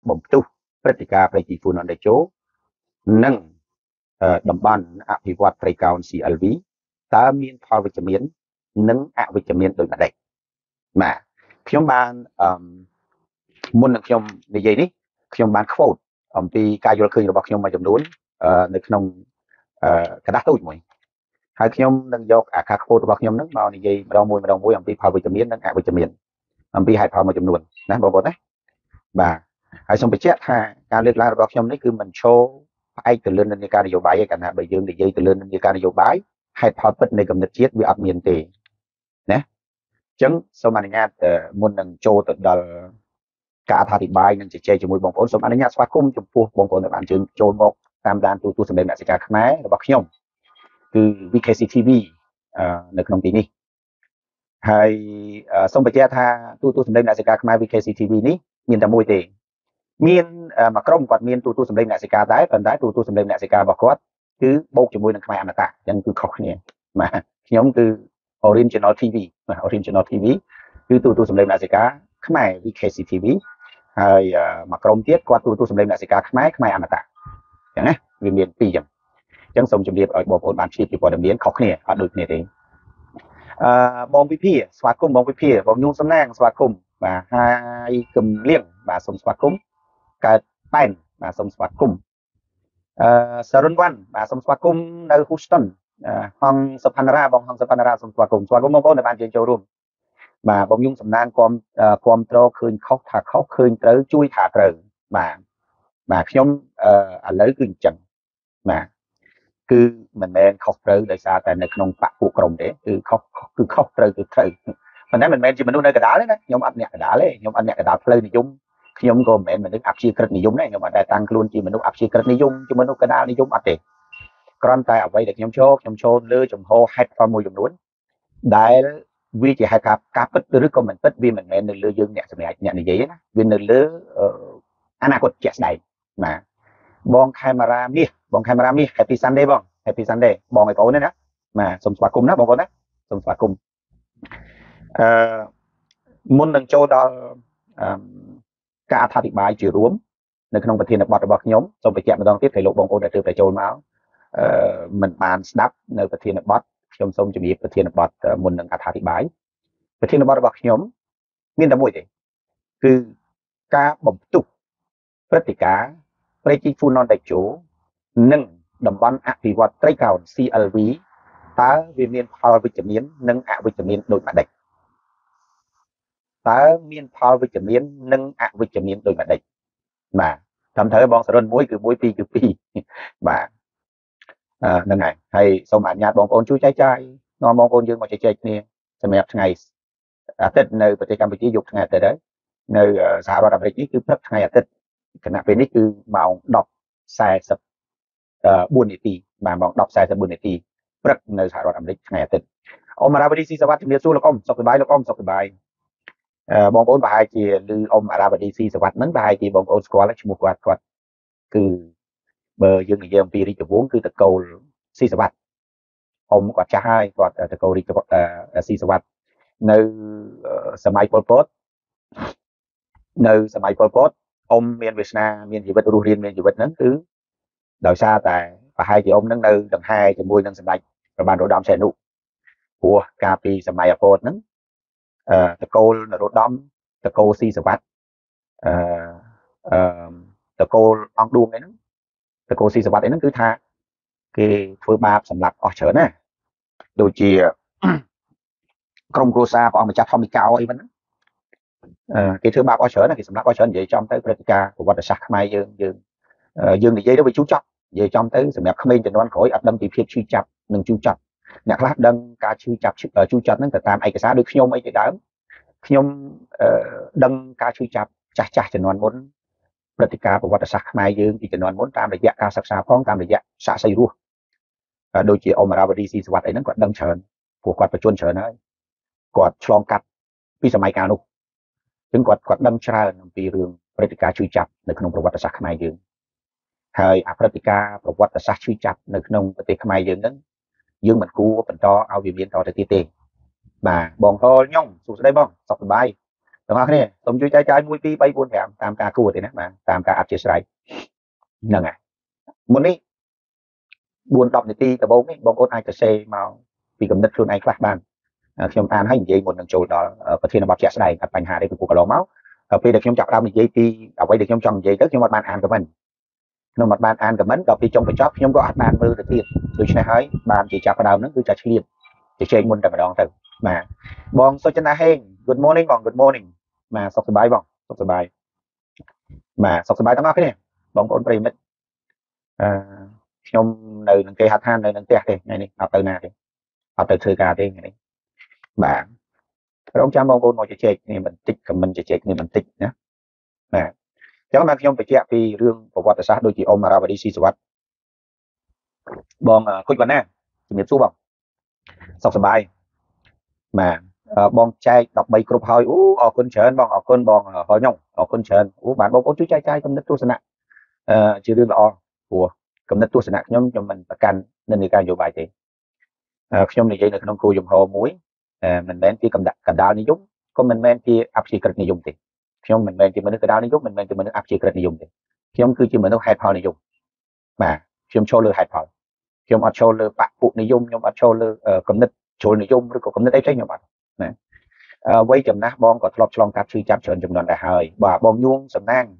បំផ្ទុះព្រឹត្តិការណ៍ប្រជាជនអន្តរជាតិនិងតំបន់អភិវឌ្ឍព្រៃកោណ CLV តើមានផលវិជ្ជមាននិងអវិជ្ជមានដូចម្តេចបាទខ្ញុំបានមុននឹងខ្ញុំនិយាយនេះខ្ញុំបាន quote អំពីការយល់ឃើញរបស់ខ្ញុំមួយចំនួននៅក្នុងกระดาษតូចមួយហើយខ្ញុំនឹងយកអាការ quote របស់ខ្ញុំហ្នឹងមកនិយាយម្ដងមួយអំពីផលវិជ្ជមាននិងអវិជ្ជមានអំពីហេតុផលមួយចំនួនណាបងប្អូនណាបាទហើយសូមបញ្ជាក់ថាការលើកឡើងរបស់ខ្ញុំនេះគឺមិនឈរផ្អែកទៅលើនិន្នាការនយោបាយទេកាលណាបើយើងនិយាយទៅលើនិន្នាការនយោបាយហេតុផលពិតនៃគំនិតជាតិវាអត់មានទេណាអញ្ចឹងសូមអនុញ្ញាតមុននឹងចូលទៅដល់ការអធិប្បាយនិងជជែកជាមួយបងប្អូនសូមអនុញ្ញាតស្វាគមន៍ចំពោះបងប្អូនដែលបានចូលមកតាមដានទូទស្សន៍សម្លេងអ្នកសិកាខ្មែររបស់ខ្ញុំគឺ VKC TV នៅក្នុងទីនេះហើយសូមបញ្ជាក់ថាទូទស្សន៍សម្លេងអ្នកសិកាខ្មែរ VKC TV នេះមានតែមួយទេមានមួយក្រុមគាត់មានទូទស្សន៍សម្លេងអ្នកសិកាដែរប៉ុន្តែទូទស្សន៍សម្លេងអ្នកសិការបស់គាត់គឺបូកជាមួយនឹងខ្មែរអមតៈអញ្ចឹងគឺខុសគ្នាបាទខ្ញុំគឺ Original TV បាទ Original TV គឺទូទស្សន៍សម្លេងអ្នកសិកាខ្មែរ VKC TV ហើយមួយក្រុមទៀតគាត់ទូទស្សន៍សម្លេងអ្នកសិកាខ្មែរអមតៈអញ្ចឹងណាវាមានពីរអញ្ចឹងសូមជម្រាបឲ្យបងប្អូនបានជ្រាបពីព័ត៌មានខុសគ្នាអត់ដូចគ្នាទេបងវិភាស្វាគមន៍បងវិភាបងញូនសំណាងស្វាគមន៍បាទហើយគំលៀងបាទសូមស្វាគមន៍កើតប៉ែនបាទសូមស្វាគមន៍សរុនវ៉ាន់បាទសូមស្វាគមន៍នៅ Houston ហងសុផាន់រ៉ាបងហងសុផាន់រ៉ាសូមស្វាគមន៍បងប្អូនដែលបានចូលរួមបាទបងញូនសំណាងគ្រប់ត្រឃើញខុសថាខុសឃើញត្រូវជួយថាត្រូវបាទខ្ញុំឥឡូវគឺអញ្ចឹងបាទគឺមិនមែនខុសត្រូវដោយសារតែនៅក្នុងបកពួកក្រុមទេគឺខុសត្រូវគឺត្រូវប៉ុន្តែមិនមែនជាមនុស្សនៅកណ្ដាលទេណាខ្ញុំអត់អ្នកកណ្ដាលទេខ្ញុំអត់អ្នកកណ្ដាលផ្លូវនិយមខ្ញុំក៏មិនមែនមនុស្សអព្យាក្រឹតនិយមដែរខ្ញុំអត់ដែលតាំងខ្លួនជាមនុស្សអព្យាក្រឹតនិយមជាមនុស្សកណ្ដាលនិយមអត់ទេគ្រាន់តែអ្វីដែលខ្ញុំចូលលើចំហហេតុផលមួយចំនួនដែលវាជាហេតុការពិតឬក៏មិនពិតវាមិនមែននៅលើយើងអ្នកសម្រាប់អ្នកនិយាយណាវានៅលើអនាគតជាក់ស្ដែងបាទបងខេមរាមាសHappy Sunday បង Happy Sunday បងឲ្យបងអូនណាបាទសូមស្វាគមន៍ណាបងប្អូនណាសូមស្វាគមន៍មុននឹងចូលដល់ការអធិប្បាយជារួមនៅក្នុងប្រធានបទរបស់ខ្ញុំសូមបញ្ជាក់ម្ដងទៀតឲ្យលោកបងប្អូនដែលទើបតែចូលមកមិនបានស្ដាប់នៅប្រធានបទខ្ញុំសូមជម្រាបប្រធានបទមុននឹងអធិប្បាយប្រធានបទរបស់ខ្ញុំមានតែមួយទេគឺការបំផ្ទុះព្រឹត្តិការណ៍ប្រជាជនអន្តរជាតិនិងតំបន់អភិវឌ្ឍត្រីកោណ CLV តើវាមានផលវិជ្ជមាននិងអវិជ្ជមានដូចម្ដេចតើមានផលវិជ្ជមាននិងអវិជ្ជមានដូចម្ដេចបាទតាមត្រូវបងសរុប1គឺ1 2គឺ2បាទហ្នឹងហើយសូមអនុញ្ញាតបងប្អូនជួយចែកចាយនាំបងប្អូនយើងមកជជែកគ្នាសម្រាប់ថ្ងៃអាទិត្យនៅប្រទេសកម្ពុជាយកថ្ងៃអាទិត្យហើយនៅសហរដ្ឋអាមេរិកនេះគឺព្រឹកថ្ងៃអាទិត្យគណៈពេលនេះគឺម៉ោង 10:44 នាទីបាទម៉ោង 10:44 នាទីព្រឹកនៅសហរដ្ឋអាមេរិកថ្ងៃអាទិត្យអមអារ៉ាវឌីស៊ីសវត្តជំរាបសួរលោកអ៊ំសុខសប្បាយលោកអ៊ំសុខសប្បាយបងប្អូនប្រហែលជាឮអ៊ំអារ៉ាវឌីស៊ីសវត្តហ្នឹងប្រហែលជាបងប្អូនស្គាល់ឈ្មោះគាត់គឺបើយើងនិយាយអំពីរាជវង្សគឺតកូលស៊ីសវត្តអ៊ំគាត់ចាស់ហើយគាត់តកូលរាជស៊ីសវត្តនៅសម័យប៉ុលពតអ៊ំមានវាសនាមានជីវិតរស់រានមានជីវិតហ្នឹងគឺដោយសារតែប្រហែលជាអ៊ំហ្នឹងនៅដង្ហែជាមួយនឹងសម្ដេចព្រះបាទនរោត្តមសីហនុព្រោះកាលពីសម័យអពតហ្នឹងតកូលនរោត្តមតកូលស៊ីសវត្តតកូលអង្គឌួងហ្នឹងតកូលស៊ីសវត្តហ្នឹងគឺថាគេធ្វើបាបសម្លាប់អស់ច្រើនណាដូចជាក្រុមគ្រួសារព្រះអង្គម្ចាស់ធម្មិកោអីហ្នឹងគេធ្វើបាបអស់ច្រើនណាគេសម្លាប់អស់ច្រើននិយាយចំទៅព្រឹត្តិការណ៍ប្រវត្តិសាស្ត្រខ្មែរយើងនិយាយទៅវាជូរចត់និយាយចំទៅសម្រាប់ក្មេងជំនាន់ក្រោយអត់ដឹងពីភាពឈឺចាប់និងជូរចត់អ្នកខ្លះដឹងការឈឺចាប់ជូរចត់ហ្នឹងទៅតាមឯកសារដូចខ្ញុំអីជាដើមខ្ញុំដឹងការឈឺចាប់ចាស់ជំនាន់មុនព្រឹត្តិការណ៍ប្រវត្តិសាស្ត្រខ្មែរយើងពីជំនាន់មុនតាមរយៈការសិក្សាផងតាមរយៈសាក្សីរស់ដូចជាអមរាវឌីស៊ីសវត្តអីហ្នឹងគាត់ដឹងច្រើនព្រោះគាត់បញ្ជនច្រើនហើយគាត់ឆ្លងកាត់ពីសម័យកាលនោះអញ្ចឹងគាត់ដឹងច្រើនអំពីរឿងព្រឹត្តិការណ៍ឈឺចាប់នៅក្នុងប្រវត្តិសាស្ត្រខ្មែរយើងហើយអាព្រឹត្តិការណ៍ប្រវត្តិសាស្ត្រឈឺចាប់នៅក្នុងប្រទេសខ្មែរយើងហ្នឹងយើងមិនគួរបន្តឲ្យវាមានតទៅទៀតទេបាទបងប្អូនខ្ញុំសួស្តីបងសុខសប្បាយ đúng không nè tôm chui trái mũi pi bay buôn thèm tam ca cua thì nè mà tam ca áp chia sài nè ngài muốn đi buôn đọc thì tờ bông ấy bông ôn ai tờ xe màu vì cầm đất luôn ai khác ban khi ông an hay gì một lần chỗ đó ở thiên là bọc chẹt này gặp bành hà đây của lỗ máu ở đây được trong chọc đau thì dây ti ở đây được trong dây tức nhưng mà ban an của mình nó mặt ban an của mình gặp đi trong cái chóp nhưng có ban mưa được tiền tôi sẽ hỏi ban chỉ chọc vào đầu nó cứ trả tiền chỉ chơi muốn đập vào từ mà bong so chân hên good morning bong good morning mà sọc bài bong sọc bài mà sọc bài tao nói cái này bong ôn prey mất trong nơi cây hạt than nơi nâng tẹt đi này đi học từ nào đi học từ thư ca đi này bạn ông cha mong ôn ngồi chơi này mình tích mình chơi này mình tích nhé nè cháu mang trong phải chẹt vì rương của vật xã đôi chị ôm mà ra và đi xì sụt bong khôi vấn nè miền su bong sọc bài mà bong trai đọc bay cục hơi ở con chén bong ở con bong hơi nhông ở con chén bạn bong ôn chú trai trong đất tu sanh chưa đưa lo của cầm đất tu sanh nhóm cho mình cần nên người ta vô bài thì trong này vậy là không cô dùng hồ muối mình men kia cầm đao đi dùng còn mình men kia áp xịt này dùng thì trong mình men kia mình cái đao đi dùng mình men kia mình áp xịt này dùng thì trong cứ chỉ mình nó hai phao này dùng mà trong shoulder hai phao trong ở shoulder bạc cụ này dùng trong ở shoulder cầm đất shoulder này dùng rồi cầm đất ấy trách nhau bạn này quay chậm nát bong có lọt long cắt suy chạm chọn chậm đoàn đại hơi và bong nhuông sầm nang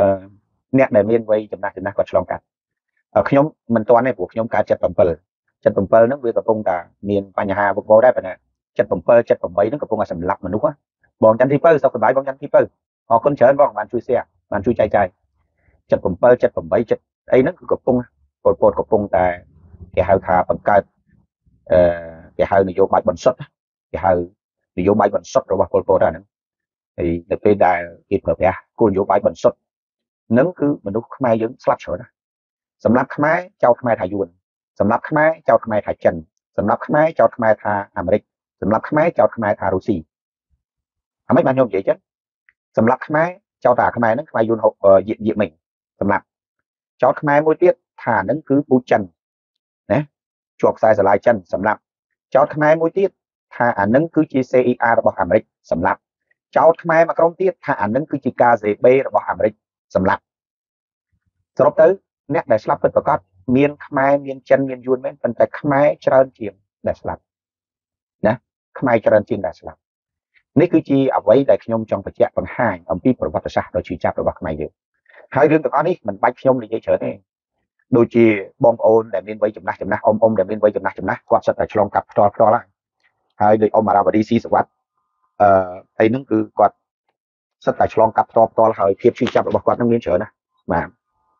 nét đại miên quay chậm nát có long cắt nhóm mình toán này buộc nhóm cá chặt bầm pơ nó vềกับพงตาmiềnปัญหาพวกโบได้ปะเนี่ยจัดบำเปอร์จัดบำใบนั่นกับพงสำลักมันนุ๊กวะบอกจันทีเปอร์สักคนใบบองจันทีเปอร์họคนเชิญบอกมันช่วยเสียมันช่วยใจจัดบำเปอร์จัดบำใบจัดไอ้นั่นกับพงปวดกับพงแต่แกหาทาบังการแกหานโยบายบรรสุดแกหานโยบายบรรสุดหรือว่าปวดนั่นthìในเป็นได้กิจเผยแพร่กูนโยบายบรรสุดนั่นคือมันนุ๊กขมายยังสลับเฉยนะสำหรับขมายเจ้าขมายไทยยวนสำหรับขมายเจ้าขมายไทยจันสำหรับขมายเจ้าขมายทาอเมริกสำหรับขมายเจ้าขมายทารุซีทำให้มันโยมvậy chứสำหรับขมายเจ้าตาขมายนั้นขมายยุนdiện mìnhสำหรับเจ้าขมายมวยเตี้ยฐานนั้นคือปูจันนะจวกสายสลายจันสำหรับเจ้าขมายมวยเตี้ยฐานนั้นคือ GCER ระบบอเมริกสำหรับเจ้าขมายมากรองเตี้ยฐานนั้นคือ GKZB ระบบอเมริกสำหรับสรุปtới nét để slapเป็นประกอบmiền Khmer miền chân miền yuan mấy phần tại Khmer trơn chiềm để slap nè Khmer trơn chiềm để slap នេះគឺជាអ្វីដែលខ្ញុំចង់បញ្ជាក់បង្ហាញអំពីប្រវត្តិសាស្ត្រដ៏ជឿចាប់របស់ខ្មែរយើងហើយរឿងទាំងអស់នេះមិនបាច់ខ្ញុំនិយាយច្រើនទេដូចជាបងប្អូនដែលមានវ័យចំណាស់អ៊ំដែលមានវ័យចំណាស់គាត់សិតតែឆ្លងកាត់ផ្ទាល់ហើយដោយអ៊ំអារ៉ាវឌីស៊ីសវត្តអីហ្នឹងគឺគាត់សិតតែឆ្លងកាត់ផ្ទាល់ហើយភាពជឿចាប់របស់គាត់នឹងមានច្រើនណាស់បាទ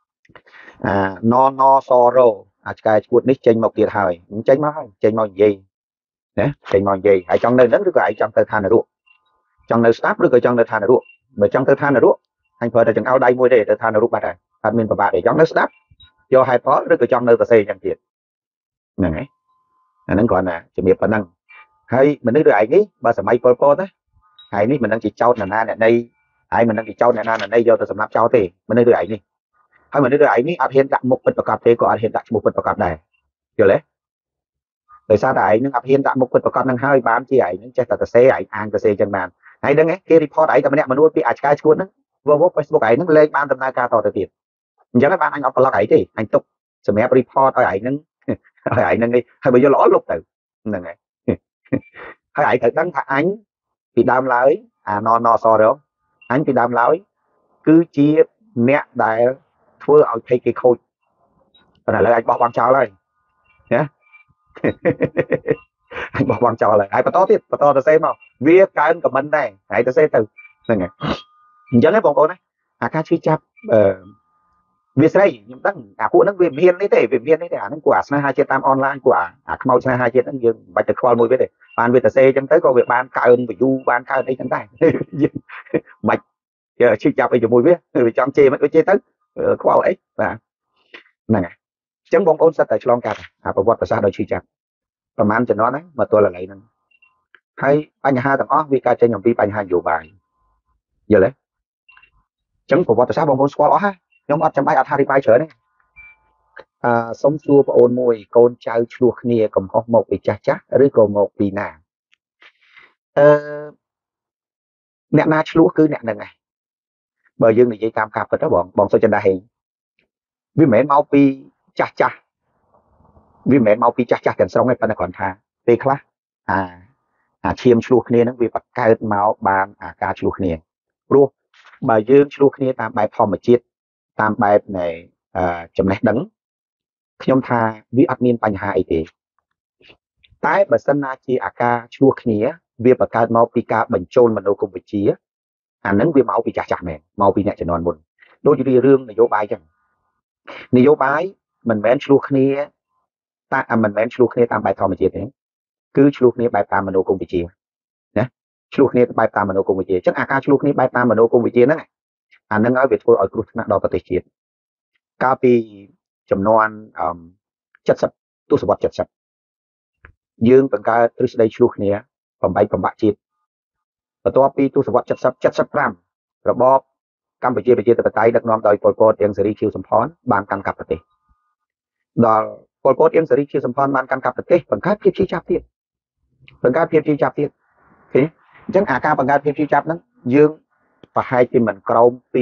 ណសរោឆ្កែឈួតនេះចេញមកទៀតហើយចេញមកនិយាយណាចេញមកនិយាយហើយចង់នៅហ្នឹងឬក៏ឯងចង់ទៅឋាននរកចង់នៅស្ដាប់ឬក៏ចង់នៅឋាននរកបើចង់ទៅឋាននរកអញប្រើតែចង្អោដៃមួយទេទៅឋាននរកបាត់ហើយអត់មានប្របាកទេចង់នៅស្ដាប់យកហេតុផលឬក៏ចង់នៅសរសេរយ៉ាងទៀតហ្នឹងហើយអាហ្នឹងគ្រាន់តែជំរាបប៉ុណ្ណឹងហើយមនុស្សដូចឯងនេះបើសម័យប៉ុលពតណាហើយនេះមិនដឹងជាចោតណាអ្នកណីហើយមិនដឹងជាចោតអ្នកណាអ្នកណីយកទៅសម្រាប់ចោតទេមនុស្សដូចឯងនេះហើយមនុស្សដូចឯងនេះអត់ហ៊ានដាក់មុខពិតប្រកបទេក៏អត់ហ៊ានដាក់ឈ្មោះពិតប្រកបដែរយល់ទេដោយសារតែឯងនឹងអត់ហ៊ានដាក់មុខពិតប្រកបនឹងហើយបានជាឯងនឹងចេះតែសរសេរឯងអានសរសេរចឹងបានហើយដឹងទេគេ report ឯងតែម្នាក់មនុស្សពីអាចឆ្កែឈួតហ្នឹងFacebook ឯងហ្នឹងលេខបានដំណើរការតទៅទៀតអញ្ចឹងហើយបានអញអត់ប្លុកឯងទេអញទុកសម្រាប់ report ឲ្យឯងហ្នឹងនេះហើយបើយកល្អលុបទៅហ្នឹងហើយហើយឯងត្រូវដឹងថាអញពីដើមឡើយអានសរអញពីដើមឡើយគឺជាអ្នកដែលធ្វើឲ្យភ័យគេខូចប៉ុន្តែឥឡូវអញបោះបង់ចោលហើយណាអញបោះបង់ចោលហើយបន្តទៅសេមកវាកើនខមមិនដែរហើយទៅសេទៅហ្នឹងហើយអញ្ចឹងហ្នឹងបងប្អូនណាអាការឈឺចាប់វាស្រីខ្ញុំដឹងអាពួកហ្នឹងវាមាននេះទេអាហ្នឹងពួកអាស្នេហាជាតិតាមអនឡាញពួកអាខ្មោចស្នេហាជាតិហ្នឹងយើងមិនបាច់ទៅខ្វល់មួយវាទេបានវាទៅសេអញ្ចឹងទៅក៏វាបានកើន view បានកើនអីចឹងដែរយើងមិនបាច់ឈឺចាប់អីជាមួយវាចង់ជេរមិនវាជេរទៅខ្វល់អីបាទហ្នឹងហើយអញ្ចឹងបងប្អូនសិតតែឆ្លងកាត់អាប្រវត្តិសាស្ត្រដោយឈឺចាប់ប្រហែលជំនាន់ហ្នឹងមកទល់ឥឡូវហ្នឹងហើយបញ្ហាទាំងអស់វាកើតចេញអំពីបញ្ហានយោបាយយល់ទេអញ្ចឹងប្រវត្តិសាស្ត្របងប្អូនស្គាល់អស់ហើយខ្ញុំអត់ចាំបាច់អត្ថាធិប្បាយច្រើនទេសុំសួរបងអូនមួយកូនចៅឆ្លោះគ្នាកំហុសមកពីចាស់ឬក៏មកពីណា nè na chlu cứ nè này bờ dương này dây cam cặp đó bọn tôi chân đại hình vì mẹ mau pi chặt chặt vì mẹ mau pi chặt chặt cần xong ngay phần còn tha tê khá chiêm chlu kia nó vì bắt cái máu bàn ca chlu kia luôn bờ dương chlu kia tam bài phong mà chiết tam bài này chấm này đắng nhom tha vì adminปัญหา ấy thì tái bờ sân na chi ca chlu kia vì bắt cái máu pi ca bệnh trôn mà đâu cùng với chia nắng vì máu pi chặt chặt mẹ máu pi nhẹ cho non buồn đôi khi riêng này vô bài chẳng này vô bài mình vén chlu kia mình vén chlu kia tam bài phong mà chiết thế cứ chlu kia bài tam mà đâu cùng với chia nè chlu kia bài tam mà đâu cùng với chia chắc ca chlu kia bài tam mà đâu cùng với chia nữa này nâng ở việc thôi ở cruise nó đo có thể chia cao piจำนวน70ตู้สวัสดิ์70ยืงเป็นการทฤษฎีชลูกนี้ผมไปผมบักจีบแต่ตัวปีตู้สวัสดิ์70ระบอบกัมพูชีไปเจอแต่ไต่ดักน้อมโดยโปรโกดเอียงสรีคิวสัมพรบานการกับประเทศโดยโปรโกดเอียงสรีคิวสัมพรบานการกับประเทศเป็นการเพียบชี้จับเทียบเป็นการเพียบชี้จับเทียบทีนี้จังอาการเป็นการเพียบชี้จับนั้นยืงไปให้ที่มันกรมปี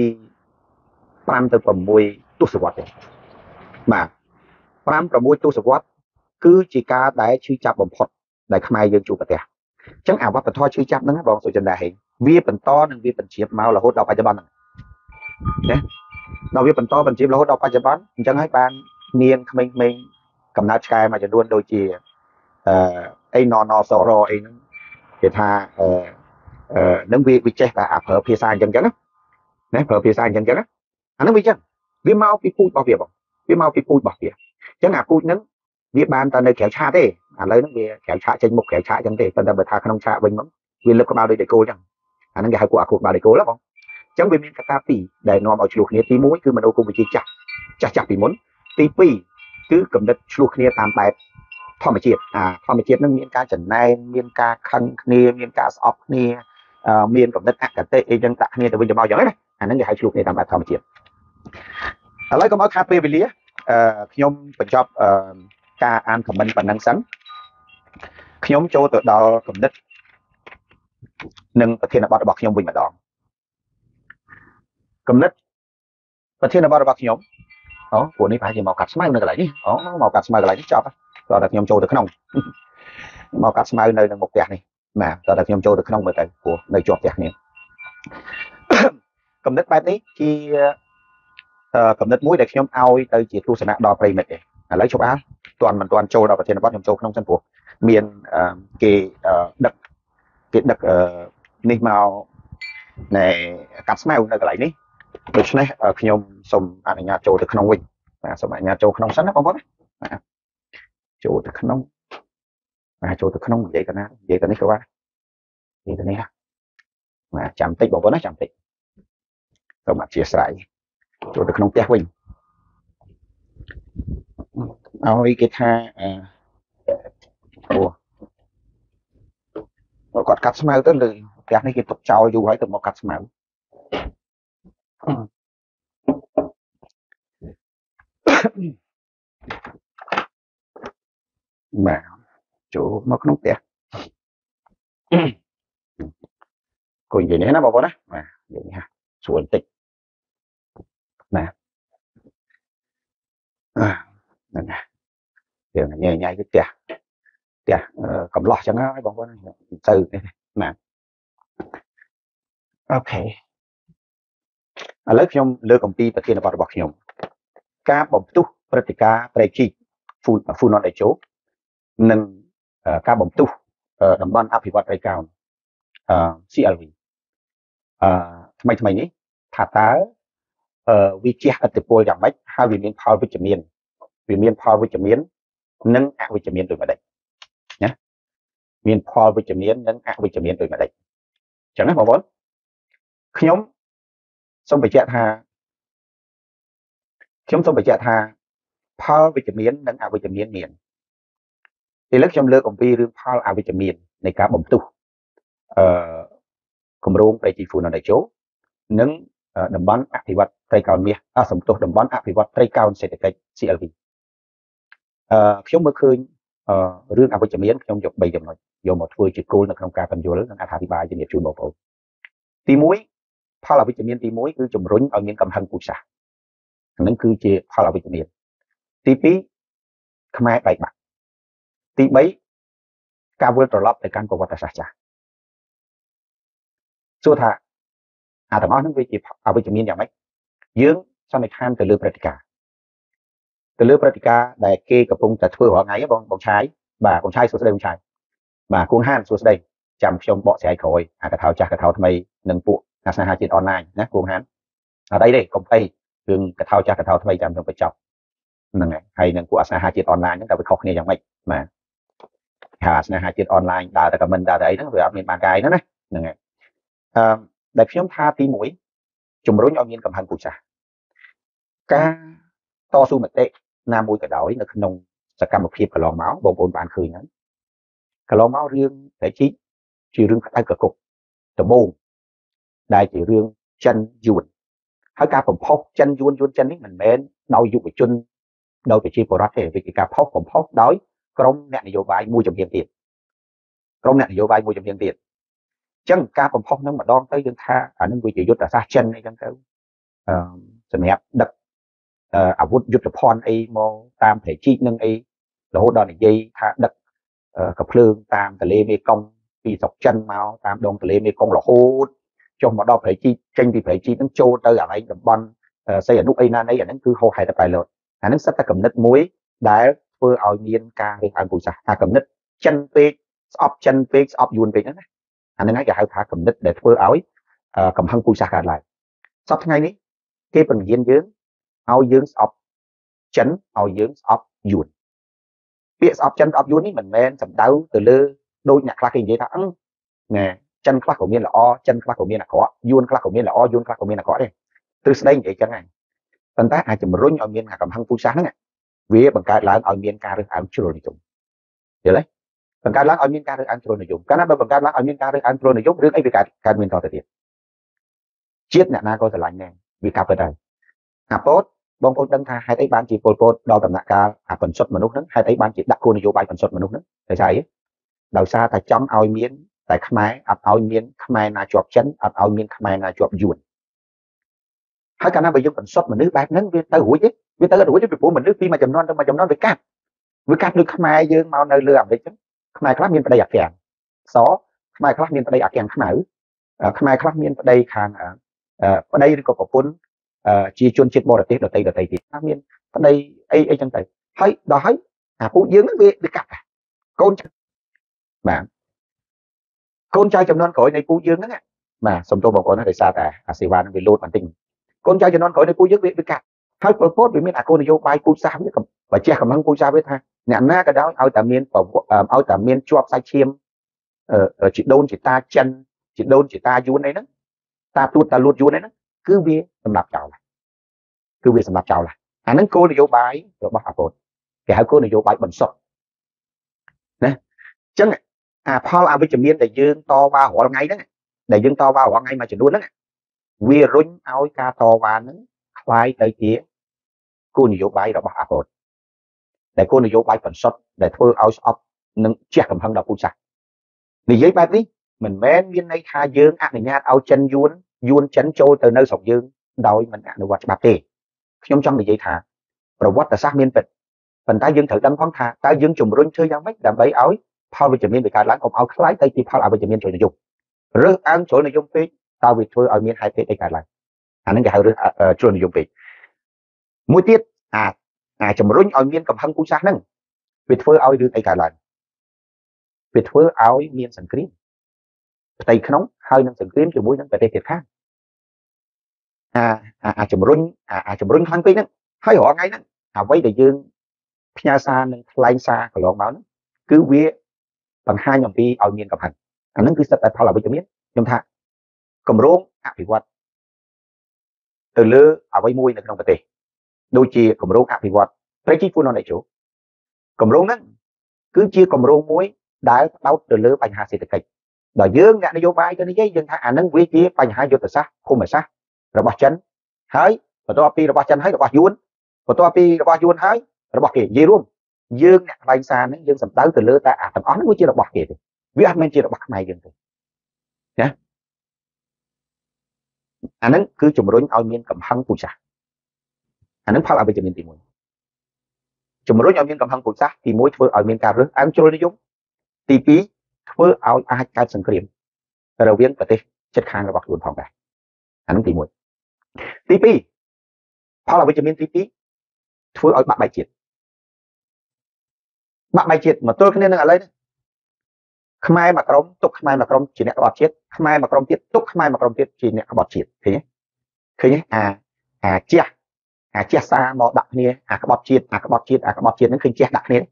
5ទៅ6ตู้สวัสดิ์បាទ5 6ទសវត្សរ៍គឺជាការដែលឈឺចាប់បំផុតដែលខ្មែរយើងជួបប្រទះអញ្ចឹងអាវប្បធម៌ឈឺចាប់ហ្នឹងបងសុចិន្តាហេងវាបន្តនឹងវាបញ្ជាបមករហូតដល់បច្ចុប្បន្នហ្នឹងណាដល់វាបន្តបញ្ជាបរហូតដល់បច្ចុប្បន្នអញ្ចឹងហើយបានមានក្មេងៗកំណើតឆ្កែមួយចំនួនដូចជាអីណសរអីហ្នឹងគេថានឹងវាចេះតែប្រើភាសាអញ្ចឹងណាប្រើភាសាអញ្ចឹងអាហ្នឹងវាអញ្ចឹងវាមកពីពូជរបស់វាបងវាមកពីពូជរបស់វាអញ្ចឹងអាពូជហ្នឹងវាបានតែនៅក្រៅឆាកទេឥឡូវហ្នឹងវាក្រៅឆាកចេញមុខក្រៅឆាកអញ្ចឹងទេប៉ុន្តែបើថាក្នុងឆាកវិញមកវាលឹកក្បាលដូចដេកូលអញ្ចឹងអាហ្នឹងគេហៅពួកអាគូក្បាលដេកូលហ្នឹងបងអញ្ចឹងវាមានកត្តាពីរដែលនាំឲ្យឆ្លោះគ្នាទី1គឺមនោគមវិជ្ជាចាស់ពីមុនទី2គឺកំណត់ឆ្លោះគ្នាតាមបែបធម្មជាតិធម្មជាតិហ្នឹងមានការចំណែនមានការខឹងគ្នាមានការស្អប់គ្នាមានកំណត់អកតេអីចឹងដាក់គ្នាទៅវិញទៅមកអញ្ចឹងណាអាហ្នឹងគេហៅឆ្លោះគ្នាតាមបែបធម្មជាតិឥឡូវក៏មកខាត់ពេលវេលាខ្ញុំបញ្ចប់ការអានខមមិនប៉ុណ្ណឹងសិនខ្ញុំចូលទៅដល់គំនិតនិងប្រធានបទរបស់ខ្ញុំវិញម្ដងគំនិតប្រធានបទរបស់ខ្ញុំពួកនេះប្រហែលជាមកកាត់ស្មៅនៅកន្លែងនេះមកកាត់ស្មៅកន្លែងនេះចប់គាត់តែខ្ញុំចូលទៅក្នុងមកកាត់ស្មៅនៅនឹងមុខផ្ទះនេះបាទគាត់តែខ្ញុំចូលទៅក្នុងមើលទៅព្រោះនៅជាប់ផ្ទះគ្នាគំនិតបែបនេះជាកំណត់មួយដែលខ្ញុំឲ្យទៅជាទស្សនៈដល់ប្រិមិត្តទេឥឡូវជប់អាមិនទាន់ចូលដល់ប្រធានបទខ្ញុំចូលក្នុងសិនព្រោះមានគេដឹកនេះមកណែកាត់ស្មៅនៅកន្លែងនេះដូច្នេះខ្ញុំសូមអនុញ្ញាតចូលទៅក្នុងវិញបាទសូមអនុញ្ញាតចូលក្នុងសិនណាបងប្អូនបាទចូលទៅក្នុងនិយាយទៅនេះក៏បាទនិយាយទៅនេះបាទចាំតិចបងប្អូនណាចាំតិចសូមអធិស្ឋានចូលទៅក្នុងផ្ទះវិញឲ្យគេថាគាត់កាត់ស្មៅទៅលើផ្ទះនេះគេទុកចោលយូរហើយទៅមកកាត់ស្មៅបាទចូលមកក្នុងផ្ទះគួយនិយាយនេះណាបងប្អូនណាបាទនិយាយនេះស្រួលបន្តិចបាទហ្នឹងណាយើងញ៉ៃទៅផ្ទះកំឡោះចឹងហើយបងប្អូនទៅណាអូខេឥឡូវខ្ញុំលើកអំពីប្រធានបទរបស់ខ្ញុំការបំផ្ទុះព្រឹត្តិការណ៍ប្រេជីហ្វូណនដេជោនិងការបំផ្ទុះតំបន់អភិវឌ្ឍត្រីកោណCLV ថ្មីនេះថាតើវាជះឥទ្ធិពលយ៉ាងម៉េចហើយវាមានផលវិជ្ជមាននិងអវិជ្ជមានដូចម្ដេចណាមានផលវិជ្ជមាននិងអវិជ្ជមានដូចម្ដេចអញ្ចឹងណាបងប្អូនខ្ញុំសូមបញ្ជាក់ថាផលវិជ្ជមាននិងអវិជ្ជមានមានឥឡូវខ្ញុំលើកអំពីរឿងផលអវិជ្ជមាននៃការបំផ្ទុះគម្រោងប្រេជីហ្វូណនដេជោនិងតំបន់អភិវឌ្ឍត្រីកោណមាសតំបន់អភិវឌ្ឍត្រីកោណសេដ្ឋកិច្ច CLV ខ្ញុំមើលឃើញរឿងអវិជ្ជមានខ្ញុំយក3ចំណុចយកមកធ្វើជាគោលនៅក្នុងការបញ្យល់និងអធិប្បាយជំរាបជូនបងប្អូនទី1ផលអវិជ្ជមានទី1គឺជំរុញឲ្យមានកំហឹងពូជសាសន៍ហ្នឹងគឺជាផលអវិជ្ជមានទី2ខ្មែរបែកបាក់ទី3ការវិលត្រឡប់ទៅកាន់ប្រវត្តិសាស្ត្រចាស់សួរថាអាទាំងអស់ហ្នឹងវាជាអវិជ្ជមានយ៉ាងម៉េចយើងសន្និដ្ឋានទៅលើព្រឹត្តិការណ៍ដែលគេកំពុងតែធ្វើរាល់ថ្ងៃបងឆាយបាទបងឆាយសួស្ដីបងឆាយបាទគួងហានសួស្ដីចាំខ្ញុំបកស្រាយក្រោយអាកថាចាស់កថាថ្មីនិងពួកអាស្នេហាជាតិអនឡាញណាគួងហានអត់អីទេកុំអីរឿងកថាចាស់កថាថ្មីចាំខ្ញុំបញ្ចប់ហ្នឹងហើយនឹងពួកអាស្នេហាជាតិអនឡាញហ្នឹងតើវាខុសគ្នាយ៉ាងម៉េចបាទថាអាស្នេហាជាតិអនឡាញដើរតែខមមិនដើរតែអីហ្នឹងវាអត់មានបានកាយហ្នឹងណាហ្នឹងហើយដែលខ្ញុំថាទី1ជំរុញឲ្យមានកំហឹងពូជសាសន៍ការតស៊ូមតិណាមួយក៏ដោយនៅក្នុងសកម្មភាពកន្លងមកបងប្អូនបានឃើញហើយកន្លងមករឿងតែជីកជារឿងក្តៅកគុកដំបូងដែលជារឿងចិនយួនហើយការបំផុសចិនយួនចិននេះមិនមែនដោយយុវជនដោយប្រជាពលរដ្ឋទេវាជាការបំផុសដោយក្រុមអ្នកនយោបាយមួយចំនួនទៀតអញ្ចឹងការបំផុសហ្នឹងម្ដងទៅយើងថាអានឹងវាជាយុទ្ធសាស្ត្រចិនអីចឹងទៅសម្រាប់ដឹកអាវុធយុទ្ធភ័ណ្ឌអីមកតាមប្រជិកនឹងអីរហូតដល់និយាយថាដឹកកំភ្លើងតាមទន្លេមេគង្គពីស្រុកចិនមកតាមដងទន្លេមេគង្គរហូតចុះមកដល់ប្រជិកចេញពីប្រជិកហ្នឹងចូលទៅកន្លែងតំបន់សីហនុអីណាណីអាហ្នឹងគឺហោហែតែបែរលោតអាហ្នឹងសិតតែកំណត់មួយដែលធ្វើឲ្យមានការរើសអើងពូជសាសន៍អាកំណត់ចិនពេកស្អប់ចិនពេកស្អប់យួនពេកហ្នឹងណាអាហ្នឹងហើយគេហៅថាកំណត់ដែលធ្វើឲ្យកំហឹងពូជសាសន៍កើតឡើងសប្តាហ៍ថ្ងៃនេះគេបង្រៀនយើងឲ្យយើងស្អប់ចិនឲ្យយើងស្អប់យួនពាក្យស្អប់ចិនស្អប់យួននេះមិនមែនសំដៅទៅលើដូចអ្នកខ្លះគេនិយាយថាណែចិនខ្លះក៏មានល្អចិនខ្លះក៏មានអាក្រក់យួនខ្លះក៏មានល្អយួនខ្លះក៏មានអាក្រក់ដែរទ្រឹស្ដីនិយាយចឹងហ្នឹងប៉ុន្តែអាចជំរុញឲ្យមានកំហឹងពូជសាសន៍ហ្នឹងវាបង្កើតឡើងឲ្យមានការរើសអើងជ្រុលនិយមយល់ទេបង្កើតឡើងឲ្យមានការរើសអើងជ្រុលនិយមកាលណាបើបង្កើតឡើងឲ្យមានការរើសអើងជ្រុលនិយមរឿងអីវាកើតមានតទៅទៀតជាតិអ្នកណាក៏ស្រឡាញ់ដែរវាកាប់ទៅដែរអាពតបងប្អូនដឹងថាហេតុអីបានជាពលពតដល់ដំណាក់កាលអាបន្សុទ្ធមនុស្សហ្នឹងហេតុអីបានជាដាក់គោលនយោបាយបន្សុទ្ធមនុស្សហ្នឹងដោយសារអីដោយសារតែចង់ឲ្យមានតែខ្មែរអត់ឲ្យមានខ្មែរណាជាប់ចិនអត់ឲ្យមានខ្មែរណាជាប់យួនហើយកាលណាបើយើងបន្សុទ្ធមនុស្សបែបហ្នឹងវាទៅរួចទេវាទៅរួចទេពីព្រោះមនុស្សពីមួយចំនួនទៅមួយចំនួនវាកាត់ដូចខ្មែរយើងមកនៅលើអាមេរិកហ្នឹងខ្មែរខ្លះមានប្តីអាកាំងសខ្មែរខ្លះមានប្តីអាកាំងខ្មៅខ្មែរខ្លះមានប្តីខាងប្តីឬក៏ប្រពន្ធជាជនជាតិបរទេសដទៃទៀតមានប្តីអីចឹងទៅហើយដល់ហើយអាពួកយើងហ្នឹងវាកាត់កូនបាទកូនចៅចំនួនក្រោយនៃពួកយើងហ្នឹងបាទសុំទោសបងប្អូនណាដោយសារតែអាសេវានឹងវាលោតបន្តិចកូនចៅចំនួនក្រោយនៃពួកយើងវាកាត់ហើយពលពតវាមានអាគោលនយោបាយពូជសាសន៍វាបើចេះកំហឹងពូជសាសន៍វាថាអ្នកណាក៏ដោយឲ្យតែមានជាប់សាច់ឈាមជីដូនជីតាចិនជីដូនជីតាយួនអីហ្នឹងតាទួតតាលួតយួនអីហ្នឹងគឺវាសម្រាប់ចោលអាហ្នឹងគោលនយោបាយរបស់អាពតគេហៅគោលនយោបាយបន្សុទ្ធណាអញ្ចឹងអាផលអវិជ្ជមានដែលយើងតវ៉ារាល់ថ្ងៃហ្នឹងដែលយើងតវ៉ារាល់ថ្ងៃមួយចំនួនហ្នឹងវារុញឲ្យការតវ៉ាហ្នឹងคล้ายទៅជាគោលនយោបាយរបស់អាពតដែលគោលនយោបាយបន្សុទ្ធដែលធ្វើឲ្យស្អប់និងជះកំហឹងដល់ពូជសាសន៍និយាយបែបនេះមិនមែនមានន័យថាយើងអនុញ្ញាតឲ្យចិនយួនចិនចូលទៅនៅស្រុកយើងដោយមិនអនុវត្តច្បាប់ទេខ្ញុំចង់និយាយថាប្រវត្តិសាស្ត្រមានពិតប៉ុន្តែយើងត្រូវដឹងផងថាតើយើងជំរុញធ្វើយ៉ាងម៉េចដើម្បីឲ្យផលវិជ្ជមានវាកើតឡើងកុំឲ្យខ្លាយទៅជាផលអវិជ្ជមានជ្រុលនិយមរើសអើងជ្រុលនិយមពេកតើវាធ្វើឲ្យមានហេតុភេទអីកើតឡើងអាហ្នឹងគេហៅរើសជ្រុលនិយមពេកមួយទៀតអាជំរុញឲ្យមានកំហឹងពូជសាសន៍ហ្នឹងវាធ្វើឲ្យរឿងអីកើតឡើងវាធ្វើឲ្យមានសង្គ្រាមផ្ទៃក្នុងហើយនឹងសង្គ្រាមជាមួយនឹងប្រទេសជិតខាងជំរុញខ្លាំងពេកហ្នឹងហើយរាល់ថ្ងៃហ្នឹងអ្វីដែលយើងផ្ញើសារនិងថ្លែងសារកន្លងមកហ្នឹងគឺវាបង្ហាញអំពីឲ្យមានកំហឹងអាហ្នឹងគឺសិតតែផលអវិជ្ជមានខ្ញុំថាគម្រោងអភិវឌ្ឍទៅលើអ្វីមួយនៅក្នុងប្រទេសដូចជាគម្រោងអភិវឌ្ឍប្រជាពលរដ្ឋគម្រោងហ្នឹងគឺជាគម្រោងមួយដែលផ្ដោតទៅលើបញ្ហាសេដ្ឋកិច្ចដល់យើងអ្នកនយោបាយទៅនិយាយយើងថាអាហ្នឹងវាជាបញ្ហាយុទ្ធសាស្ត្រភូមិសាស្ត្ររបស់ចិនហើយបន្ទាប់ពីរបស់ចិនហើយរបស់យួនបន្ទាប់ពីរបស់យួនហើយរបស់គេនិយាយរួមយើងអ្នកថ្លែងសារហ្នឹងយើងសំដៅទៅលើតែអាទាំងអស់ហ្នឹងវាជារបស់គេទេវាអត់មែនជារបស់ខ្មែរយើងទេណា nắng cứ chủng rối ao miên cầm hăng phụ sa nắng phao ao bây giờ miên tìm mùi chủng rối ao miên cầm hăng phụ sa thì mối thưa ao miên cà rớt ăn trôi đi giống tí pí thưa ao ai cài sừng kềm đầu viênประเทศchất khang là bọc luôn phòng này nắng tìm mùi tí pí phao ao bây giờ miên tí pí thưa ao bạn bài triệt mà tôi nên là lấy Khmer mà crom tục Khmer mà crom chỉ nè bọt chết Khmer mà crom tiết tục Khmer mà crom tiết chỉ nè bọt chết thế nhé chia xa mò đặc nè cái bọt chết nó khinh chia đặc nè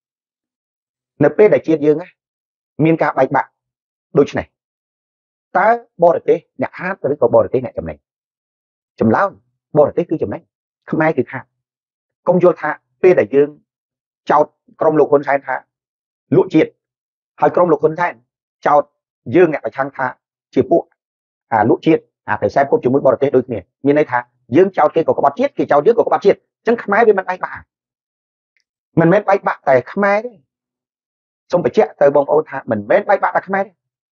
np đại chiết dương á miên ca bạch bạc đôi này ta bò được thế nhạc hát tới có bò được thế này chấm lao bò được thế cứ chấm này Khmer cứ hạ công vô tha p đại dương chào crom lục hôn sai tha lụa triệt hai crom lục hôn sai chào dương ngạc ở trang tha chỉ phụ lụa triệt phải xem cốt chúng mới bò được thế đôi này như này tha dương chào kia có bọt triệt thì chào dương có bọt triệt chẳng Khmer với mình bay bạc mình men bay bạc tại Khmer đấy xong phải chạy từ bông ô tha mình men bay bạc tại Khmer đấy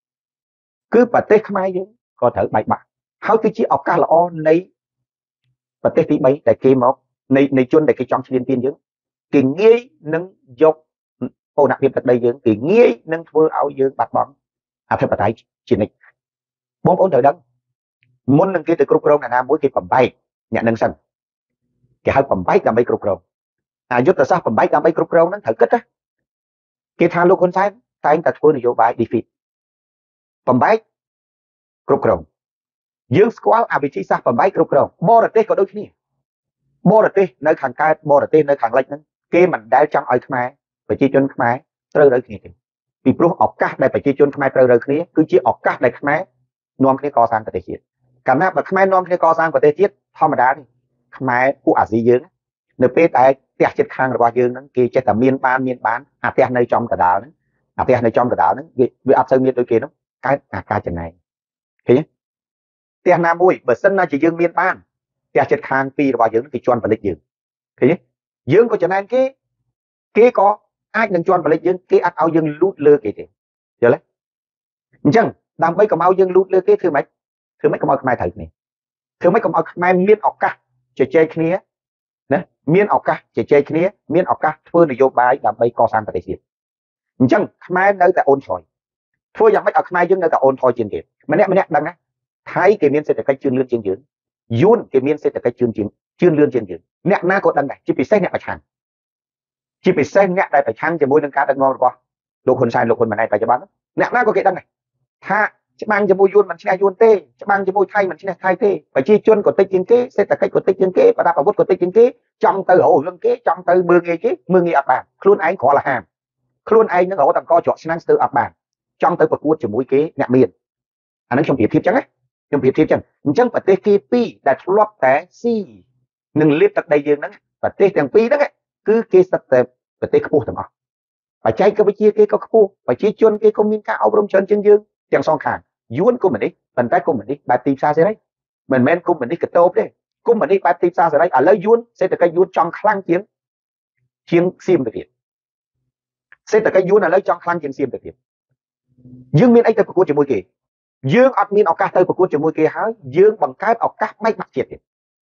cứ bật tết Khmer dương có thể bay bạc how cứ chỉ học ca là on này bật tết tí mấy tại kia mà này chôn tại cái trong liên tiên dương kỳ nghi nâng dọc ô nạp việc đây dương kỳ nghi nâng vừa ao dương bạc bóng theo bà tay chỉ này bóng ổn thời đó muốn nâng kia từ cục rong là nam mỗi kia phẩm bay nhận nâng sân cái hai phẩm bay làm bay cục rong giúp ta sao phẩm bay làm bay cục rong nó thử kết á kia thang lúc con sai tay anh ta thua vô bài đi phịt phẩm bay cục rong dương squat vị trí sao phẩm bay cục rong bo là tết có đôi khi bò được đi nơi khang cai bò được đi nơi khang lệchนั้นគេមិនដែលចង់ឲ្យខ្មែរប្រជាជនខ្មែរត្រូវរើគ្នាទេពីព្រោះឱកាសដែលប្រជាជនខ្មែរត្រូវរើគ្នាគឺជាឱកាសដែលខ្មែរនាំគ្នាកសាងប្រទេសជាតិកាលណាបើខ្មែរនាំគ្នាកសាងប្រទេសជាតិធម្មតានេះខ្មែរពួកអាស៊ីយើងនៅពេលដែលផ្ទះចិត្តខាងរបស់យើងហ្នឹងគេចេះតែមានបានអាផ្ទះនៅចំកណ្ដាលហ្នឹងអាផ្ទះនៅចំកណ្ដាលហ្នឹងវាអត់សូវមានដូចគេហ្នឹងកើតការចំណែងឃើញទេផ្ទះណាមួយបើសិនណាជាយើងមានបានផ្ទះចិត្តខាងពីររបស់យើងគេជន់បលិចយើងឃើញទេយើងក៏ចំណែនគេក៏អាចនឹងជន់បលិចយើងគេអត់ឲ្យយើងលូតលើគេទេយល់ទេអញ្ចឹងដើម្បីកុំឲ្យយើងលូតលើគេធ្វើម៉េចកុំឲ្យខ្មែរត្រូវគ្នាធ្វើម៉េចកុំឲ្យខ្មែរមានឱកាសជជែកគ្នាណាមានឱកាសជជែកគ្នាមានឱកាសធ្វើនយោបាយដើម្បីកសាងប្រទេសជាតិអញ្ចឹងខ្មែរនៅតែអូនថយធ្វើយ៉ាងម៉េចឲ្យខ្មែរយើងនៅតែអូនថយជាងគេម្នាក់ដឹងណាថៃគេមានសេដ្ឋកិច្ចជឿនលឿនជាងយើងយួនគេមានសេដ្ឋកិច្ចជឿនលឿនជាងយើងអ្នកណាក៏ដឹងដែរជាពិសេសអ្នកប្រឆាំងជាពិសេសអ្នកដែលប្រឆាំងជាមួយនឹងការដឹកនាំរបស់លោកហ៊ុនសែនលោកហ៊ុនម៉ាណែតបច្ចុប្បន្នអ្នកណាក៏គេដឹងដែរថាច្បាំងជាមួយយួនមិនឈ្នះយួនទេច្បាំងជាមួយថៃមិនឈ្នះថៃទេប្រជាជនក៏តិចជាងគេសេដ្ឋកិច្ចក៏តិចជាងគេប្រដាប់អាវុធក៏តិចជាងគេចង់ទៅរហូតរឿងគេចង់ទៅមើងងាយគេមើងងាយអត់បានខ្លួនឯងគ្រាន់តែហាមខ្លួនឯងនឹងរហូតអង្គជាប់ឆ្នាំងស្ទើរអត់បានចង់ទៅប្រកួតជាមួយគេអ្នកមានអានឹងខ្ញុំប្រៀបធៀបចឹងណាខ្ញុំប្រៀបធៀបចឹងអញ្ចឹងប្រទេសគេពីរដែលធ្លាប់តែស៊ីនឹងលៀបទឹកដីយើងហ្នឹងប្រទេសទាំងពីរហ្នឹងគឺគេស្ថិតតែប្រទេសខ្ពស់ទាំងអស់បច្ចេកវិទ្យាគេក៏ខ្ពស់ប្រជាជនគេក៏មានការអប់រំច្រើនជាងយើងទាំងសងខាងយួនកុម្មុយនីសប៉ុន្តែកុម្មុយនីសបែបទីផ្សារសេរីមិនមែនកុម្មុយនីសកតូបទេកុម្មុយនីសបែបទីផ្សារសេរីឥឡូវយួនសេដ្ឋកិច្ចយួនចង់ខ្លាំងជាងសៀមទៅទៀតសេដ្ឋកិច្ចយួនឥឡូវចង់ខ្លាំងជាងសៀមទៅទៀតយើងមានអីទៅប្រកួតជាមួយគេយើងអត់មានឱកាសទៅប្រកួតជាមួយគេហើយយើងបង្កើតឱកាសបែកបាក់ជាតិទៀត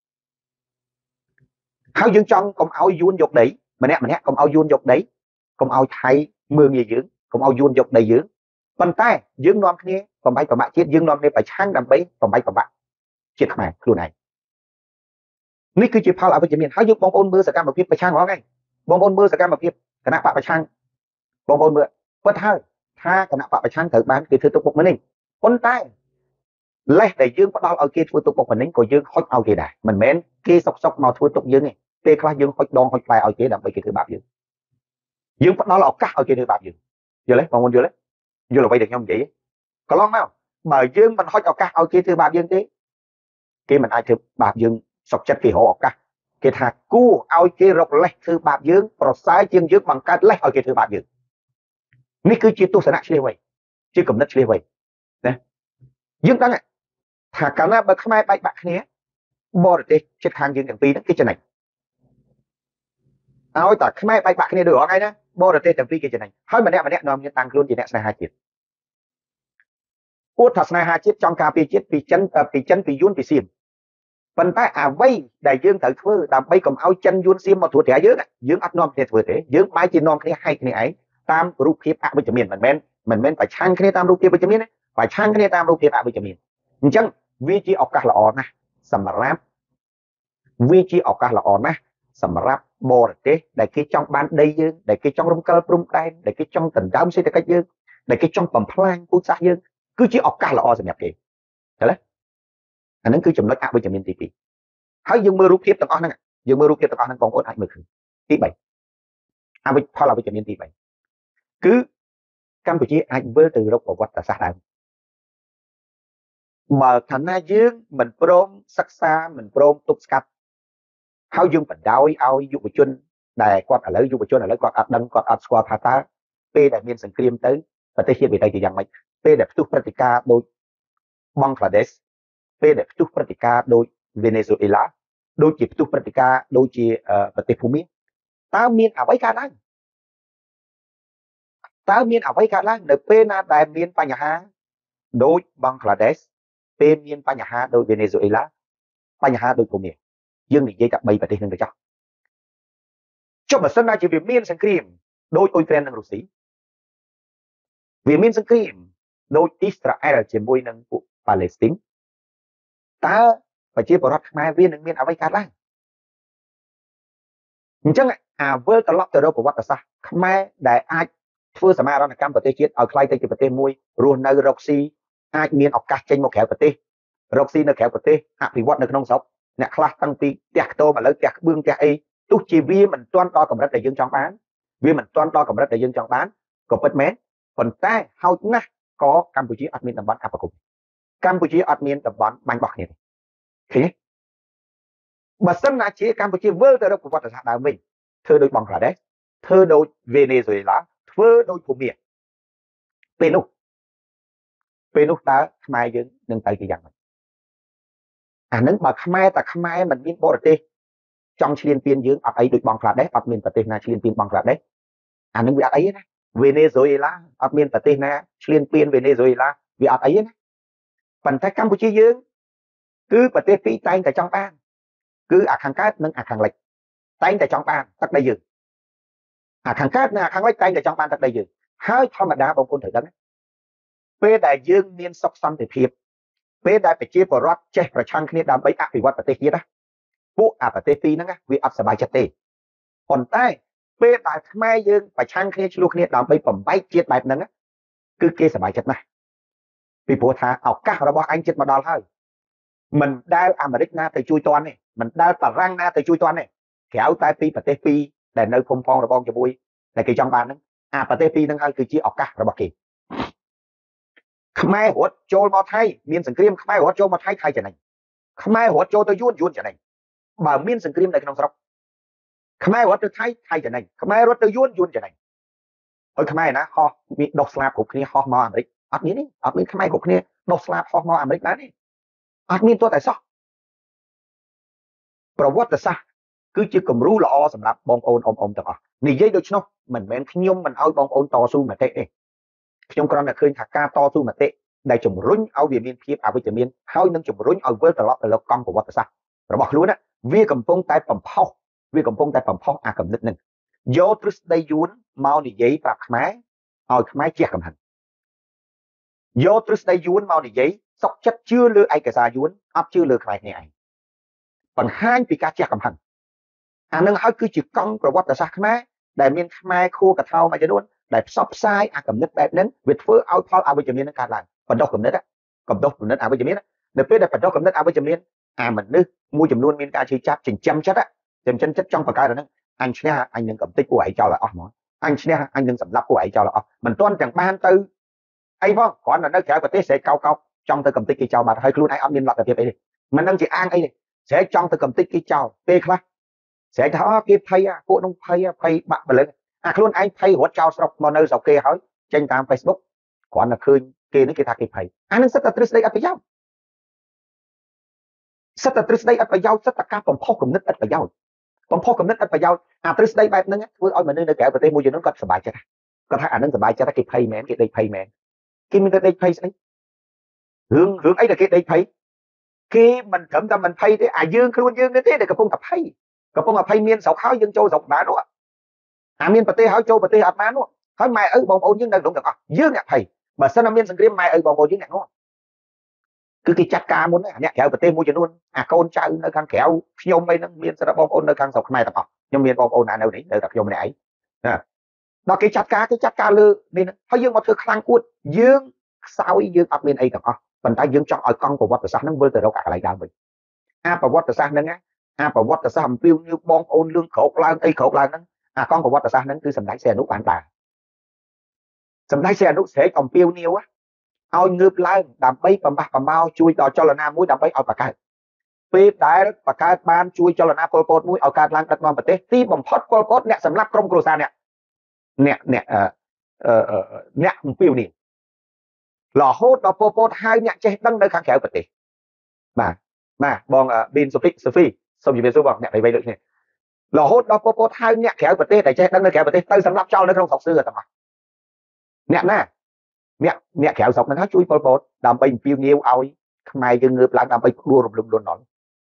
ហើយយើងចង់កុំឲ្យយួនយកដីម្នាក់កុំឲ្យយួនយកដីកុំឲ្យថៃមើងងាយយើងកុំឲ្យយួនយកដីយើងប៉ុន្តែយើងនាំគ្នាបំបែកបំបាក់ជាតិយើងនាំគ្នាប្រឆាំងដើម្បីបំបែកបំបាក់ជាតិខ្មែរខ្លួនឯងនេះគឺជាផលអវិជ្ជមានហើយយើងបងប្អូនមើលសកម្មភាពប្រឆាំងហ្មងឯងបងប្អូនមើលសកម្មភាពគណៈបកប្រឆាំងបងប្អូនមើលពិតហើយថាគណៈបកប្រឆាំងត្រូវបានគេធ្វើទុកបុកម្នេញប៉ុន្តែលេសដែលយើងផ្ដល់ឲ្យគេធ្វើទុកបុកម្នេញក៏យើងហុចឲ្យគេដែរមិនមែនគេសុកមកធ្វើទុកយើងទេពេលខ្លះយើងហុចដងហុចផ្លែឲ្យគេដើម្បីគេធ្វើបាបយើងផ្ដល់ឱកាសឲ្យគេធ្វើបាបយើងយល់ទេបងប្អូនយល់អ្វីដែលខ្ញុំនិយាយកន្លងមកបើយើងមិនហុចឱកាសឲ្យគេធ្វើបាបយើងទេគេមិនអាចធ្វើបាបយើងសុកចិត្តគេរកឱកាសគេថាគួរឲ្យគេរកលេសធ្វើបាបយើងប្រសើរជាងយើងបង្កើតលេសឲ្យគេធ្វើបាបយើងនេះគឺជាទស្សនៈឆ្លៀសវៃជាគំនិតឆ្លៀសវៃណាយើងដឹងថាកាលណាបើខ្មែរបែកបាក់គ្នាបរទេសជិតខាងយើងទាំងពីរហ្នឹងគេចំណេញឲ្យតែខ្មែរបែកបាក់គ្នាដូចរងហើយណាបរទេសទាំងពីរគេចំណេញហើយម្នាក់នាំគ្នាតាំងខ្លួនជាអ្នកស្នេហាជាតិพูดทัศนาหาจิตจองกาปีจิตปีจันปียุนปีเสียมปัญหาไว้ได้ยื่นถือเพื่อดำไปกับเอาจันยุนเสียมมาถั่วเถียเยอะยื่นอัดนอมเนี่ยถั่วเถียยื่นใบจีนอมเนี่ยให้เนี่ยไอ้ตามรูปเพียบอะวิจามินมันไปช่างเนี่ยตามรูปเพียบวิจามินนะไปช่างเนี่ยตามรูปเพียบอะวิจามินจังวิจีออกกาละอ่อนนะสำหรับวิจีออกกาละอ่อนนะสำหรับบริเตได้กี่จ้องบ้านได้ยืนได้กี่จ้องรำเกลือปรุงได้ได้กี่จ้องตันดำใช่แต่ก็ยืนได้กี่จ้องปั่มพลังพูดซะยืนคือจีออกกาละอ่อนสำหรับเกย์ใช่ไหมอันนั้นคือจำนวนอะวิจามินที่ปีให้ยังมือรูปเทียบต่างๆนั่นยังมือรูปเทียบต่างๆนั่นกองคนไอ้มือคือที่ใบอะวิพอเราวิจามินที่ใบคือกัมพูชีไอ้เบอร์từรบวัดศาสตร์ได้mà thành ra dương mình prom sắc xa mình prom tục scat how dương mình đau ao dụ chun đại quạt ở lấy dụ chun ở lấy quạt ở đằng quạt ở squat hata p đại miền sừng kriêm tới và tới hiện về đây thì rằng mày p đại tu pratica đôi Bangladesh p đại tu pratica đôi Venezuela đôi chỉ tu pratica đôi chỉ và tây phú miền tao miền ở vậy cả lang được p na đại miền Panya đôi Bangladesh p miền Panya đôi Venezuela Panya đôi Khmer dương thì dây tập bay và tây hương được cho mà sân ra chỉ vì miền sang kriêm đôi Ukraine năng Russia vì miền sang kriêm đôi Israel chỉ môi năng của Palestine ta và chia vào Khmer viên năng miền ở vậy cả lang chẳng vớiตลอดตัวประวัติศาสตร์ខ្មែរដែលអាចធ្វើសមារណកម្មប្រទេសជាតិឲ្យខ្លាយទៅជាប្រទេសមួយរស់នៅរកស៊ីអាចមានឱកាសចេញមកក្រៅប្រទេសរកស៊ីនៅក្រៅប្រទេសអភិវឌ្ឍនៅក្នុងស្រុកអ្នកខ្លះតាំងពីផ្ទះខ្ទមឥឡូវផ្ទះក្បឿងផ្ទះអីទោះជាវាមិនទាន់ដល់កម្រិតដែលយើងចង់បានវាមិនទាន់ដល់កម្រិតដែលយើងចង់បានក៏ពិតមែនប៉ុន្តែហោចណាស់ក៏កម្ពុជាអត់មានតំបន់អភិគមន៍កម្ពុជាអត់មានតំបន់បាញ់បោះគ្នាទេឃើញទេបើសិនណាជាកម្ពុជាវិលទៅរកប្រវត្តិសាស្ត្រដើមវិញធ្វើដូចបង់ក្លាដេសធ្វើដូចវេណេស៊ុយឡាធ្វើដូចភូមាពេលនោះតើខ្មែរយើងនឹងទៅជាយ៉ាងម៉េចអានឹងបើខ្មែរតែខ្មែរមិនមានបរទេសចង់ឈ្លានពានយើងអត់អីដូចបង់ក្លាដេសអត់មានប្រទេសណាឈ្លានពានបង់ក្លាដេសអានឹងវាអត់អីណាវេណេស៊ុយឡាអត់មានប្រទេសណាឈ្លានពានវេណេស៊ុយឡាវាអត់អីណាប៉ុន្តែកម្ពុជាយើងគឺប្រទេសពីរតែងតែចង់បានគឺអាខាងកើតនិងអាខាងលិចតែងតែចង់បានទឹកដីយើងអាខាងកើតនិងអាខាងលិចតែងតែចង់បានទឹកដីយើងហើយធម្មតាបងប្អូនត្រូវដឹងពេលដែលយើងមានសុខសន្តិភាពពេលដែលប្រជាពលរដ្ឋចេះប្រឆាំងគ្នាដើម្បីអភិវឌ្ឍប្រទេសជាតិពួកអាប្រទេសពីរហ្នឹងវាអត់សប្បាយចិត្តទេប៉ុន្តែពេលដែលខ្មែរយើងប្រឆាំងគ្នាឆ្លោះគ្នាដើម្បីបំបែកជាតិបែបហ្នឹងគឺគេសប្បាយចិត្តណាស់ពីព្រោះថាឱកាសរបស់អញចិត្តមកដល់ហើយមិនដែលអាមេរិកណាទៅជួយទាន់ទេមិនដែលបារាំងណាទៅជួយទាន់ទេក្រៅតែពីប្រទេសពីរដែលនៅភូមិផងរបងជាមួយដែលគេចង់បានហ្នឹងអាប្រទេសពីរហ្នឹងហើយគឺជាឱកាសរបស់គេខ្មែររត់ចូលមកថៃមានសង្គ្រាមខ្មែររត់ចូលមកថៃចំណេញខ្មែររត់ចូលទៅយួនចំណេញបើមានសង្គ្រាមនៅក្នុងស្រុកខ្មែររត់ទៅថៃចំណេញខ្មែររត់ទៅយួនចំណេញហើយខ្មែរណាហោះមានដុសស្លាបគ្រប់គ្នាហោះមកអាមេរិកអត់មានទេអត់មានខ្មែរគ្រប់គ្នាដុសស្លាបហោះមកអាមេរិកបានទេអត់មានទោះតែសោះប្រវត្តិសាស្ត្រគឺជាគំរូល្អសម្រាប់បងប្អូនអ៊ំទាំងអស់និយាយដូច្នោះមិនមែនខ្ញុំមិនអោយបងប្អូនតស៊ូមតិទេខ្ញុំគ្រាន់តែឃើញថាការតស៊ូមតិដែលជំរុញឲ្យវាមានភាពអវិជ្ជមានហើយនឹងជំរុញឲ្យវិលត្រឡប់ទៅលើកង់ប្រវត្តិសាស្ត្ររបស់ខ្លួនវាកំពុងតែបំផុសអាកំណត់នឹងយកទ្រឹស្ដីយួនមកនិយាយប្រាប់ខ្មែរឲ្យខ្មែរជះកំហឹងយកទ្រឹស្ដីយួនមកនិយាយសុកចិត្តជឿលើឯកសារយួនអត់ជឿលើខ្មែរគ្នាឯងបង្ហាញពីការជះកំហឹងអានឹងហើយគឺជាកង់ប្រវត្តិសាស្ត្រខ្មែរដែលមានខ្មែរខួរកថាមួយចំនួនដែលផ្សព្វផ្សាយអាកំណត់បែបហ្នឹងវាធ្វើឲ្យផលអវិជ្ជមាននឹងកើតឡើងបណ្ដុះកំណត់អវិជ្ជមាននៅពេលដែលបណ្ដុះកំណត់អវិជ្ជមានអាមនុស្សមួយចំនួនមានការជឿចាប់ចិញ្ចឹមចិត្តចង់បង្កើតអាហ្នឹងអញឈ្នះអញនឹងកំទេចពួកឯងចោលឲ្យអស់ហ្មងអញឈ្នះអញនឹងសម្លាប់ពួកឯងចោលឲ្យអស់មិនទាន់ទាំងបានទៅអីផងគ្រាន់តែនៅក្រៅប្រទេសស្រែកកោកចង់ទៅកំទេចគេចោលបាត់ហើយខ្លួនឯងអត់មានលទ្ធភាពអីទេមិនដឹងជាអាងអីទេស្រែកចង់ទៅកំទេចគេចោលពេលខ្លះស្រែកថាគេភ័យពួកនោះភ័យបាក់បលឹងអាខ្លួនឯងភ័យរត់ចោលស្រុកមកនៅស្រុកគេហើយចេញតាម Facebook គ្រាន់តែឃើញគេនេះគេថាគេភ័យអានឹងសិតតែទ្រឹស្ដីអត់ប្រយោជន៍សិតតែទ្រឹស្ដីអត់ប្រយោជន៍សិតតែការបំផុសគំនិតអត់ប្រយោជន៍អាទ្រឹស្ដីបែបហ្នឹងធ្វើឲ្យមនុស្សនៅក្រៅប្រទេសមួយចំនួនគាត់សប្បាយចិត្តគាត់ថាអានឹងសប្បាយចិត្តគេភ័យមែនគេដេកភ័យមែនគេមានតែដេកភ័យស្អី hướng ấy là cái đây thấy cái mình thẩm ta mình thấy thế à dương khuôn dương thế để cái phong thấy miên sọc kháo dương châu sọc đá đó à miên bờ tây háo châu bờ tây hạt má đó hỏi mai ở bồng ôn dương đang đúng được à dương ngạc thầy mà sao miên sừng mai ở bồng ôn dương ngạc đó cứ cái chặt ca muốn nè kéo bờ tây mua cho luôn à con trai nó càng kéo nhôm đây nó miên sẽ bồng ôn nó càng sọc mai tập học nhưng miên bồng ôn nào đấy để tập nhôm này ấy đó cái chặt ca lư nên hỏi dương một thứ khang cuột dương sao ấy dương ập miên ấy tập à phần tay dương cho ở con của vật sao nó vơi từ đâu cả lại đào mình à và vật sao nó nghe à và vật sao hầm phiêu như bom ôn lương khổ lan tây khổ lan nó à con của vật sao nó cứ sầm đáy xe nút bạn bà sầm đáy xe nút sẽ còn phiêu nhiêu á ao ngược lại đầm bay bầm bạc bầm bao chui đò cho là nam mũi đầm bay ao bạc cái phê đái bạc cái ban chui cho là nam pol pot mũi ao cát lan đặt ngon bật tết tí bầm hot pol pot nè sầm lấp trong cua sa nè phiêu nè lò hốt đò pol pot hai nè che đăng nơi kháng khéo bật tết mà bong bin Sophie xong gì bên số bong nè phải vay được nè lò hốt đò pol pot hai nè khéo bật tết để che đăng nơi khéo bật tết tới sầm lấp cho nó không sọc xưa rồi tao nè nè khéo sọc nó hết chui pol pot đầm bay phiêu nhiêu ao Khmer dương ngược lại đầm bay đua rùm luôn nổi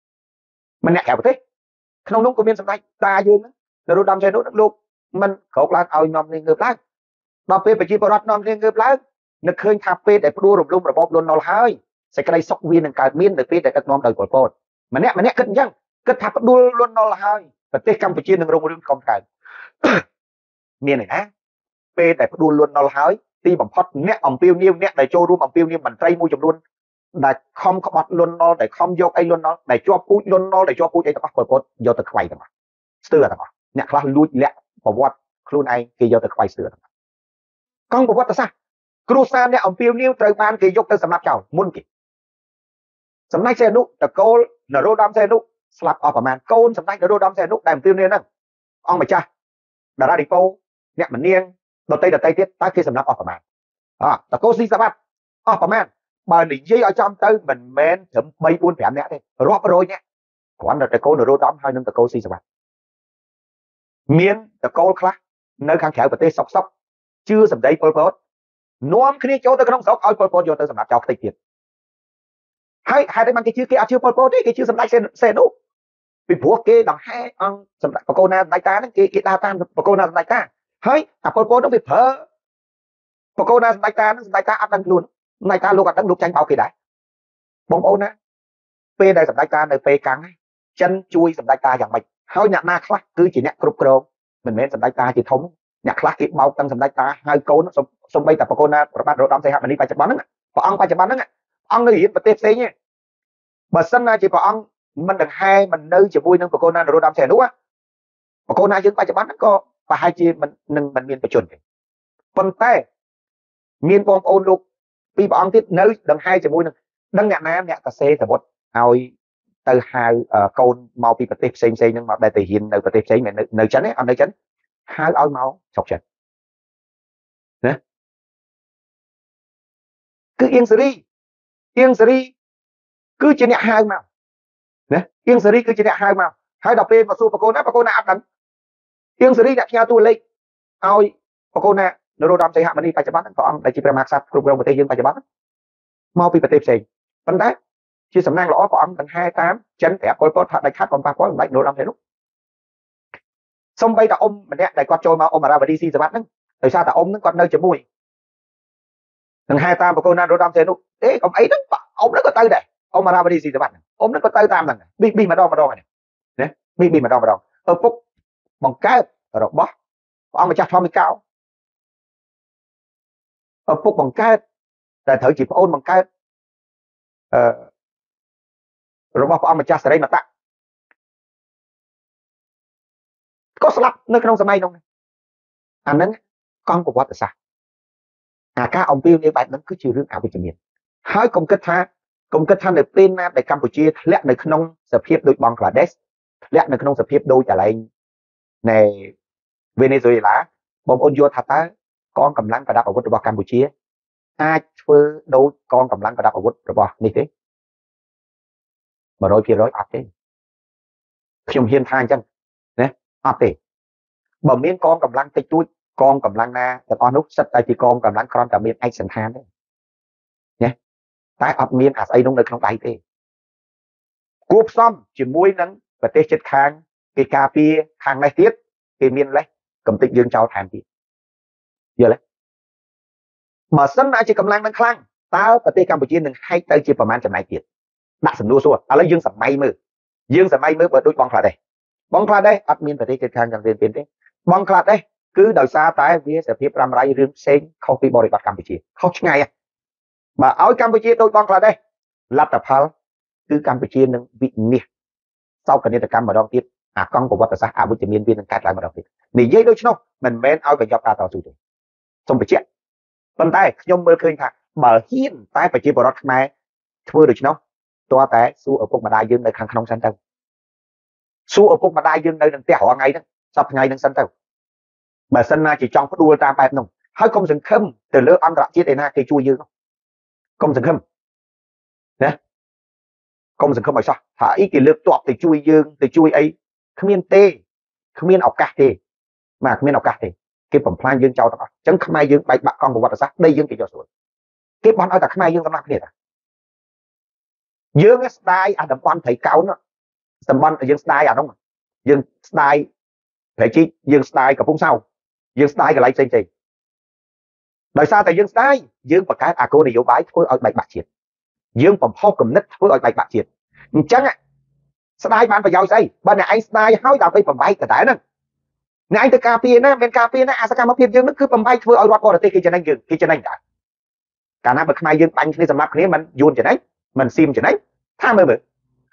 mình nè khéo bật tết không đúng của miền sầm tay ta dương nó đôi đầm xe nút luôn mình khổ lan ao nằm lên ngược lại đầm bayไปจีบรอดนำเรียงngược lạiนึกเคยทับไปแต่đua rùm luônระบบluônนอนហើយใส่กระไดซอกวีนการมีนแต่ไปแต่ตักนอมโดยปลดมันเนี่ยขึ้นยังก็ทับดูล้วนนอลហើយประเทศกัมพูชีนึงโรงเรียนกองการมีไหนนะไปแต่ดูล้วนนอลហើយទីបំផុតអ្នកអំពីវនាវអ្នកដែលចូលរួមអំពីវនាវមន្ត្រីមួយចំនួនដែលខំក្បត់លន់នល់ដែលខំយកអីលន់នល់ដែលជាប់ពូជលន់នល់ដែលជាប់ពូជអីទាំងអស់ពលយកទៅខ្វៃទាំងអស់ស្ទើរទាំងអស់អ្នកខ្លះលួចលាក់ប្រវត្តិខ្លួនឯងគេយកទៅខ្វៃស្ទើរទាំងអស់កងប្រវត្តិសាស្ត្រគ្រូសាស្ត្រអ្នកអំពីវនាវត្រូវបានគេយកទៅសម្លាប់ចោលមុនគេសម្ដេចសែនុតកូលនរោត្តមសែនុស្លាប់អស់ប្រមាណកូនសម្ដេចនរោត្តមសែនុដែលអំពីវនាវហ្នឹងអង្គម្ចាស់តារាឌីប៉ូអ្នកមនាងដតីទៀតតើគេសម្លាប់អស់ប្រមាណតកូលស៊ីសវត្តអស់ប្រមាណបើនិយាយឲ្យចំទៅមិនមែនត្រឹម3 4 5នាក់ទេរាប់រយនាក់គ្រាន់តែតកូលនរោត្តមហើយនឹងតកូលស៊ីសវត្តមានតកូលខ្លះនៅខាងក្រៅប្រទេសសុកជឿសម្ដីពលពតនាំគ្នាចូលទៅក្នុងស្រុកឲ្យពលពតយកទៅសម្រាប់ចោលខ្ទេចទៀតហើយហេតុអីបានគេជឿគេអត់ជឿពលពតទេគេជឿសម្ដេចសេនុពីព្រោះគេដង្ហែអង្គសម្ដេចបកូនណាសម្ដេចតាហ្នឹងគេដើរតាមបកូនណាសម្ដេចតាហើយអាពលពតហ្នឹងវាប្រើបកូនណាសម្ដេចតាហ្នឹងសម្ដេចតាអត់ដឹងខ្លួនសម្ដេចតាលោកអត់ដឹងលោកចាញ់បោកគេដែរបងប្អូនណាពេលដែលសម្ដេចតានៅពេលកាំងចិនជួយសម្ដេចតាយ៉ាងម៉េចហើយអ្នកណាខ្លះគឺជាអ្នកគ្រប់គ្រងមិនមែនសម្ដេចតាជាធំអ្នកខ្លះគេបោកទាំងសម្ដេចតាហើយកូនសំបីតែបកូនណាប្របាទរោត្តមសីហមុនីបច្ចុប្បន្នហ្នឹងព្រះអង្គបច្ចុប្បន្នហ្នឹងអង្គនៅរៀនប្រទេសផ្សេងទេបើសិនណាជាព្រះអង្គមិនដង្ហែមិននៅជាមួយនឹងបកូនណានរោត្តមសីហនុបកូនណាយើងបច្ចុប្បន្នហ្នឹងក៏ប្រហែលជាមិនមានបជនទេប៉ុន្តែមានបងប្អូនលោកពីព្រះអង្គទៀតនៅដង្ហែជាមួយនឹងដឹងអ្នកណាអ្នកកសេសមុទ្រឲ្យទៅហៅកូនមកពីប្រទេសផ្សេងហ្នឹងមកដែលទៅរៀននៅប្រទេសផ្សេងមិននៅចិនទេអត់នៅចិនហៅឲ្យមកស្រុកចិនណាគឺអៀងសេរីគឺជាអ្នកហៅមកណាអៀងសេរីគឺជាអ្នកហៅមកហើយដល់ពេលមកសួរបកូនណាអត់ដឹងអៀងសេរីអ្នកផ្ញើតួលេខឲ្យបកូនណានរោត្តមសីហមុនីបច្ចុប្បន្នព្រះអង្គដែលជាព្រះមហាក្សត្រគ្រប់គ្រងប្រទេសយើងបច្ចុប្បន្នមកពីប្រទេសផ្សេងប៉ុន្តែជាសំណាងល្អព្រះអង្គដង្ហែតាមចិនប្រាប់ពលពតថាដាច់ខាត់កុំប៉ះពាល់សម្ដេចនរោត្តមសីហនុសំបីតាអ៊ំម្នាក់ដែលគាត់ចូលមកអ៊ំអរ៉ាវឌីស៊ីសវត្តហ្នឹងដោយសារតាអ៊ំហ្នឹងគាត់នៅជាមួយដង្ហែតាមបកូនណានរោត្តមសីហនុទេកុំអីហ្នឹងអ៊ំហ្នឹងក៏ទៅដែរអ៊ំអរ៉ាវឌីស៊ីសវត្តអ៊ំហ្នឹងក៏ទៅតាមហ្នឹងប៊ីម្ដងហ្នឹងណាប៊ីម្ដងឪពុកបង្កើតរបស់ព្រះអង្គម្ចាស់ធម្មិកោឪពុកបង្កើតតែត្រូវជាប្អូនបង្កើតរបស់ព្រះអង្គម្ចាស់សិរីមតៈក៏ស្លាប់នៅក្នុងសម័យនោះអាហ្នឹងកង់ប្រវត្តិសាស្ត្រអាការអំពាវនាវបែបហ្នឹងគឺជារឿងអវិជ្ជមានហើយកុំគិតថានៅពេលណាដែលកម្ពុជាធ្លាក់នៅក្នុងសភាពដូចបង់ក្លាដេសធ្លាក់នៅក្នុងសភាពដូចកន្លែងនៃវេណេស៊ុយអេឡាបងប្អូនយល់ថាតើកងកម្លាំងប្រដាប់អាវុធរបស់កម្ពុជាអាចធ្វើដូចកងកម្លាំងប្រដាប់អាវុធរបស់នេះទេ 100% អត់ទេខ្ញុំហ៊ានថាអញ្ចឹងណាអត់ទេបើមានកងកម្លាំងតិចតួចកងកម្លាំងណាទាំងអស់នោះសិតតែជាកងកម្លាំងគ្រាន់តែមានឯកសណ្ឋានទេណាតែអត់មានអាស្អីនោះនៅក្នុងដៃទេគួបផ្សំជាមួយនឹងប្រទេសជិតខាងគេការពារខាងនេះទៀតគេមានលេសកំតិចយើងចោលថែមទៀតយល់ទេបើសិនណាជាកម្លាំងនឹងខ្លាំងតើប្រទេសកម្ពុជានឹងហែកទៅជាប្រមាណចំណែកទៀតដាក់សំណួរសួរឥឡូវយើងសម័យមើលបើដូចបង់ក្លាដេសអត់មានប្រទេសជិតខាងយ៉ាងទៀតទេបង់ក្លាដេសគឺដោយសារតែវាសភាពរ៉ាំរ៉ៃរឿងផ្សេងខុសពីបរិបទកម្ពុជាខុសឆ្ងាយបើឲ្យកម្ពុជាដូចបង់ក្លាដេសលទ្ធផលគឺកម្ពុជានឹងវិនិច្ឆ័យសោកនាដកម្មម្ដងទៀតអាកង់ប្រវត្តិសាស្ត្រអវិជ្ជមានវានឹងកើតឡើងម្ដងទៀតនិយាយដូច្នោះមិនមែនឲ្យបញ្ចប់ការតស៊ូទេសូមបញ្ជាក់ប៉ុន្តែខ្ញុំមើលឃើញថាបើហ៊ានតែប្រជាពលរដ្ឋខ្មែរធ្វើដូច្នោះតើតែសួរឪពុកម្ដាយយើងនៅខាងក្នុងសិនទៅសួរឪពុកម្ដាយយើងនៅនឹងផ្ទះរាល់ថ្ងៃហ្នឹងសប្តាហ៍ថ្ងៃហ្នឹងសិនទៅបើសិនណាជាចង់ផ្ដួលតាមបែបនោះហើយកុំសង្ឃឹមទៅលើអន្តរជាតិឯណាគេជួយយើងកុំសង្ឃឹមណាកុំសង្ឃឹមឲ្យសោះថាអីគេលើកទ័ពទៅជួយយើងទៅជួយអីគ្មានទេគ្មានឱកាសទេបាទគ្មានឱកាសទេគេបំផ្លាញយើងចោលទាំងអស់អញ្ចឹងខ្មែរយើងបែកបាក់កង់ប្រវត្តិសាស្ត្រដីយើងគេយកស្រួលគេបន់ឲ្យតែខ្មែរយើងសម្រាប់គ្នាតាយើងស្ដាយអាតំបន់ព្រៃកោណតំបន់យើងស្ដាយអានោះយើងស្ដាយព្រៃជីកយើងស្ដាយកំពង់សោមយើងស្ដាយកន្លែងផ្សេងៗដោយសារតែយើងស្ដាយយើងបង្កើតអាគោលនយោបាយធ្វើឲ្យបែកបាក់ជាតិយើងបំផុសគំនិតធ្វើឲ្យបែកបាក់ជាតិអញ្ចឹងស្ដាយបានប្រយោជន៍ស្អីបើអ្នកឯងស្ដាយហើយដើម្បីបំបែកដដែលហ្នឹងអ្នកឯងទៅការពារណាមានការពារណាអាសកម្មភាពយើងនឹងគឺបំបែកធ្វើឲ្យរដ្ឋបរទេសគេចំណេញយើងគេចំណេញដែរកាលណាបើខ្មែរយើងបាញ់គ្នាសម្រាប់គ្នាមិនយួនចំណេញមិនស៊ីមចំណេញថាមើលណា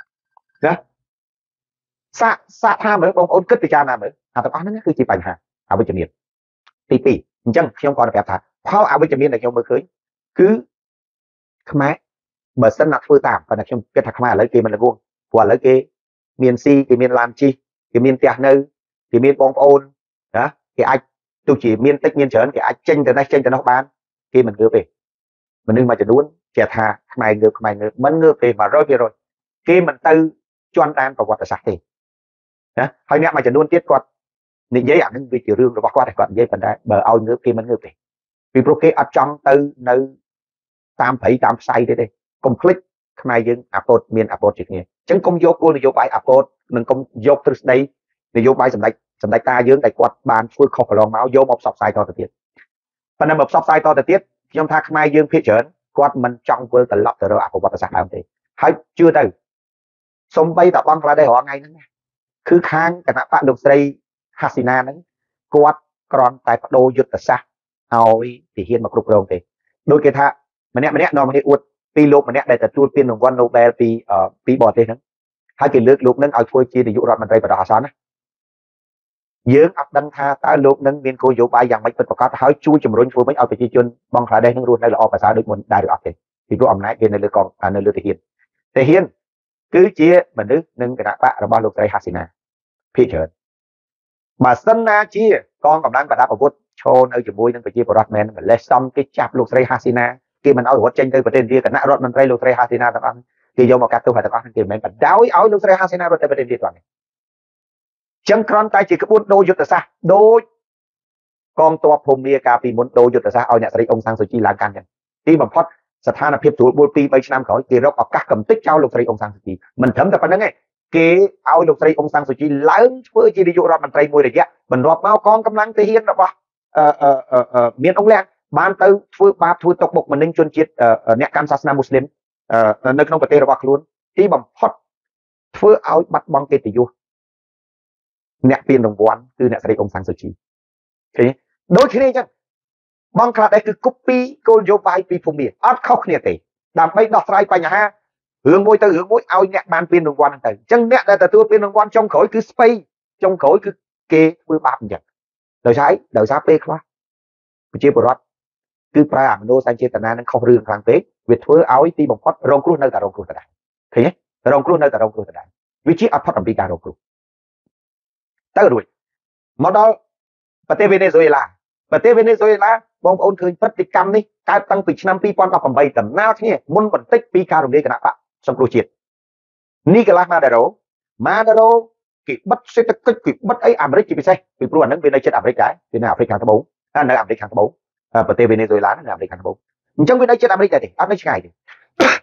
សាកថាមើលបងប្អូនគិតពិចារណាមើលអាទាំងអស់ហ្នឹងគឺជាបញ្ហាអវិជ្ជមានទី2អញ្ចឹងខ្ញុំក៏ប្រាប់ថាផលអវិជ្ជមានដែលខ្ញុំមើលឃើញគឺខ្មែរបើសិនណាធ្វើតាមប៉ុន្តែខ្ញុំគិតថាខ្មែរឥឡូវគេមិនល្ងងព្រោះឥឡូវគេមានស៊ីគេមានឡានជិះគេមានផ្ទះនៅគេមានបងប្អូនណាគេអាចទោះជាមានតិចមានច្រើនគេអាចចេញទៅនេះចេញទៅនោះបានគេមិនងើបទេមនុស្សមួយចំនួនជាថាខ្មែរងើបមិនងើបទេ 100% គេមិនទៅជន់ដានប្រវត្តិសាស្ត្រទេណាហើយអ្នកមួយចំនួនទៀតគាត់និយាយអានឹងវាជារឿងរបស់គាត់និយាយប៉ុន្តែបើឲ្យងើបគេមិនងើបទេពីព្រោះគេអត់ចង់ទៅនៅតាមព្រៃតាមផ្សៃទេកុំភ្លេចខ្មែរយើងអាពតមានអាពតជាគ្នាអញ្ចឹងកុំយកគោលនយោបាយអាពតនិងកុំយកទ្រឹស្ដីនយោបាយសម្ដេចតាយើងដែលគាត់បានធ្វើខុសកន្លងមកយកមកផ្សព្វផ្សាយតទៅទៀតប៉ុន្តែមកផ្សព្វផ្សាយតទៅទៀតខ្ញុំថាខ្មែរយើងភាគច្រើនគាត់មិនចង់វិលត្រឡប់ទៅរកអប្រវត្តិសាស្ត្រដើមទេហើយជឿទៅសំបីតបង់ខ្លះដែររាល់ថ្ងៃហ្នឹងគឺខាងគណៈបកលោកស្រីហាស៊ីណាហ្នឹងគាត់គ្រាន់តែបដូរយុទ្ធសាស្ត្រឲ្យទាហានមកគ្រប់គ្រងទេដូចគេថាម្នាក់នាំគ្នាអួតពីលោកម្នាក់ដែលទទួលពានរង្វាន់ Nobel ពីបរទេសហ្នឹងហើយគេលើកលោកហ្នឹងឲ្យធ្វើជានាយករដ្ឋមន្ត្រីបដិអាសន្នណាយើងអត់ដឹងថាតើលោកនឹងមានគោលនយោបាយយ៉ាងម៉េចពិតប្រាកដហើយជួយជំរុញធ្វើម៉េចឲ្យប្រជាជនបង់ក្លាដេសនឹងរស់នៅល្អប្រសើរដូចមុនដែរឬអត់ទេពីព្រោះអំណាចវានៅលើទាហានគឺជាមនុស្សនិងគណៈបករបស់លោកស្រីហាស៊ីណាភាគច្រើនបើសិនណាជាកងកម្លាំងប្រដាប់អាវុធឈរនៅជាមួយនឹងប្រជាពលរដ្ឋមែនម្លេះសំគេចាប់លោកស្រីហាស៊ីណាគេមិនឲ្យរត់ចេញទៅប្រទេសឥណ្ឌាគណៈរដ្ឋមន្ត្រីលោកស្រីហាស៊ីណាទាំងអស់គេយកមកកាត់ទោសឲ្យទាំងអស់គេមិនមែនបដ ாய் ឲ្យលោកស្រីហាស៊ីណារត់ទៅប្រទេសឥណ្ឌាទាំងនេះចឹងគ្រាន់តែជាក្បួនដូរយុទ្ធសាស្ត្រដូចកងទ័ពភូមាកាលពីមុនដូរយុទ្ធសាស្ត្រឲ្យអ្នកស្រីអ៊ុងសាំងស៊ូជីឡើងកាន់ចឹងទីបំផុតស្ថានភាពស្រួលបួល 2-3 ឆ្នាំក្រោយគេរកឱកាសកំទេចចោលលោកស្រីអ៊ុងសាំងស៊ូជីមិនត្រឹមតែប៉ុណ្្នឹងទេគេឲ្យលោកស្រីអ៊ុងសាំងស៊ូជីឡើងធ្វើជានាយករដ្ឋមន្ត្រីមួយរយៈបន្ទាប់មកកងកម្លាំងទាហានរបស់មានអង្គលះបានទៅធ្វើបាបធ្វើទុកបុកម្នេញជនជាតិអ្នកកាន់សាសនាមូស្លីមនៅក្នុងប្រទេសរបស់ខ្លួនទីបំផុតធ្វើឲ្យបាត់បង់កិត្តិយសអ្នកពានរង្វាន់គឺអ្នកស្រីអ៊ុងសាំងស៊ូជីឃើញដូចគ្នាអញ្ចឹងបងខ្លះដែរគឺ copy គោលនយោបាយពីភូមិអត់ខុសគ្នាទេដើម្បីដោះស្រាយបញ្ហារឿងមួយទៅរឿងមួយឲ្យអ្នកបានពានរង្វាន់ហ្នឹងទៅអញ្ចឹងអ្នកដែលទទួលពានរង្វាន់ចុងក្រោយគឺស្ពៃចុងក្រោយគឺគេធ្វើបាបអញ្ចឹងដោយសារពេលខ្លះប្រជាពលរដ្ឋគឺប្រើអាមនោសញ្ចេតនានឹងខុសរឿងខ្លាំងពេកវាធ្វើឲ្យទីបំផុតរងគ្រោះនៅតែរងគ្រោះដដែលឃើញទេរងគ្រោះនៅតែរងគ្រោះដដែលវាជាអត់ផុតអំពីការរងគ្រោះទៅរួចមកដល់ប្រទេសវេណេស៊ុយអេឡាបងប្អូនឃើញព្រឹត្តិកម្មនេះកើតតាំងពីឆ្នាំ2018ដំណើរគ្នាមុនបន្តិចពីការរំលាយគណៈបកសង្គ្រោះជាតិនីកូឡាសម៉ាដារ៉ូគេបិទសេដ្ឋកិច្ចគេបិទអីអាមេរិកជាពិសេសពីព្រោះអានឹងវានៅជិតអាមេរិកដែរវានៅអាហ្វ្រិកខាងត្បូងនៅអាមេរិកខាងត្បូងប្រទេសវេណេស៊ុយអេឡានៅអាមេរិកខាងត្បូងអញ្ចឹងវានៅជិតអាមេរិកដែរទេអត់នៅឆ្ងាយទេ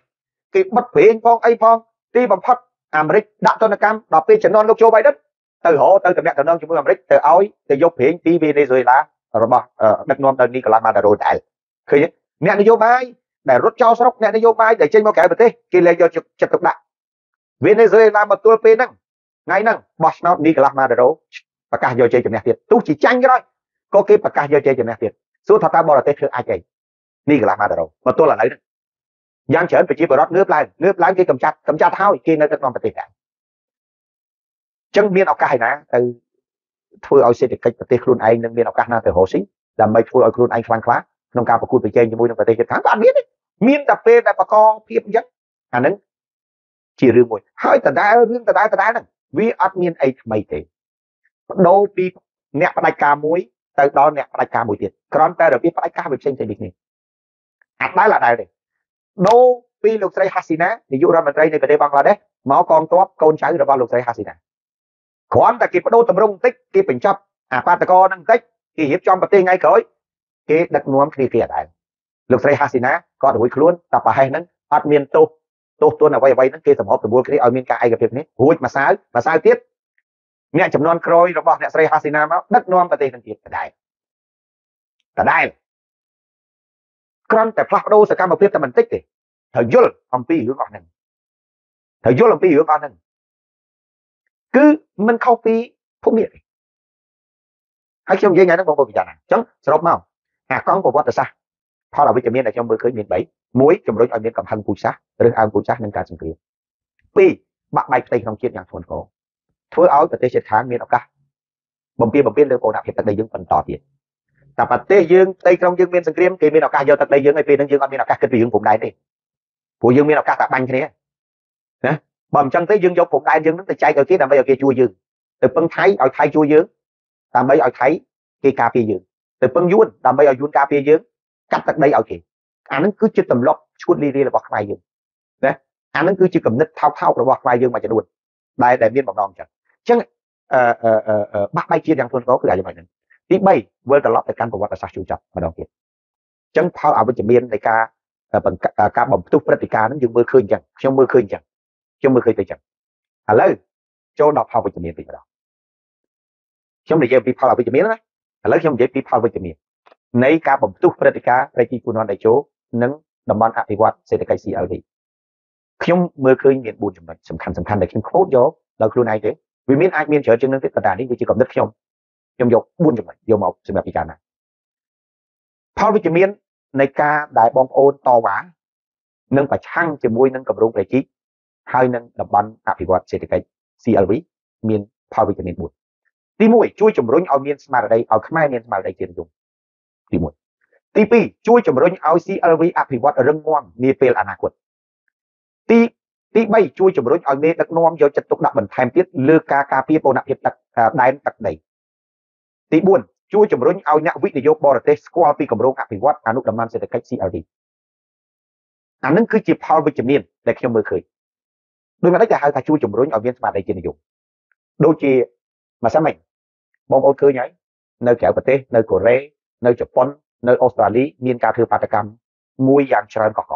cái bất phiền phong ấy phong đi bằng phật Americ đã cho nó cam đọc về chấn non lúc Joe Biden từ hộ từ mẹ từ non chúng Americ từ áo từ dục phiền đi Venezuela rồi bỏ đất non đơn Nicolas Maduro đại khi nè Joe Biden để rút cho sốc nè Joe Biden để trên một cái bật thế kia lấy cho chụp tục đại Venezuela một tour pe năng ngay năng boss not Nicolas Maduro và cả giờ chơi chụp nè thiệt tu chỉ tranh cái đó có cái và cả giờ chơi chụp nè thiệt số thật ta bỏ là tết ai chơi Nicolas Maduro mà tôi là lấy đó giang trở về chỉ vào đó ngớp lại cái cầm chặt tháo kia nó rất ngon và tệ cả chân miên ở cái nè từ thôi ở sẽ được cách tết luôn anh nên miên ở cái nào từ hồ sĩ làm mấy thôi ở luôn anh khoan khóa nông cao và cùi về chơi như môi nông tây thắng bạn biết đấy miên tập pe đã có phiệp nhất nứng chỉ riêng môi hai tờ đá nè vì admin ấy mấy thế đôi pi nẹt đại ca muối từ đó nẹt đại ca muối tiền còn ta được biết đại ca về sinh thì việc này đó là đây này đô pi lục sấy Hasina thì dụ ra mình đây này về đây Bangladesh máu con top con cháu rồi bao lục sấy Hasina khoản ta kịp đô tầm rung tích kịp bình chấp ba ta con năng tích kịp hiệp trong bát ngay cởi cái đặc nuông kia kia đại lục sấy Hasina có được luôn tập hay nắng admin tôi là vay nó kia tầm hộp tầm buôn cái admin cái ai gặp việc này hụt mà sao tiếp nghe chấm non croi rồi bao nè sấy Hasina máu đất nuông bát năng kia đại conแต่พระโดสกรรมเพียบแต่มันติ๊กดิเธอยุ่งอมปีหรือก่อนหนึ่งคือมันเข้าปีพวกนี้ให้ช่วงยังไงต้องบอกอย่างนั้นจังสรุปมั้งก้อนของวัดซะพอเราวิจารณ์ในช่วงมือเคยมีใบมุ้ยจำรวจเอาเมียกับพันปูซะหรือเอาปูซะในการสังเกตปีบักใบตีของเชียร์อย่างทนโกทั่วเอาแต่เตะเฉียดทางเมียเอากะบ่มเปี้ยเรื่องโกนับเหตุใดยังเป็นต่อเดียแต่ประเทศยังในtrongยังมีสังเกตกี่มีเอากะเยอะแต่ใดยังไอปีนั้นยังมีเอากะขึ้นไปยังผมได้ดิผู้ยังมีเอากะแต่บังแค่นี้นะบ่มจังtớiยังยกผมได้ยังนั้นแต่ใจเอาที่ทำไปเอาเกี่ยช่วยยังแต่เพิ่งไทยเอาไทยช่วยยังทำไปเอาไทยกี่กาปียังแต่เพิ่งยุ่นทำไปเอายุ่นกาปียังcắt tận đây ở kì anh nó cứ chưa tầm lót chuột đi là bọc vai dương đấy anh nó cứ chưa cầm nít thao là bọc vai dương mà cho đuổi đây để miên bọc non chẳng chứ bắt bay chia đang tuân có cái gì vậy này tí bay với tờ lót tại căn của vật là sao chịu chặt mà đâu kì chẳng phao ở bên chợ miên đây bằng ca bầm túc pratica nó dương mưa khơi chẳng trong mưa khơi chẳng lấy cho đọc phao bên chợ miên thì đó trong này giờ bị phao ở bên chợ miên đó lấy trong dễ bị phao bên chợ miênในการบ่มตุกปฏิกาในที่คุณนอนได้โจนั้นดำบันอภิวัตเศรษฐกิจ CLV ขยมเมื่อเคยเห็นบุญจำนวนสำคัญแต่ขยมโคตรโยเราคือไงเด้วิมินไอเมียนเฉยจึงนั้นที่กระดานนี้วิจิตรกับนึกขยมยกบุญจำนวนโยมเอาสำหรับพิจารณาพอวิจิเมียนในการได้บองโอนต่อหวานั่งไปช่างจะมวยนั่งกับรุ่งไรจิให้นั่งดำบันอภิวัตเศรษฐกิจ CLV เมียนพอวิจิเมียนบุญที่มวยช่วยจมรุ่งเอาเมียนสมาร์ทได้เอาขมายเมียนสมาร์ทได้เจียนยงទី1ទី2ជួយជំរុញឲ្យ CLV អភិវឌ្ឍរឹងមាំនាពេលអនាគតទី3ជួយជំរុញឲ្យមេដឹកនាំយកចិត្តទុកដាក់បន្ថែមទៀតលើការការពារបូរណភាពទឹកដែនទឹកដីទី4ជួយជំរុញឲ្យអ្នកវិនិយោគបរទេសស្គាល់ពីគម្រោងអភិវឌ្ឍអនុតំបន់សេដ្ឋកិច្ច CLV អានឹងគឺជាផលវិជ្ជមានដែលខ្ញុំមើលឃើញដោយមិនគេហៅថាជួយជំរុញឲ្យមានស្មារតីជានិយមដូចជាមួយសិនមិញបងប្អូនឃើញហើយនៅក្រៅប្រទេសនៅកូរ៉េនៅជប៉ុននៅអូស្ត្រាលីមានការធ្វើបាតកម្មមួយយ៉ាងច្រើនកក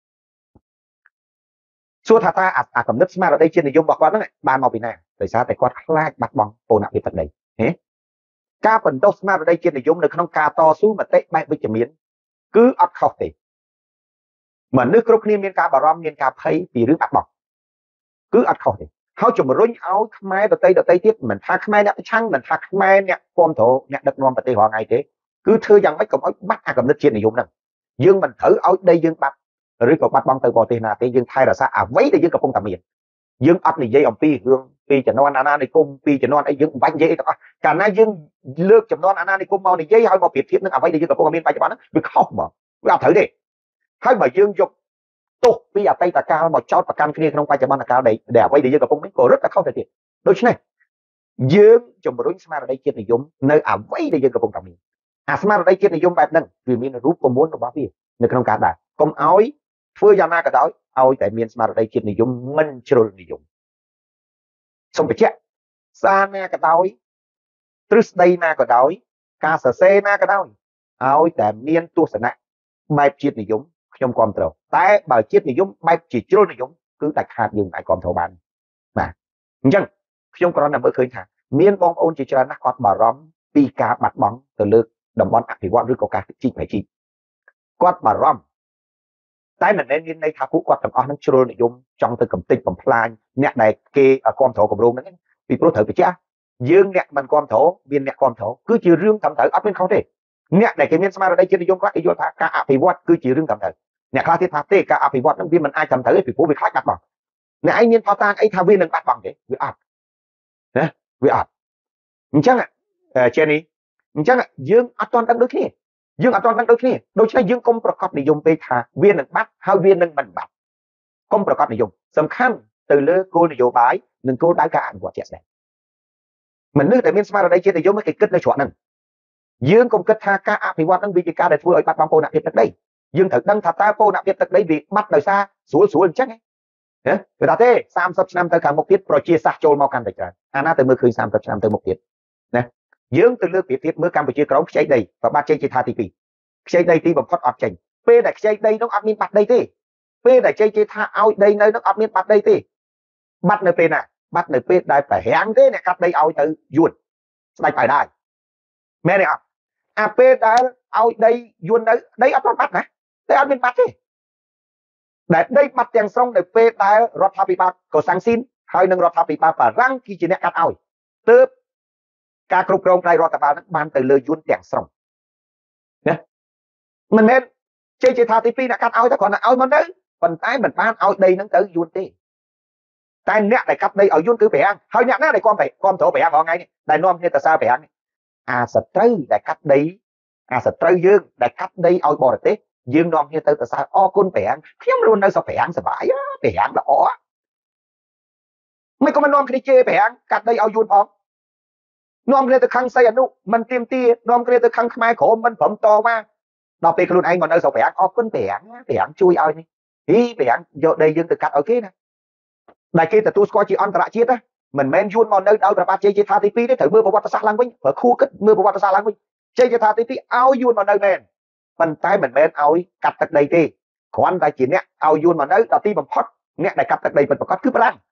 សួរថាតើអាកំណត់ស្មារតីជានិយមរបស់គាត់ហ្នឹងបានមកពីណាដោយសារតែគាត់ខ្លាចបាត់បង់បូរណភាពទឹកដីការបណ្ដុះស្មារតីជានិយមនៅក្នុងការតស៊ូមតិបែបវិជ្ជមានគឺអត់ខុសទេមនុស្សគ្រប់គ្នាមានការបារម្ភមានការភ័យពីរឿងបាត់បង់គឺអត់ខុសទេហើយជំរុញឲ្យខ្មែរដតីទៀតមិនថាខ្មែរអ្នកប្រឆាំងមិនថាខ្មែរអ្នកគ្រប់គ្រងអ្នកដឹកនាំប្រទេសរាល់ថ្ងៃទេគឺធ្វើយ៉ាងម៉េចកុំឲ្យបាត់អាកំណត់ជាតិនិយមហ្នឹងយើងមិនត្រូវឲ្យដីយើងបាត់ឬក៏បាត់បង់ទៅបរទេសណាទេយើងថែរក្សាអ្វីដែលយើងកំពុងតែមានយើងអត់និយាយអំពីរឿងពីចំនួនអាណានិគមពីចំនួនអីយើងបាច់និយាយអីទាំងអស់កាលណាយើងលើកចំនួនអាណានិគមមកនិយាយឲ្យមកប្រៀបធៀបនឹងអ្វីដែលយើងកំពុងតែមានបច្ចុប្បន្នហ្នឹងវាខុសមកវាអត់ត្រូវទេហើយបើយើងយកទោសពីអតីតកាលមកចោទប្រកាន់គ្នាក្នុងបច្ចុប្បន្នកាលដែលអ្វីដែលយើងកំពុងមានក៏រឹតតែខុសទៅទៀតដូច្នេះយើងជំរុញស្មារតីជាតិនិយមនៅអ្វីដែលយើងកំពុងតែមានអាស្មារតីជាតិនិយមបែបហ្នឹងវាមានរូបមន្តរបស់វានៅក្នុងការដែរកុំឲ្យធ្វើយ៉ាងណាក៏ដោយឲ្យតែមានស្មារតីជាតិនិយមមិនជ្រុលនិយមសូមបញ្ជាក់សារណាក៏ដោយទ្រឹស្ដីណាក៏ដោយការសរសេរណាក៏ដោយឲ្យតែមានទស្សនៈបែបជាតិនិយមខ្ញុំគ្រប់គ្រងតែបើជាតិនិយមបែបជាជ្រុលនិយមគឺដាច់ខាតយើងអាចគ្រប់គ្រងបានបាទអញ្ចឹងខ្ញុំគ្រាន់តែមើលឃើញថាមានបងប្អូនជាច្រើនណាស់គាត់បារម្ភពីការបាត់បង់ទៅលើតំបន់អភិវឌ្ឍឬក៏ការជីកប្រជីគាត់បារម្ភតែមិនមែនមានន័យថាពួកគាត់ទាំងអស់នឹងជ្រុលនិយមចង់ទៅកំទេចបំផ្លាញអ្នកដែលគេគ្រប់គ្រងគម្រោងហ្នឹងពីព្រោះត្រូវបញ្ជាក់យើងអ្នកមិនគ្រប់គ្រងមានអ្នកគ្រប់គ្រងគឺជារឿងត្រឹមត្រូវអត់មានខុសទេអ្នកដែលគេមានស្មារតីជាតិនិយមខ្លះគេយល់ថាការអភិវឌ្ឍគឺជារឿងត្រឹមត្រូវអ្នកខ្លះទៀតថាទេការអភិវឌ្ឍហ្នឹងវាមិនអាចត្រឹមត្រូវទេពីព្រោះវាខ្លាចបាត់បង់អ្នកឯងមានផតតាងអីថាវានឹងបាត់បង់ទេវាអត់ណាវាអត់អញ្ចឹងចេះនេះអញ្ចឹងយើងអត់ទាន់ដឹងដូចគ្នាយើងអត់ទាន់ដឹងដូចគ្នាដូច្នេះយើងកុំប្រកបនិយមពេកថាវានឹងបាត់ហើយវានឹងមិនបាត់កុំប្រកបនិយមសំខាន់ទៅលើគោលនយោបាយនិងគោលដៅការអនុវត្តជាក់ស្ដែងមនុស្សដែលមានស្មារតីជាតិនិយមគេគិតនៅច្រកហ្នឹងយើងកុំគិតថាការអភិវឌ្ឍហ្នឹងវាជាការដែលធ្វើឲ្យបាត់បង់ពូនភាពទឹកដីយើងត្រូវដឹងថាតើពូនភាពទឹកដីវាបាត់ដោយសារស្រួលអញ្ចឹងណាវាថាទេ30ឆ្នាំទៅខាងមុខទៀតប្រជាសាស្ត្រចូលមកកាន់តែច្រើនអាណាទៅមើលឃើញ30ឆ្នាំទៅមុខទៀតណាយើងទៅលើកពីទៀតមើលកម្ពុជាក្រោមខ្ចីដីប្របាទចេញជាថាទី2ខ្ចីដីទីបំផុតអត់ចេញពេលដែលខ្ចីដីនោះអត់មានបាត់ដីទេពេលដែលចេញជាថាឲ្យដីនៅនោះអត់មានបាត់ដីទេបាត់នៅពេលណាបាត់នៅពេលដែលប្រហាំងទេអ្នកកាត់ដីឲ្យទៅយួនស្ដេចបាយដែរមែនទេអត់អាពេលដែលឲ្យដីយួននៅដីអត់បាត់ណាតែអត់មានបាត់ទេដែលដីបាត់ទាំងស្រុងនៅពេលដែលរដ្ឋាភិបាលកូសាំងស៊ីនហើយនឹងរដ្ឋាភិបាលបារាំងគឺជាអ្នកកាត់ឲ្យទើបការគ្រប់គ្រងផ្នែករដ្ឋបាលនឹងបានទៅលើយួនទាំងស្រុងណាមិនមែនចេញជាថាទី2អ្នកកាត់ឲ្យតែគ្រាន់តែឲ្យមកនៅប៉ុន្តែមិនបានឲ្យដីនឹងទៅយួនទេតែអ្នកដែលកាត់ដីឲ្យយួនគឺប្រាំងហើយអ្នកណាដែលគ្រប់គ្រងប្រាំងហងៃនេះដែលនាំគ្នាទៅសារប្រាំងអាសត្រូវដែលកាត់ដីអាសត្រូវយើងដែលកាត់ដីឲ្យបរទេសយើងនាំគ្នាទៅសរសើរអរគុណប្រាំងខ្ញុំរស់នៅស្រុកប្រាំងសុបាយប្រាំងល្អមិនក៏មិននាំគ្នាជេរប្រាំងកាត់ដីឲ្យយួនផងនាំគ្នាទៅខឹងសីអនុមិនទៀមទានាំគ្នាទៅខឹងខ្មែរក្រមមិនព្រមតមកដល់ពេលខ្លួនឯងមកនៅស្រុកប្រាំងអរគុណប្រាំងជួយឲ្យនេះប្រាំងយកដីយើងទៅកាត់ឲ្យគេណាដែលគេទទួលស្គាល់ជាអន្តរជាតិណាមិនមែនយួនមកនៅដោយប្របាទជ័យជាថាទី2ទេត្រូវមើលប្រវត្តិសាស្ត្រឡើងវិញព្រោះគូគិតមើលប្រវត្តិសាស្ត្រឡើងវិញជ័យជាថាទី2ឲ្យយួនមកនៅមែនប៉ុន្តែមិនមែនឲ្យកាត់ទឹកដីទេគ្រាន់តែជាអ្នកឲ្យយួនមកនៅដល់ទីបំផុតអ្នកដែលកាត់ទឹកដីពិតប្រាកដគឺប្រាំង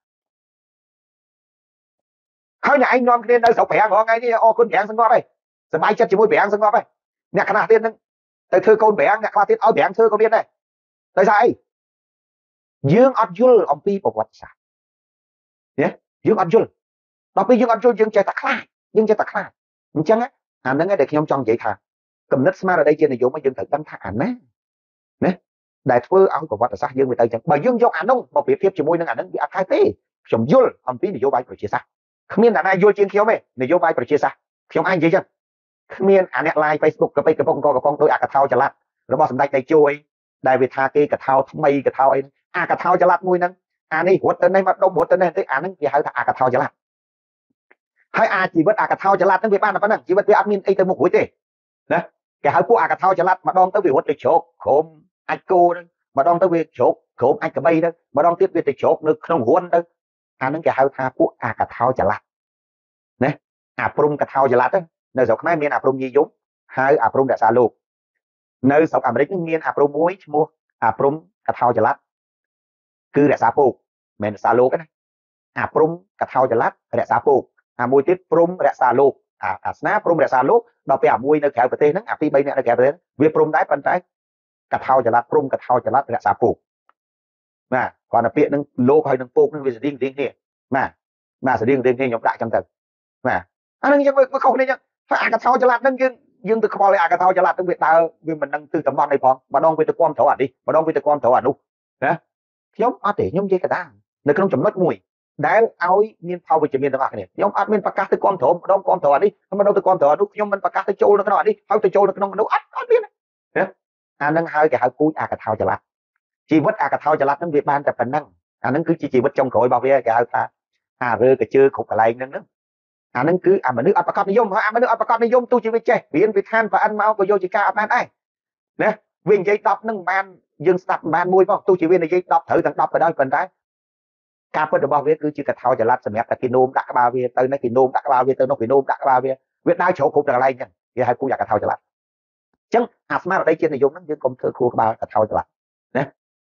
ហើយអ្នកឯងនាំគ្នានៅស្រុកប្រាំងថ្ងៃនេះអរគុណប្រាំងសង្កត់ហើយសប្បាយចិត្តជាមួយប្រាំងសង្កត់ហើយអ្នកខ្លះទៀតនឹងទៅធ្វើកូនប្រាំងអ្នកខ្លះទៀតឲ្យប្រាំងធ្វើក៏មានដែរដោយសារអីយើងអត់យល់អំពីប្រវត្តិសាស្ត្រណាយើងអត់យល់ដល់ពេលយើងអត់យល់យើងចេះតែខ្លាចអញ្ចឹងអាហ្នឹងឯងដែលខ្ញុំចង់និយាយថាគំនិតស្មារតីជាតិនិយមយើងត្រូវដឹងថាអាណាណាដែលធ្វើឲ្យប្រវត្តិសាស្ត្រយើងវាទៅអញ្ចឹងបើយើងយកអានោះមកប្រៀបធៀបជាមួយនឹងអាហ្នឹងវាអត់ខុសទេខ្ញុំយល់អំពីនយោបាយប្រជាសាស្ត្រគ្មានអ្នកណាយល់ជាងខ្ញុំទេនយោបាយប្រជាសាស្ត្រខ្ញុំអាចនិយាយចឹងគ្មានអាអ្នក live Facebook កប៉ិកកំប៉ុងដោយអាកថាចល័តរបស់សម្ដេចតេជោអីដែលវាថាគេកថាថ្មីកថាអីអាកថាចល័តមួយហ្នឹងអានេះរត់ទៅនេះមកដុំរត់ទៅនេះទៅអាហ្នឹងគេហៅថាអាកថាចល័តហើយអាជីវិតអាកថាចល័តហ្នឹងវាបានតែប៉ុណ្ណឹងជីវិតវាអត់មានអីទៅមុខរួចទេណាគេហៅពួកអាកថាចល័តម្ដងទៅវារត់ទៅជ្រោកក្រុមអាចគោហ្នឹងម្ដងទៅវាជ្រោកក្រុមអាចកបីទៅម្ដងទៀតវាទៅជ្រោកនៅក្នុងរួនទៅអាហ្នឹងគេហៅថាពួកអាកថាចល័តណាអាព្រំកថាចល័តហ្នឹងនៅស្រុកខ្មែរមានអាព្រំយាយយំហើយអាព្រំរក្សាលោកនៅស្រុកអាមេរិកមានអាព្រំមួយឈ្មោះអាព្រំកថាចល័តគឺរក្សាពូកមិនរក្សាលោកណាអាព្រំកថាចល័តរក្សាពូកអាមួយទៀតព្រំរក្សាលោកអាស្នាព្រំរក្សាលោកដល់ពេលអាមួយនៅក្រៅប្រទេសហ្នឹងអាពីរ3នាក់នៅក្រៅប្រទេសវាព្រំដែរប៉ុន្តែកថាចល័តព្រំកថាចល័តរក្សាពូកបាទគាត់តែពាក្យហ្នឹងលោកហើយនឹងពូកហ្នឹងវាស្តៀងគ្នាបាទស្តៀងគ្នាខ្ញុំដាក់ចឹងទៅបាទអាហ្នឹងយើងមើលខុសគ្នាចឹងហើយអាកថាចល័តហ្នឹងយើងទៅខ្វល់ឲ្យអាកថាចល័តហ្នឹងវាដើរវាមិននឹងទិសតំបន់អីផងម្ដងវាទៅគាំទ្រអានេះម្ដងវាទៅគាំទ្រអានោះណាខ្ញុំអត់ទេខ្ញុំនិយាយកដានៅក្នុងចំណុចមួយដែលឲ្យមានផលវិជ្ជមានទាំងអស់គ្នាខ្ញុំអត់មានប្រកាសទៅគាំទ្រម្ដងគាំទ្រអានេះម្ដងទៅគាំទ្រអានោះខ្ញុំមិនប្រកាសទៅចូលនៅក្នុងអានេះហើយទៅចូលនៅក្នុងនោះអត់មានណាអាហ្នឹងហើយគេហៅពូជអាកថាចល័តជីវិតអាកថាចល័តហ្នឹងវាបានតែប៉ុណ្ណឹងអាហ្នឹងគឺជាជីវិតចុងក្រោយរបស់វាគេហៅថាអារើកជើគ្រប់កន្លែងហ្នឹងអាហ្នឹងគឺអាមនុស្សអត់ប្រកបនិយមហើយអាមនុស្សអត់ប្រកបនិយមទោះជាវាចេះរៀនវិធានប្រអិនមកក៏យកជាការអត់បានដែរណាវានិយាយ10ហ្នឹងមិនបានយើងស្ដាប់មិនបានមួយផងទោះជាវានិយាយ10ត្រូវទាំង10ក៏ដោយប៉ុន្តែការពិតរបស់វាគឺជាកថាចល័តសម្រាប់តែគេនោមដាក់ក្បាលវាទៅនេះគេនោមដាក់ក្បាលវាទៅនោះគេនោមដាក់ក្បាលវាដើរជ្រោកគ្រប់កន្លែងអញ្ចឹងគេហៅពូជអាកថាចល័តអញ្ចឹងអាស្មារតីជាតិនិយមហ្នឹងយើងកុំធ្វើខួរក្បាលកថាចល័ត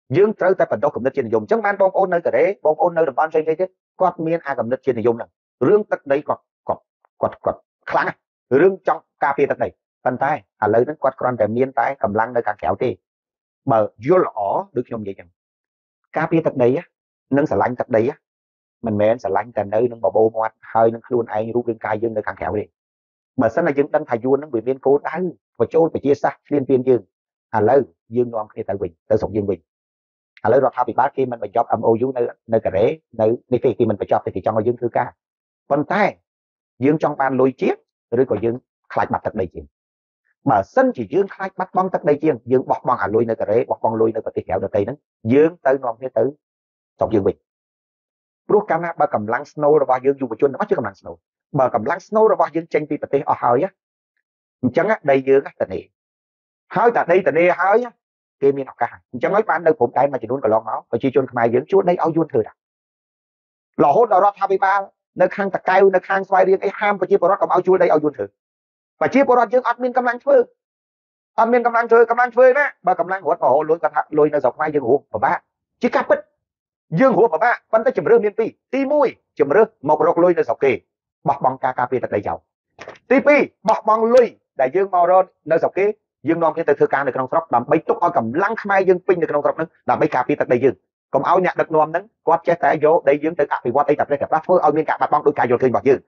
dươngត្រូវតែបន្តកំណត់ជានិយមអញ្ចឹងបានបងប្អូននៅកូរ៉េបងប្អូននៅតំបន់ផ្សេងៗទៀតគាត់មានអាកំណត់ជានិយមហ្នឹងរឿងទឹកដីគាត់ខ្លាំងរឿងចង់ការពារទឹកដីប៉ុន្តែឥឡូវហ្នឹងគាត់គ្រាន់តែមានតែកម្លាំងនៅខាងក្រៅទេបើយល់ល្អដូចខ្ញុំនិយាយចឹងការពារទឹកដីនិងស្រឡាញ់ទឹកដីមិនមែនស្រឡាញ់តែនៅនឹងបបោមាត់ហើយនឹងខ្លួនឯងរូបរាងកាយយើងនៅខាងក្រៅទេបើសិនតែយើងដឹងថាយួនហ្នឹងវាមានគោលដៅបញ្ចូលប្រជាសាស្ត្រឈ្លានពានយើងឥឡូវយើងនាំគ្នាទៅវិញទៅស្រុកយើងវិញឥឡូវរដ្ឋាភិបាលគេមិនបញ្ចប់ MOU នៅកូរ៉េនៅនេះទេគេមិនបញ្ចប់ទេគេចង់ឲ្យយើងធ្វើការប៉ុន្តែយើងចង់បានលុយជាងឬក៏យើងខ្លាចបាត់ទឹកដីជាងបើសិនជាយើងខ្លាចបាត់បង់ទឹកដីជាងយើងបោះបង់អាលុយនៅកូរ៉េបោះបង់លុយនៅប្រទេសក្រៅដទៃហ្នឹងយើងទៅនាំគ្នាទៅស្រុកយើងវិញព្រោះកាលណាបើកម្លាំងស្នូលរបស់យើងយុវជនរបស់ជាកម្លាំងស្នូលបើកម្លាំងស្នូលរបស់យើងចេញពីប្រទេសអស់ហើយអញ្ចឹងដីយើងទៅនេះហើយតែដីទៅនេះហើយគេមានឱកាសអញ្ចឹងហើយបាននៅព្រំដែនមួយចំនួនកន្លងមកប្រជាជនខ្មែរយើងជួលដីឲ្យយួនធ្វើដែររហូតដល់រដ្ឋាភិបាលនៅខាងតកែវនៅខាងស្វាយរៀងអីហាមប្រជាពលរដ្ឋកុំឲ្យជួលដីឲ្យយួនធ្វើប្រជាពលរដ្ឋយើងអត់មានកម្លាំងធ្វើអត់មានកម្លាំងធ្វើណាបើកម្លាំងរត់បរហូតលុយគាត់ថាលុយនៅស្រុកខ្មែរយើងរស់ពិបាកជាការពិតយើងរស់ពិបាកប៉ុន្តែជំរឿមានពីរទី1ជំរឿមករកលុយនៅស្រុកគេបោះបង់ការពារទឹកដីចោលទី2បោះបង់លុយដែលយើងមករកនៅស្រុកគេយើងនាំគ្នាទៅធ្វើការនៅក្នុងស្រុកដើម្បីទុកឲ្យកម្លាំងខ្មែរយើងពេញនៅក្នុងស្រុកហ្នឹងដើម្បីការពារទឹកដីយើងកុំឲ្យអ្នកដឹកនាំហ្នឹងគាត់ចេះតែយកដីយើងទៅអភិវឌ្ឍអីតែផ្លេសតែផ្លាស់ធ្វើឲ្យមានការបាត់បង់ដោយការយល់ឃើញរបស់យើង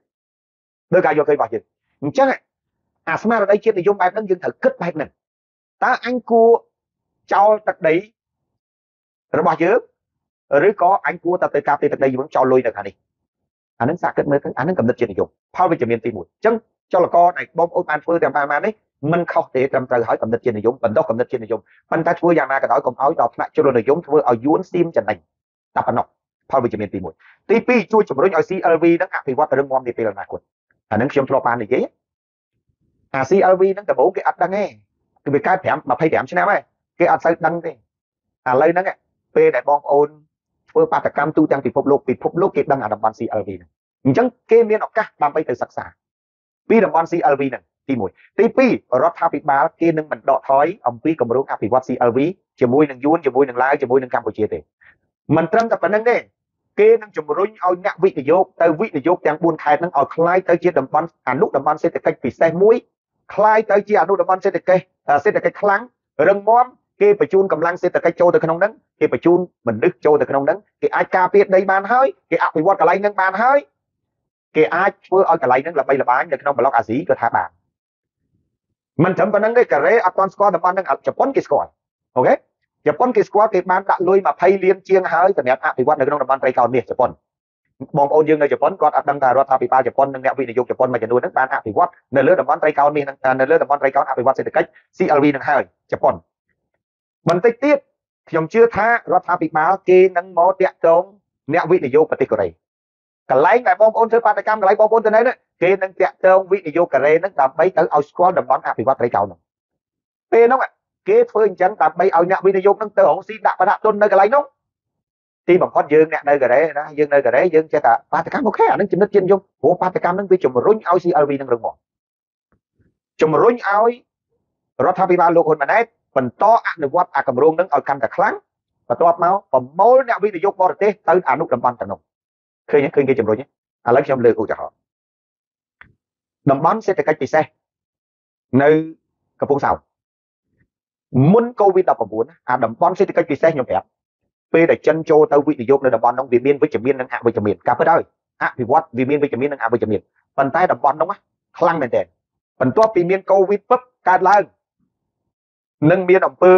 អញ្ចឹងអាស្មារតីជាតិនិយមបែបហ្នឹងយើងត្រូវគិតបែបហ្នឹងតើអញគួរចោលទឹកដីរបស់យើងឬក៏អញគួរតែទៅការពារទឹកដីយើងចោលលុយនៅខាងនេះអានឹងសាកគិតមើលទៅអានឹងកំណត់ជាតិនិយមផលវិជ្ជមានទី1អញ្ចឹងចលករដែលបងប្អូនបានធ្វើទាំងបាននេះមិនខុសទេត្រឹមត្រូវហើយកំណត់ជាតិនិយមបន្តកំណត់ជាតិនិយមប៉ុន្តែធ្វើយ៉ាងណាក៏ដោយកុំឲ្យដល់ថ្នាក់ជ្រុលនិយមធ្វើឲ្យយួនសៀមចំណេញតែប៉ុណ្ណោះផលវិជ្ជមានទី1ទី2ជួយជំរុញឲ្យ CLV នឹងអភិវឌ្ឍទៅរឹងមាំនាពេលអនាគតអានឹងខ្ញុំធ្លាប់បាននិយាយអា CLV នឹងដំបូងគេអត់ដឹងទេគឺវាកើត25ឆ្នាំហើយគេអត់សូវដឹងទេឥឡូវហ្នឹងពេលដែលបងប្អូនធ្វើបាតកម្មទូទាំងពិភពលោកគេដឹងអាតំបន់ CLV ហ្នឹងអញ្ចឹងគេមានឱកាសដើម្បីទៅសិក្សាពីតំបន់ CLV ហ្នឹងទី1ទី2រដ្ឋាភិបាលគេនឹងមិនដកថយអំពីគម្រោងអភិវឌ្ឍ CLV ជាមួយនឹងយួនជាមួយនឹងឡាវជាមួយនឹងកម្ពុជាទេមិនត្រឹមតែប៉ុណ្្នឹងទេគេនឹងជំរុញឲ្យអ្នកវិនិយោគទៅវិនិយោគទាំង4ខេត្តហ្នឹងឲ្យคล้ายទៅជាតំបន់អនុតំបន់សេដ្ឋកិច្ចពិសេសមួយคล้ายទៅជាអនុតំបន់សេដ្ឋកិច្ចខ្លាំងរឹងមាំគេបញ្ជូនកម្លាំងសេដ្ឋកិច្ចចូលទៅក្នុងហ្នឹងគេបញ្ជូនមនុស្សចូលទៅក្នុងហ្នឹងគេអាចការពារដីបានហើយគេអភិវឌ្ឍកន្លែងហ្នឹងបានហើយគេអាចធ្វើឲ្យកន្លែងហ្នឹងល្បីល្បាញនៅក្នុងប្លុកអាស៊ីក៏ថាបានមិនត្រឹមប៉ុណ្្នឹងទេកូរ៉េអត់ទាន់ស្គាល់តំបន់ហ្នឹងជប៉ុនគេស្គាល់អូខេជប៉ុនគេស្គាល់គេបានដាក់លុយ20លានជាងហើយសម្រាប់អភិវឌ្ឍនៅក្នុងតំបន់ត្រីកោណមាសជប៉ុនបងប្អូនយើងនៅជប៉ុនគាត់អត់ដឹងថារដ្ឋាភិបាលជប៉ុននិងអ្នកវិនិយោគជប៉ុនមួយចំនួនហ្នឹងបានអភិវឌ្ឍនៅលើតំបន់ត្រីកោណមាសហ្នឹងនៅលើតំបន់ត្រីកោណអភិវឌ្ឍសេដ្ឋកិច្ច CLV ហ្នឹងហើយជប៉ុនបន្តិចទៀតខ្ញុំជឿថារដ្ឋាភិបាលគេនឹងមកតាក់ទងអ្នកវិនិយោគប្រទេសកូរ៉េកន្លែងដែលបងប្អូនធ្វើបាតកម្មកន្លែងបងប្អូនទៅនៅគេនឹងតាក់ទងវិនិយោគកូរ៉េហ្នឹងដើម្បីទៅឲ្យស្គាល់តំបន់អភិវឌ្ឍត្រីកោណហ្នឹងពេលហ្នឹងគេធ្វើអញ្ចឹងដើម្បីឲ្យអ្នកវិនិយោគហ្នឹងទៅរងស៊ីដាក់ទុននៅកន្លែងហ្នឹងទីបំផុតយើងអ្នកនៅកូរ៉េណាយើងនៅកូរ៉េយើងចេះតែបាតកម្មអូខេអានឹងចំណុចជាតិនិយមព្រោះបាតកម្មហ្នឹងវាជំរុញឲ្យ CLV ហ្នឹងរឹងមាំជំរុញឲ្យរដ្ឋាភិបាលលោកហ៊ុនម៉ាណែតបន្តអនុវត្តអាគម្រោងហ្នឹងឲ្យកាន់តែខ្លាំងបន្ទាប់មកប្រមូលអ្នកវិនិយោគបរទេសទៅអនុតំបន់ទាំងនោះឃើញគេជំរុញឥឡូវខ្ញុំលើកឧទាហរណ៍តំបន់សេដ្ឋកិច្ចពិសេសនៅកំពង់សោមមុន COVID-19 អាតំបន់សេដ្ឋកិច្ចពិសេសខ្ញុំប្រាប់ពេលដែលចិនចូលទៅវិនិយោគនៅតំបន់នោះវាមានវិជ្ជមាននិងអវិជ្ជមានការពិតហើយអភិវឌ្ឍវាមានវិជ្ជមាននិងអវិជ្ជមានប៉ុន្តែតំបន់នោះខ្លាំងមែនទែនបន្ទាប់ពីមាន COVID ពឹបកើតឡើងនឹងមានអំពើ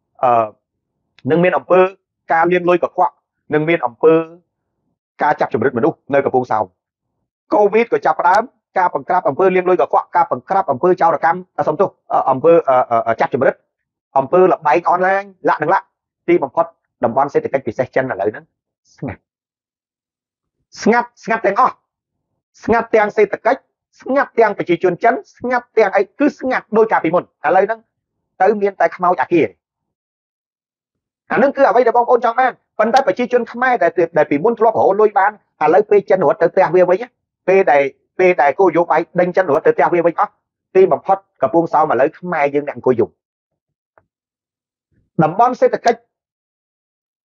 ការលាងលុយកខ្វក់នឹងមានអំពើការចាប់ចម្រិតមនុស្សនៅកំពង់សោម COVID ក៏ចាប់ផ្ដើមការបង្ក្រាបអំពើលាងលុយកខ្វក់ការបង្ក្រាបអំពើចោរកម្មសំទោសអំពើចាប់ចម្រិតអំពើលបែងអនឡាញលាក់ទីបំផុតតំបន់សេដ្ឋកិច្ចពិសេសចិនឥឡូវហ្នឹងស្ងាត់ទាំងអស់ស្ងាត់ទាំងសេដ្ឋកិច្ចស្ងាត់ទាំងប្រជាជនចិនស្ងាត់ទាំងអីគឺស្ងាត់ដោយការពីមុនឥឡូវហ្នឹងទៅមានតែខ្មោចអាគារអានឹងគឺអ្វីដែលបងប្អូនចង់បានប៉ុន្តែប្រជាជនខ្មែរដែលពីមុនធ្លាប់រហូតលុយបានឥឡូវពេលចិនរត់ទៅផ្ទះវាវិញពេលដែលគោលនយោបាយដេញចិនរត់ទៅផ្ទះវាវិញអស់ទីបំផុតកំពង់សោមឥឡូវខ្មែរយើងអ្នកអង្គុយយំតំបន់សេដ្ឋកិច្ច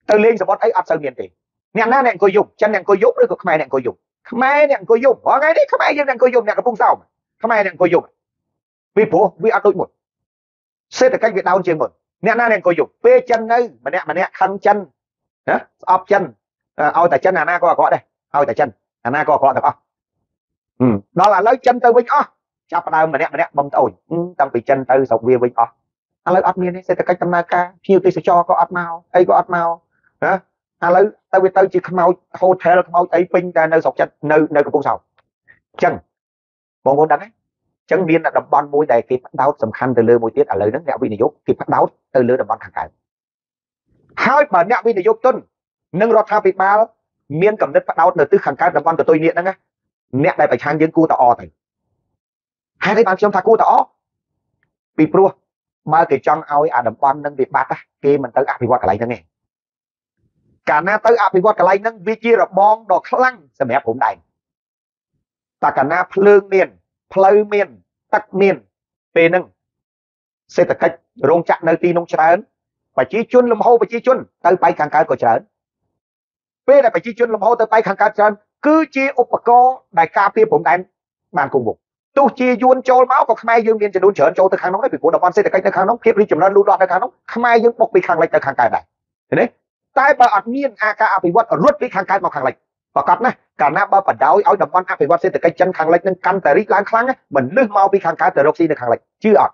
từ liên sập bọt ấy ắt sâu miền thì nè na nè coi dùng chân nè coi dùng rồi có Khmer nè coi dùng Khmer nè coi dùng ở ngay đấy Khmer dương nè coi dùng nè cái vùng sau Khmer nè coi dùng vì phố vì ắt đôi một sẽ từ cách Việt Nam trên một nè na nè coi dùng pe chân đây mà nè khăn chân hả ọp chân ao tại chân na có đây ao tại chân na có được không đó là lấy chân từ vinh chắp đầu mà nè bấm tồi tâm bị chân từ sọc vía vinh lấy ắt miên sẽ từ cách tâm na ca nhiều tôi sẽ cho có ắt màu ấy có ắt màu hả lấy tao biết tao chỉ mau hotel mau ấy pin ra nơi sọc chân nơi nơi cái vùng sau chân bọn con đánh ấy chân miên là đập bắn mũi đầy kịp bắt đau sầm khăn từ lừa mũi tiết lời nó ngẹo vì này dốt kịp bắt đau từ lừa đập bắn thằng cái hai bà ngẹo vì này dốt tuân nâng rót tha bị ba miên cầm đất bắt đau từ từ thằng cái đập bắn từ tôi niệm đó nghe nẹt đây phải trang dân cu tao thầy hai cái bạn trong thằng cu tao bị pro mà cái trong ao đập bắn nâng bị bắt kia mình tới bị quạt cái này nghe cả na tới bị quạt cái này nâng vì chia là bong đỏ khăng sẽ mẹ cũng đầy ta cả na phơi miền tắc miền về nâng sẽ tập cách rong chặt nơi ti nông trấn và chỉ chun lồng hô và chỉ chun tới bay khang cái của trấn về là phải chỉ chun lồng hô tới bay khang cái trấn cứ chia upco đại ca piaผมđại bàn cùng một tu chia yuan châu máu của Khmer dương miềnจะโดนเฉินchâu tới khang nóng đấy bị của đập bắn sẽ tập cách tới khang nóng kiếp đi chậm lên lưu loạn tới khang nóng Khmer dương bộc bị khang lệch tới khang cái này thế đấy tai bà ở miền AK bị vắt ở ruột bị khang cái vào khang lệch và cắt này cả na ba phần đau áo đập bắn bị vắt sẽ tập cách chân khang lệch nên căn tại rít láng kháng ấy mình nước mau bị khang cái từ roxy được khang lệch chưa ở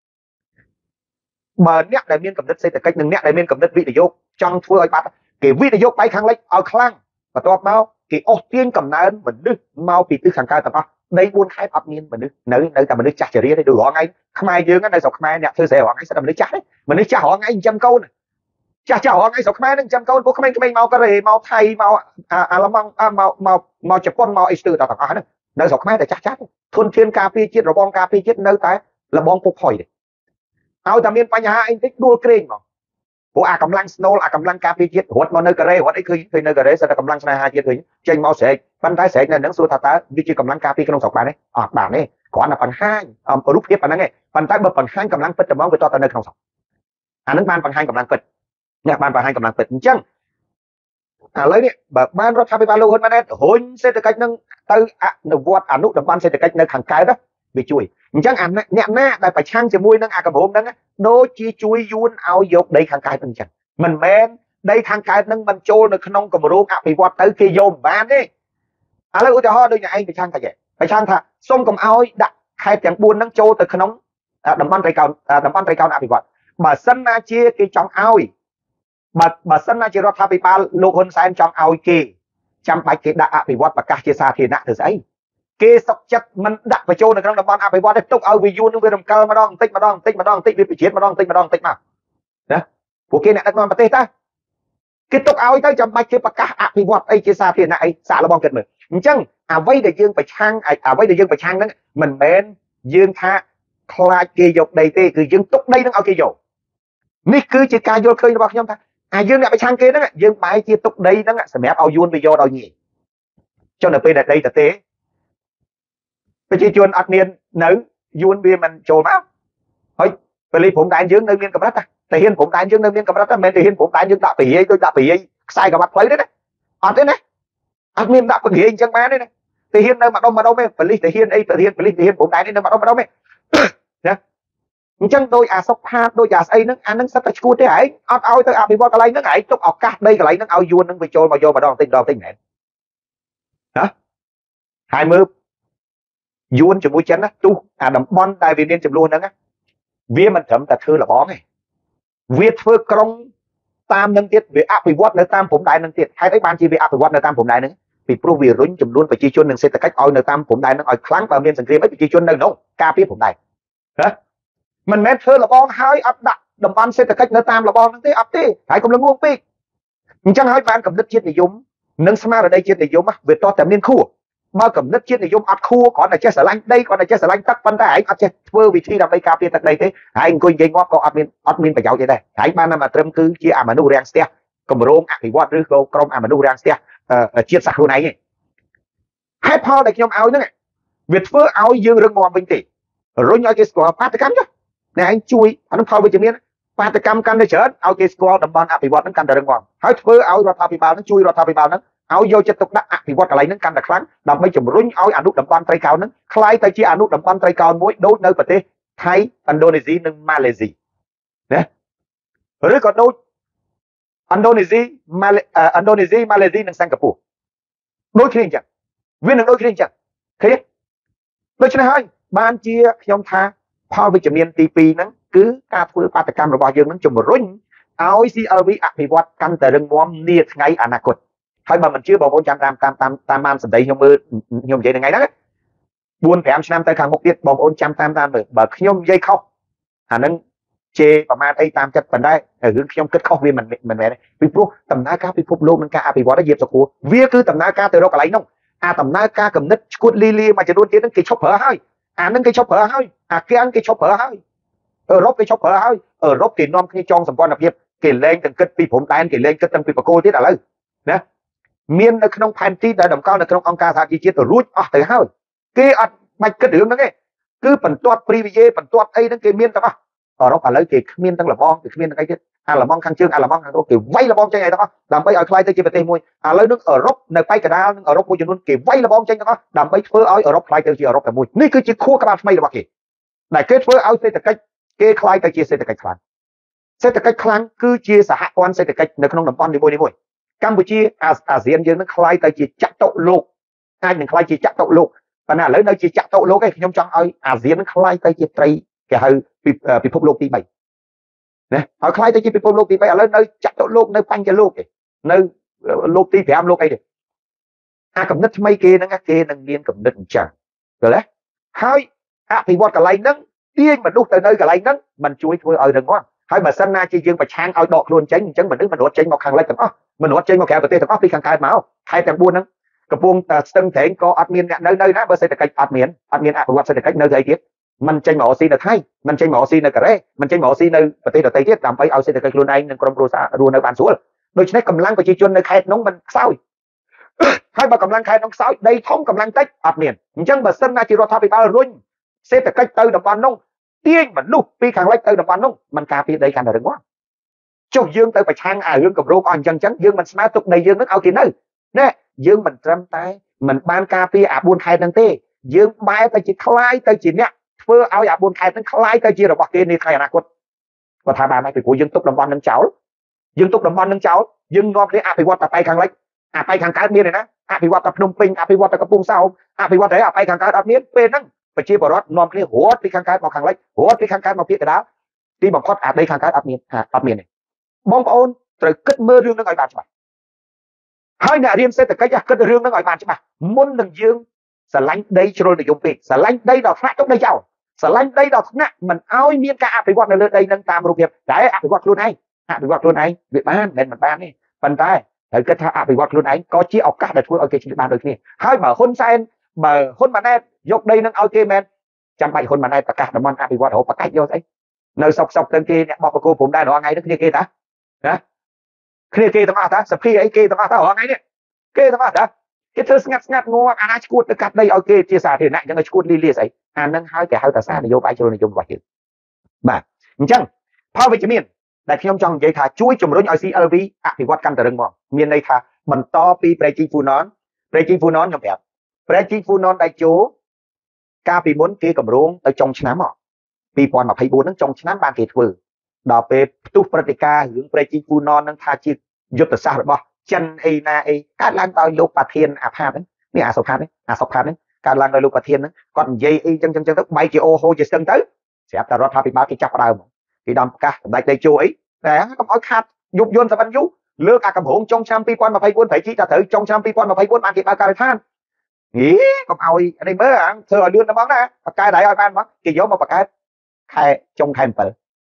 mà nét đại miền cầm đất sẽ tập cách nâng nét đại miền cầm đất vị để vô trong thua ai bắt cái vị để vô bay khang lệch ở khang và to máu cái ô tiên cầm na mình nước mau bị từ khang cái tập đây buôn khai ấp miên mình nước nơi nơi ta mình nước chặt cheri đây được họ ngay Khmer dương cái này sọc Khmer nè thưa sẽ họ ngay sẽ mình nước chặt đấy mình nước chặt họ ngay trăm câu này chặt họ ngay sọc Khmer trăm câu của Khmer mau cái gì mau thay mau mau chụp con mau ấy từ tao tao nơi sọc Khmer để chặt thuần thiên cà phê chết rồi bong cà phê chết nơi tại là bong phục hồi đấy ao ta miên nhà anh thích đua kênh mà của cầm lăng snow cầm lăng cà phê chết hốt mà nơi cà rê hốt ấy khi nơi cà rê sẽ là cầm lăng này hai chết rồi tranh mau sẽ ban trái sẽ là nắng xua ta như chỉ cầm lăng cà phê cái nông sọc bạn đấy bạn ấy có là phần hai ở lúc tiếp bạn ấy phần trái bờ phần hai cầm lăng phết tầm bóng về to ta nơi nông sọc nước ban phần hai cầm lăng phết nhà ban phần hai cầm lăng phết chăng lấy đi ban rót thay ban lâu hơn ban đấy hôn sẽ được cách nâng từ vót nút đập ban sẽ được cách nơi hàng cái đó bị chui chẳng nhẹ na đại phải trang chỉ mui nâng cầm hôm nâng đôi chi chui yun ao dọc đây hàng cái từng chẳng mình men đây hàng cái nâng mình trôi được không cầm rô bị vót tới kia dồn ban đấy lấy ủi cho họ đôi nhà anh phải trang cái gì phải trang thà xong cầm ao đặt hai tiếng buôn nâng trôi từ không đầm ban tây cao bị vót mà sân na chia cái trong ao bà sân na chia rót thay ba lô hôn sai trong ao kia trăm bạch cái đã bị vót và cả chia xa thì nặng từ ấy kê sọc chất mình đặt vào chỗ này trong đầm ban bị vót để tục ao vì yun với đầm cơ mà đong tích vì chết mà đong tích mà đó của kia này đã nói mà tê ta cái tục ao tới trăm bạch cái bạc cả bị vót ấy chia xa thì nặng xả là bong kết mình chăng vây để dương phải trang vây để dương phải trang đó mình bên dương tha khai kê dọc đầy tê cứ dương tục đây nó ao kê dọc ní cứ chỉ ca vô khơi nó bọc nhau ta dương lại phải trang kê đó dương bài chia tục đây đó sẽ mép ao yun vì do đâu nhỉ cho nên đây là tếไปชี้ชวนอัดเนียนหนึ่งยูนเบียมันโจมากเฮ้ยไปรีผมได้ยืงเนินเมียนกับรัฐแต่เห็นผมได้ยืงเนินเมียนกับรัฐแต่เห็นผมได้ยืงด่าปีtôiด่าปีใส่กับบัตรเลยđấyอัดđấy nàyอัดเมียนด่าปีจังแม่đấyแต่เห็นnơi mà đâu mấyไปรีแต่เห็นไปรีผมได้nơi mà đâu mấy nháจังtôi sốc pha tôi ấyนึงsắp tới school thế ấy ăn ao tôi bị bao cái nàyนึงấy chụp ở cát đây cái nàyนึงao yuanนึงไปโจมาโยมาดองtinh này hả 20 yuan cho mũi chân á tu đầm bon đại việt niên chụp luôn đó á vì mình chậm ta thưa là bó này việt thưa công tam nâng tiết về áp bị vót nơi tamผมđại nâng tiết hay thấy ban chi về áp bị vót nơi tamผมđại nữa vì pro vì rúng chụp luôn phải chi chuôn nâng sẽ cách oi nơi tamผมđại nâng oi kháng vào miền sừng kia mấy chi chuôn nâng đâu ca phíaผมđại hả mình men thưa là bó hai áp đặt đầm ban sẽ cách nơi tam là bó nâng tiết áp tiết phải cùng là nguồn pi chẳng hỏi ban cầm đất chiết để dùng nâng smart ở đây chiết để dùng á về to tầm niên khu mà cầm đất chiết để dùng ắt khu còn là chơi sở lanh đây còn là chơi sở lanh tắc văn tay anh chơi vơ vị trí làm đây cà phê tắc đây thế anh coi dây ngót có admin phải giàu vậy đây hãy ban năm mà trâm cứ chia amanu rang stea cầm rong thì vót rư câu krom amanu rang stea chiết sạc luôn này hai pha để nhóm áo nữa này việt phơ áo dương rừng mòn bình tỉ rồi nhoi cái score phát cái cắm chứ này anh chui anh pha với chữ miên បាតកម្មកាន់តែច្រើនឲ្យគេស្គាល់តំបន់អភិវឌ្ឍន៍ហ្នឹងកាន់តែរឹងមាំហើយធ្វើឲ្យរដ្ឋាភិបាលហ្នឹងជួយរដ្ឋាភិបាលហ្នឹងឲ្យយកចិត្តទុកដាក់អភិវឌ្ឍកន្លែងហ្នឹងកាន់តែខ្លាំងដើម្បីជំរុញឲ្យអនុតំបន់ត្រីកោណហ្នឹងคล้ายទៅជាអនុតំបន់ត្រីកោណមួយដូចនៅប្រទេសថៃឥណ្ឌូនេស៊ីនិងម៉ាឡេស៊ីណាឬក៏ដូចឥណ្ឌូនេស៊ីម៉ាឡេស៊ីនិងសិង្ហបុរីដូចគ្នាអញ្ចឹងវានឹងដូចគ្នាអញ្ចឹងឃើញដូច្នេះហើយបានជាខ្ញុំថាផលវិជ្ជមានទី2ហ្នឹងគឺការធ្វើបាតកម្មរបស់យើងនឹងជំរុញឲ្យ CLV អភិវឌ្ឍកាន់តែរឹងមាំនាថ្ងៃអនាគតហើយបើមិនជឿបងប្អូនចាំតាមបានសម្ដីខ្ញុំមើលខ្ញុំនិយាយថ្ងៃហ្នឹង4-5 ឆ្នាំទៅខាងមុខទៀតបងប្អូនចាំតាមមើលបើខ្ញុំនិយាយខុសអាហ្នឹងជេរប្រមាណអីតាមចិត្តប៉ុន្តែរឿងខ្ញុំគិតខុសវាមិនមែនទេពីព្រោះដំណើរការពិភពលោកនិងការអភិវឌ្ឍន៍យាបសកួរវាគឺដំណើរការទៅរកកន្លែងនោះអាដំណើរការកំណត់ឈួតលីមួយចំនួនទៀតហ្នឹងគេឈប់ប្រើហើយអាហ្នឹងគេឈប់ប្រើហើយអាគៀងគេឈប់ប្រើហើយអឺរ៉ុបគេឈប់ប្រើហើយអឺរ៉ុបគេនាំគ្នាចងសម្ព័ន្ធភាពគេលែងទាំងគិតពីព្រំដែនគេលែងគិតទាំងពីបកគោទៀតឥឡូវណាមាននៅក្នុងផែនទីដែលតម្កល់នៅក្នុងអង្គការសហជីវជាតិរួចអស់ទៅហើយគេអត់បាច់គិតរឿងហ្នឹងទេគឺបន្ទាត់ព្រីវីយេបន្ទាត់អីហ្នឹងគេមានទាំងអស់អឺរ៉ុបឥឡូវគេគ្មានទាំងលបងគេគ្មានទាំងអីទៀតអាលបងខាងជើងអាលបងខាងត្បូងគេវាយលបងចេញអីទាំងអស់ដើម្បីឲ្យខ្លាយទៅជាប្រទេសមួយឥឡូវនឹងអឺរ៉ុបនៅប៉ែកកដាលនិងអឺរ៉ុបមួយចំនួនគេវាយលបងចេញទាំងអស់ដើម្បីធ្វើឲ្យអឺរ៉ុបខ្លាយទៅជាអឺរ៉ុបតែមួយនេះគឺជាខួរក្បាលថ្មីរបស់គេដែលគេធ្វើឲ្យសេដ្ឋកិច្ចគេខ្លាយទៅជាសេដ្ឋកិច្ចខ្លាំងសេដ្ឋកិច្ចខ្លាំងគឺជាសហព័ន្ធសេដ្ឋកិច្ចនៅក្នុងតំបន់នីមួយកម្ពុជាអាស៊ានយើងនឹងខ្លាយទៅជាចតុលោកអាចនឹងខ្លាយជាចតុលោកប៉ុន្តែឥឡូវនៅជាចតុលោកឯងខ្ញុំចង់ឲ្យអាស៊ាននឹងខ្លាយទៅជាត្រីគេហៅពិភពលោកទី3ណាហើយខ្លាយទៅជាពិភពលោកទី3ឥឡូវនៅចតុលោកនៅបញ្ញលោកឯងនៅលោកទី5លោកអីទេអាកំណត់ថ្មីគេហ្នឹងគេនឹងមានកំណត់អញ្ចឹងឃើញទេហើយអភិវឌ្ឍកន្លែងហ្នឹងទាញមនុស្សទៅនៅកន្លែងហ្នឹងมันជួយធ្វើឲ្យរឹងមាំហើយបើសិនណាជាយើងប្រឆាំងឲ្យដកខ្លួនចេញអញ្ចឹងមនុស្សមិនរត់ចេញមកខាងលិចទាំងអស់មិនរត់ចេញមកក្រៅប្រទេសទាំងអស់ពីខាងកើតមកខេត្តទាំង4ហ្នឹងកំពុងតែស្ទឹងត្រែងក៏អត់មានអ្នកនៅណាបើសេដ្ឋកិច្ចអត់មានអភិវឌ្ឍសេដ្ឋកិច្ចនៅស្អីទៀតมันចេញមកអូស៊ីនៅថៃมันចេញមកអូស៊ីនៅកូរ៉េมันចេញមកអូស៊ីនៅប្រទេសដទៃទៀតដើម្បីឲ្យសេដ្ឋកិច្ចខ្លួនឯងនិងក្រុមគ្រួសាររស់នៅបានស្រួលដូច្នេះកម្លាំងប្រជាជននៅខេត្តនោះมันខ្សោយហើយបើកម្លាំងខេត្តនោះខ្សោយដីធំកម្លាំងតិចអត់មានអញ្ចឹងបើសិនណាជារដ្ឋាភិបាលរុញសេដ្ឋកិច្ចទៅតំបន់នោះទាញមនុស្សពីខាងលិចទៅតំបន់នោះมันការពារដីកាន់តែរឹងមាំចុះយើងទៅប្រឆាំងរឿងគម្រោងអស់អញ្ចឹងយើងមិនស្នើទុកដីយើងនឹងឲ្យគេនៅណែយើងមិនត្រឹមតែមិនបានការពារអា4ខេត្តហ្នឹងទេយើងបែរទៅជាខ្លាយទៅជាអ្នកធ្វើឲ្យអា4ខេត្តហ្នឹងខ្លាយទៅជារបស់គេនាថ្ងៃអនាគតគាត់ថាបានហើយពីព្រោះយើងទុកតំបន់នឹងចោលយើងនាំគ្នាអភិវឌ្ឍតែបៃខាងលិចអាបៃខាងកើតមានទេណាអភិវឌ្ឍតែភ្នំពេញអភិវឌ្ឍតែកំពង់សោមអភិវឌ្ឍតែអាបៃខាងកើតអត់មានពេលហ្នឹងប្រជាពលរដ្ឋនាំគ្នារត់ពីខាងកើតមកខាងលិចរត់ពីខាងកើតមកភាគកណ្ដាលទីបំផុតអាដីខាងកើតអត់មានទេបងប្អូនត្រូវគិតមើលរឿងហ្នឹងឲ្យបានច្បាស់ហើយអ្នករៀនសេដ្ឋកិច្ចគិតរឿងហ្នឹងឲ្យបានច្បាស់មុននឹងយើងស្រឡាញ់ដីជ្រុលនិយមពេកស្រឡាញ់ដីដល់ថ្នាក់ទុកដីចោលស្រឡាញ់ដីដល់ថ្នាក់មិនឲ្យមានការអភិវឌ្ឍនៅលើដីហ្នឹងតាមរូបភាពតែអភិវឌ្ឍខ្លួនឯងវាបានមិនបានទេប៉ុន្តែត្រូវគិតថាអភិវឌ្ឍខ្លួនឯងក៏ជាឱកាសដែលធ្វើឲ្យគេឆ្លៀតបានដូចគ្នាហើយបើហ៊ុនសែនបើហ៊ុនម៉ាណែតយកដីហ្នឹងឲ្យគេមែនចាំបាច់ហ៊ុនម៉ាណែតប្រកាសតំបន់អភិវឌ្ឍរហូតប្រកាច់យកស្អីនៅសុកទៅគេអ្នកបោះបកគោព្រំដែនរាល់ថ្ងៃនេះគ្នាគេតាណាគ្នាគេទាំងអស់តាសភាអីគេទាំងអស់តារាល់ថ្ងៃនេះគេទាំងអស់តាគេធ្វើស្ងាត់ងាប់អាណាឈួតទៅកាត់ដីឲ្យគេជាសាធារណៈអញ្ចឹងឲ្យឈួតលីស្អីអានឹងហើយគេហៅថាសារនយោបាយជ្រុលនិយមរបស់យើងបាទអញ្ចឹងផលវិជ្ជមានដែលខ្ញុំចង់និយាយថាជួយជំរុញឲ្យ CLV អភិវឌ្ឍកាន់តែរឹងមាំមានន័យថាបន្តពីប្រេជីហ្វូណនខ្ញុំប្រាប់ប្រេជីហ្វូណនដៃជោកាលពីមុនគេកម្រងទៅចុងឆ្នាំ2024ហ្នឹងចុងឆ្នាំបានគេធ្វើដល់ពេលផ្ទុះព្រឹត្តិការណ៍រឿងប្រេជីហ្វូណនហ្នឹងថាជាយុទ្ធសាស្ត្ររបស់ចិនអីណាអីកើតឡើងដោយលោកប្រធានអាផាតហ្នឹងនេះអាសុផាតហ្នឹងកើតឡើងដោយលោកប្រធានហ្នឹងគាត់និយាយអីចឹងទៅបែកជាអូហូជាស្ទឹងទៅស្រាប់តែរដ្ឋាភិបាលគេចាប់ផ្ដើមគេដំប្រកាសសម្ដេចតេជោអីតែកុំឲ្យខាត់យុបយន្តសវណ្ណយុលើកអាកម្រងចុងឆ្នាំ2024ប្រែជីថាត្រូវចុងឆ្នាំ2024បានគេបើកការដ្ឋានកុំឲ្យនេះមើលធ្វើឲ្យលឿនតែមកណាបកកើតហើយឲ្យបានមកគេយកមកបកកើតខែចុងខែ7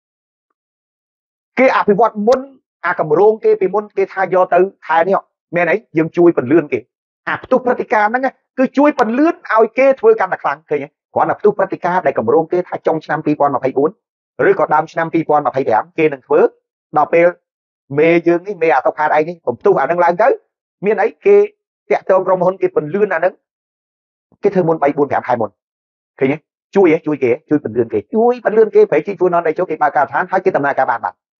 គេអភិវឌ្ឍមុនអាកម្រងគេពីមុនគេថាយកទៅខែនេះមែនអីយើងជួយពន្លឿនគេអាផ្ទុះព្រឹត្តិការណ៍ហ្នឹងគឺជួយពន្លឿនឲ្យគេធ្វើកាន់តែខ្លាំងឃើញទេគ្រាន់តែផ្ទុះព្រឹត្តិការណ៍ដែលកម្រងគេថាចុងឆ្នាំ2024ឬក៏ដើមឆ្នាំ2025គេនឹងធ្វើដល់ពេលមេយើងនេះមេអាតុផាតឯងនេះបំផ្ទុះអានឹងឡើងទៅមានអីគេតាក់ទងក្រុមហ៊ុនគេពន្លឿនអានឹងគេធ្វើមុន3 4 5ខែមុនឃើញទេជួយគេជួយពន្លឿនគេប្រេជីហ្វូណនដៃជោគេបើកការដ្ឋានហើយគេដំណើរការបាន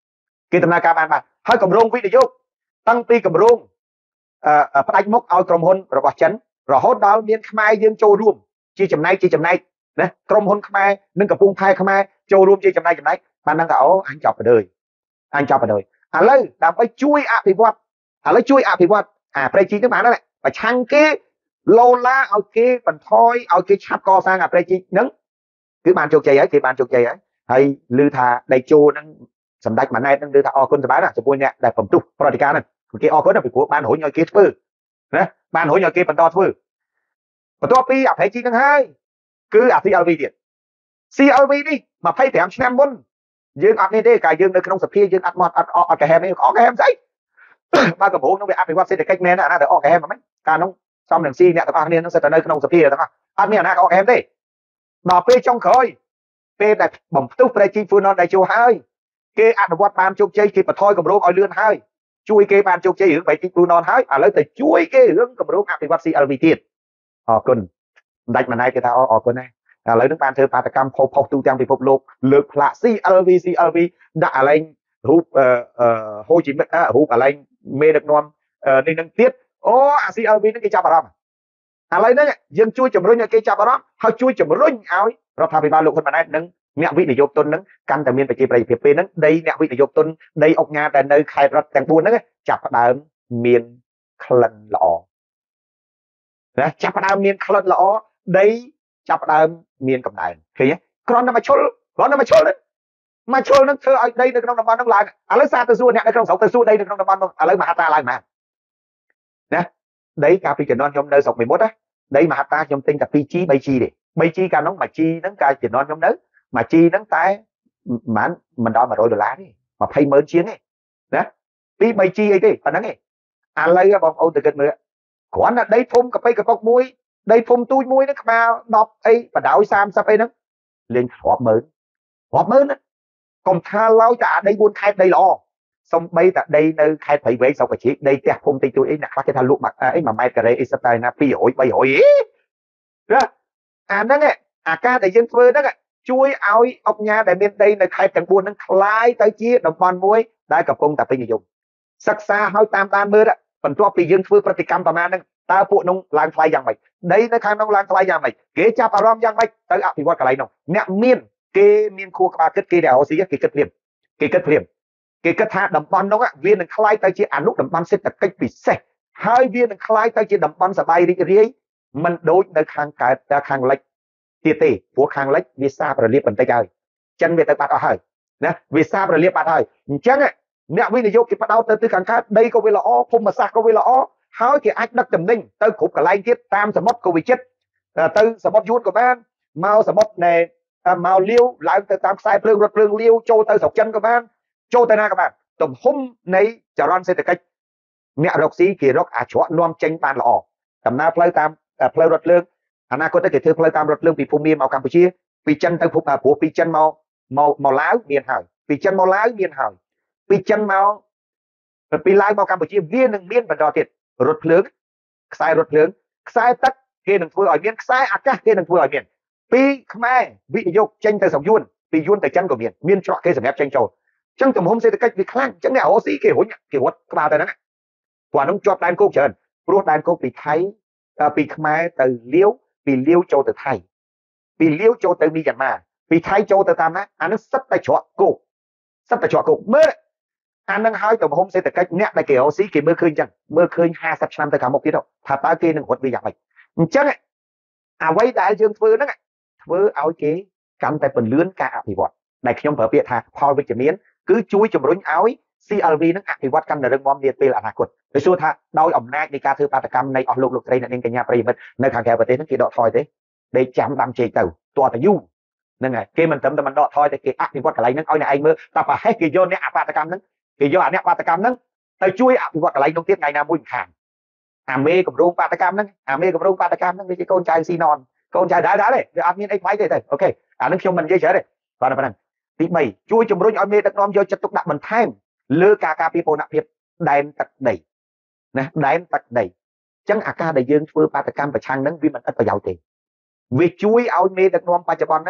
គេដំណើរការបានហើយគម្រោងវិនិយោគតាំងពីគម្រោងផ្ដាច់មុខឲ្យក្រុមហ៊ុនរបស់ចិនរហូតដល់មានខ្មែរយើងចូលរួមជាចំណែកណាក្រុមហ៊ុនខ្មែរនិងកំពង់ផែខ្មែរចូលរួមជាចំណែកបានដឹងថាអូអញចប់ទៅហើយឥឡូវដើម្បីជួយអភិវឌ្ឍប្រៃជីហ្នឹងបានហើយប្រឆាំងគេឡូឡាឲ្យគេបន្ថយឲ្យគេឆាប់កសាងប្រៃជីហ្នឹងគឺបានជោគជ័យហើយហើយឮថាដៃជោហ្នឹងសម្ដេចម៉ាណែតហ្នឹងឮថាអរគុណសម្រាប់ចំពោះអ្នកដែលបំទុះប្រតិការហ្នឹងគេអរគុណពីព្រោះបានរុញឲ្យគេធ្វើណាបានរុញឲ្យគេបន្តធ្វើបន្ទាប់ពីប្រៃជីហ្នឹងហើយគឺអា CLV ទៀត CLV នេះ25ឆ្នាំមុនយើងអត់នេះទេកាលយើងនៅក្នុងសភាយើងអត់មកអត់កាហែមទេអត់កាហែមស្អីបើកំពុងនឹងវាអភិវឌ្ឍសេដ្ឋកិច្ចមែនអាណាទៅអត់កាហែមហ្មងកាលនោះសំនឹងស៊ីអ្នកទាំងអស់គ្នានឹងសិតតែនៅក្នុងសភាទាំងអស់អត់មានអាណាក៏អត់កាហែមទេដល់ពេលចុងក្រោយពេលដែលបំផ្ទុះប្រៃជីហ្វូណនដែលចូលហើយគេអនុវត្តបានជោគជ័យគេបន្ថយគម្រោងឲ្យលឿនហើយជួយគេបានជោគជ័យរឿងប្រៃជីហ្វូណនហើយឥឡូវទៅជួយគេរឿងគម្រោងអភិវឌ្ឍ CLV ទៀតអរគុណសម្ដេចម៉ាណែតគេថាអរគុណណាឥឡូវនឹងបានធ្វើបាតកម្មផុសទូទាំងពិភពលោកលើកផ្លាក CLV ដាក់អាឡែងរូបហូជីមិតរូបអាឡែងមេដឹកនាំនេះនឹងទៀតអូអា CLV នឹងគេចាប់អារម្មណ៍ឥឡូវហ្នឹងយើងជួយជំរុញឲ្យគេចាប់អារម្មណ៍ហើយជួយជំរុញឲ្យរដ្ឋាភិបាលលោកហ៊ុនម៉ាណែតនឹងអ្នកវិនិយោគទុនហ្នឹងកាន់តែមានប្រជាប្រិយភាពពេលហ្នឹងដីអ្នកវិនិយោគទុនដីអុកញ៉ាដែលនៅខេត្តរដ្ឋទាំង4ហ្នឹងចាប់ផ្ដើមមានក្លិនល្អណាចាប់ផ្ដើមមានក្លិនល្អដីចាប់ផ្ដើមមានកម្ដៅឃើញទេគ្រាន់តែមកឈុលហ្នឹងធ្វើឲ្យដីនៅក្នុងតំបន់ហ្នឹងឡើងឥឡូវសារទៅសួរអ្នកនៅក្នុងស្រុកទៅសួរដីនៅក្នុងតំបន់ហ្នឹងឥឡូវមហត្តាឡើងមកណាដីកាលពីជំនាន់ខ្ញុំនៅស្រុកមេមត់ណាដីមហត្តាខ្ញុំទិញតែ 2G 3G ទេ 3G កាលនោះ 1G ហ្នឹងកាលជំនាន់ខ្ញុំនៅ 1G ហ្នឹងតែមិនដល់$100ទេ20,000ជាងទេណាពី 3G អីទេប៉ុណ្្នឹងឯងឥឡូវបងប្អូនទៅគិតមើលគ្រាន់តែដីធំកប៉ិកកប៉ុកមួយដីធំទូចមួយហ្នឹងក្បាល10អីបដោយ30អីហ្នឹងលេងរាប់ម៉ឺនណាកុំថាឡើយតែអាដី4ខេត្តដីល្អសំបីតែដីនៅខេត្តព្រៃវែងស្រុកបជាដីផ្ទះភូមិតិចតួចអីអ្នកខ្លះគេថាលក់អី1ម៉ែត្រការ៉េអីសិតតែណា200 300អីណាអាហ្នឹងអាការដែលយើងធ្វើហ្នឹងជួយឲ្យអុកញ៉ាដែលមានដីនៅខេត្តទាំង4ហ្នឹងคล้ายទៅជាតំបន់មួយដែលកំពុងតែពេញនិយមសិក្សាឲ្យតាមដានមើលបន្ទាប់ពីយើងធ្វើប្រតិកម្មប្រមាណហ្នឹងតើពួកនោះឡើងថ្លៃយ៉ាងម៉េចដីនៅខាងនោះឡើងថ្លៃយ៉ាងម៉េចគេចាប់អារម្មណ៍យ៉ាងម៉េចទៅអភិវឌ្ឍកន្លែងនោះអ្នកគេមានខួរក្បាលគិតគេដែលរស់ស៊ីគេគិតព្រាមគេគិតថាតំបន់នោះវានឹងคล้ายទៅជាអនុតំបន់សេដ្ឋកិច្ចពិសេសហើយវានឹងคล้ายទៅជាតំបន់សបាយរីករាយមិនដូចនៅខាងកើតតែខាងលិចទៀតទេព្រោះខាងលិចវាសាប្រលាបបន្តិចហើយចិនវាទៅបាត់អស់ហើយណាវាសាប្រលាបបាត់ហើយអញ្ចឹងអ្នកវិនិយោគគេបដោតទៅខាងកើតដីក៏វាល្អភូមិសាស្ត្រក៏វាល្អហើយគេអាចដឹកចំណេញទៅគ្រប់កន្លែងទៀតតាមសមុទ្រក៏វាជិតទៅសមុទ្រយួនក៏បានមកសមុទ្រណែមកលាវឡើងទៅតាមខ្សែភ្លើងរថភ្លើងលាវចូលទៅស្រុកចិនក៏បានចូលទៅណាក៏បានទំហំនៃចរន្តសេដ្ឋកិច្ចអ្នករកស៊ីគេរកអាចរកនាំចេញបានល្អដំណើរផ្លូវតាមផ្លូវរថភ្លើងអនាគតទៅគេធ្វើផ្លូវតាមរថភ្លើងពីភូមិមកកម្ពុជាពីចិនទៅភូមិព្រោះពីចិនមកឡាវមានហើយពីចិនមកឡាវមានហើយពីចិនមកពីឡាវមកកម្ពុជាវានឹងមានបន្តទៀតរថភ្លើងខ្សែរថភ្លើងខ្សែទឹកគេនឹងធ្វើឲ្យមានខ្សែអាកាសគេនឹងធ្វើឲ្យមានពីខ្មែរវិនិយោគចេញទៅស្រុកយួនពីយួនទៅចិនក៏មានច្រកគេសម្រាប់ចេញចូលអញ្ចឹងទំហំសេដ្ឋកិច្ចវាខ្លាំងអញ្ចឹងអ្នករស់ស៊ីគេរុញគេរត់ក្បាលទៅហ្នឹងព្រោះអានោះជាប់ដែនគោកច្រើនព្រោះដែនគោកពីថៃពីខ្មែរទៅលាវពីលាវចូលទៅថៃពីលាវចូលទៅមីយ៉ាន់ម៉ាពីថៃចូលទៅតាមណាអានោះសិតតែច្រកគោកមើលអានឹងហើយទំហំសេដ្ឋកិច្ចអ្នកដែលគេរស់ស៊ីគេមើលឃើញអញ្ចឹងមើលឃើញ50ឆ្នាំទៅខាងមុខទៀតថាតើគេនឹងរត់វាយ៉ាងម៉េចអញ្ចឹងអ្វីដែលយើងធ្វើហ្នឹងធ្វើឲ្យគេកាន់តែពន្លឿនការអភិវឌ្ឍដែលខ្ញុំប្រើពាក្យថាផលវិជ្ជមានគឺជួយជំរុញឲ្យ CLV នឹងអភិវឌ្ឍកាន់តែរឹងមាំនាពេលអនាគតដោយសួរថាដោយអំណាចនៃការធ្វើបាតកម្មនៃអស់លោកស្រីអ្នកនាងកញ្ញាប្រិយមិត្តនៅខាងក្រៅប្រទេសហ្នឹងគេដកថយទេដេកចាំដាំជែកទៅតើតយូរហ្នឹងហើយគេមិនត្រឹមតែមិនដកថយទេគេអភិវឌ្ឍកន្លែងហ្នឹងឲ្យអ្នកឯងមើលតែប្រហែលគេយកអ្នកអបាតកម្មហ្នឹងគេយកអាអ្នកបាតកម្មហ្នឹងទៅជួយអភិវឌ្ឍកន្លែងនោះទៀតថ្ងៃណាមួយខាងអាមេកម្រោងបាតកម្មហ្នឹងវាជាកូនចៅស៊ីណនកូនចៅដែរទេវាអត់មានអីថ្លៃទេទៅអូខេអានឹងខ្ញុំមិននិយាយច្រើនទេគាត់តែប៉ុណ្្នឹងទី3ជួយជំរុញឲ្យមេដឹកនាំយកចិត្តទុកដាក់បន្ថែមលើការការពារបូរណភាពដែនទឹកដីណាដែនទឹកដីអញ្ចឹងអាការដែលយើងធ្វើបាតកម្មប្រឆាំងហ្នឹងវាមិនឥតប្រយោជន៍ទេវាជួយឲ្យមេដឹកនាំបច្ចុប្បន្នហ្នឹង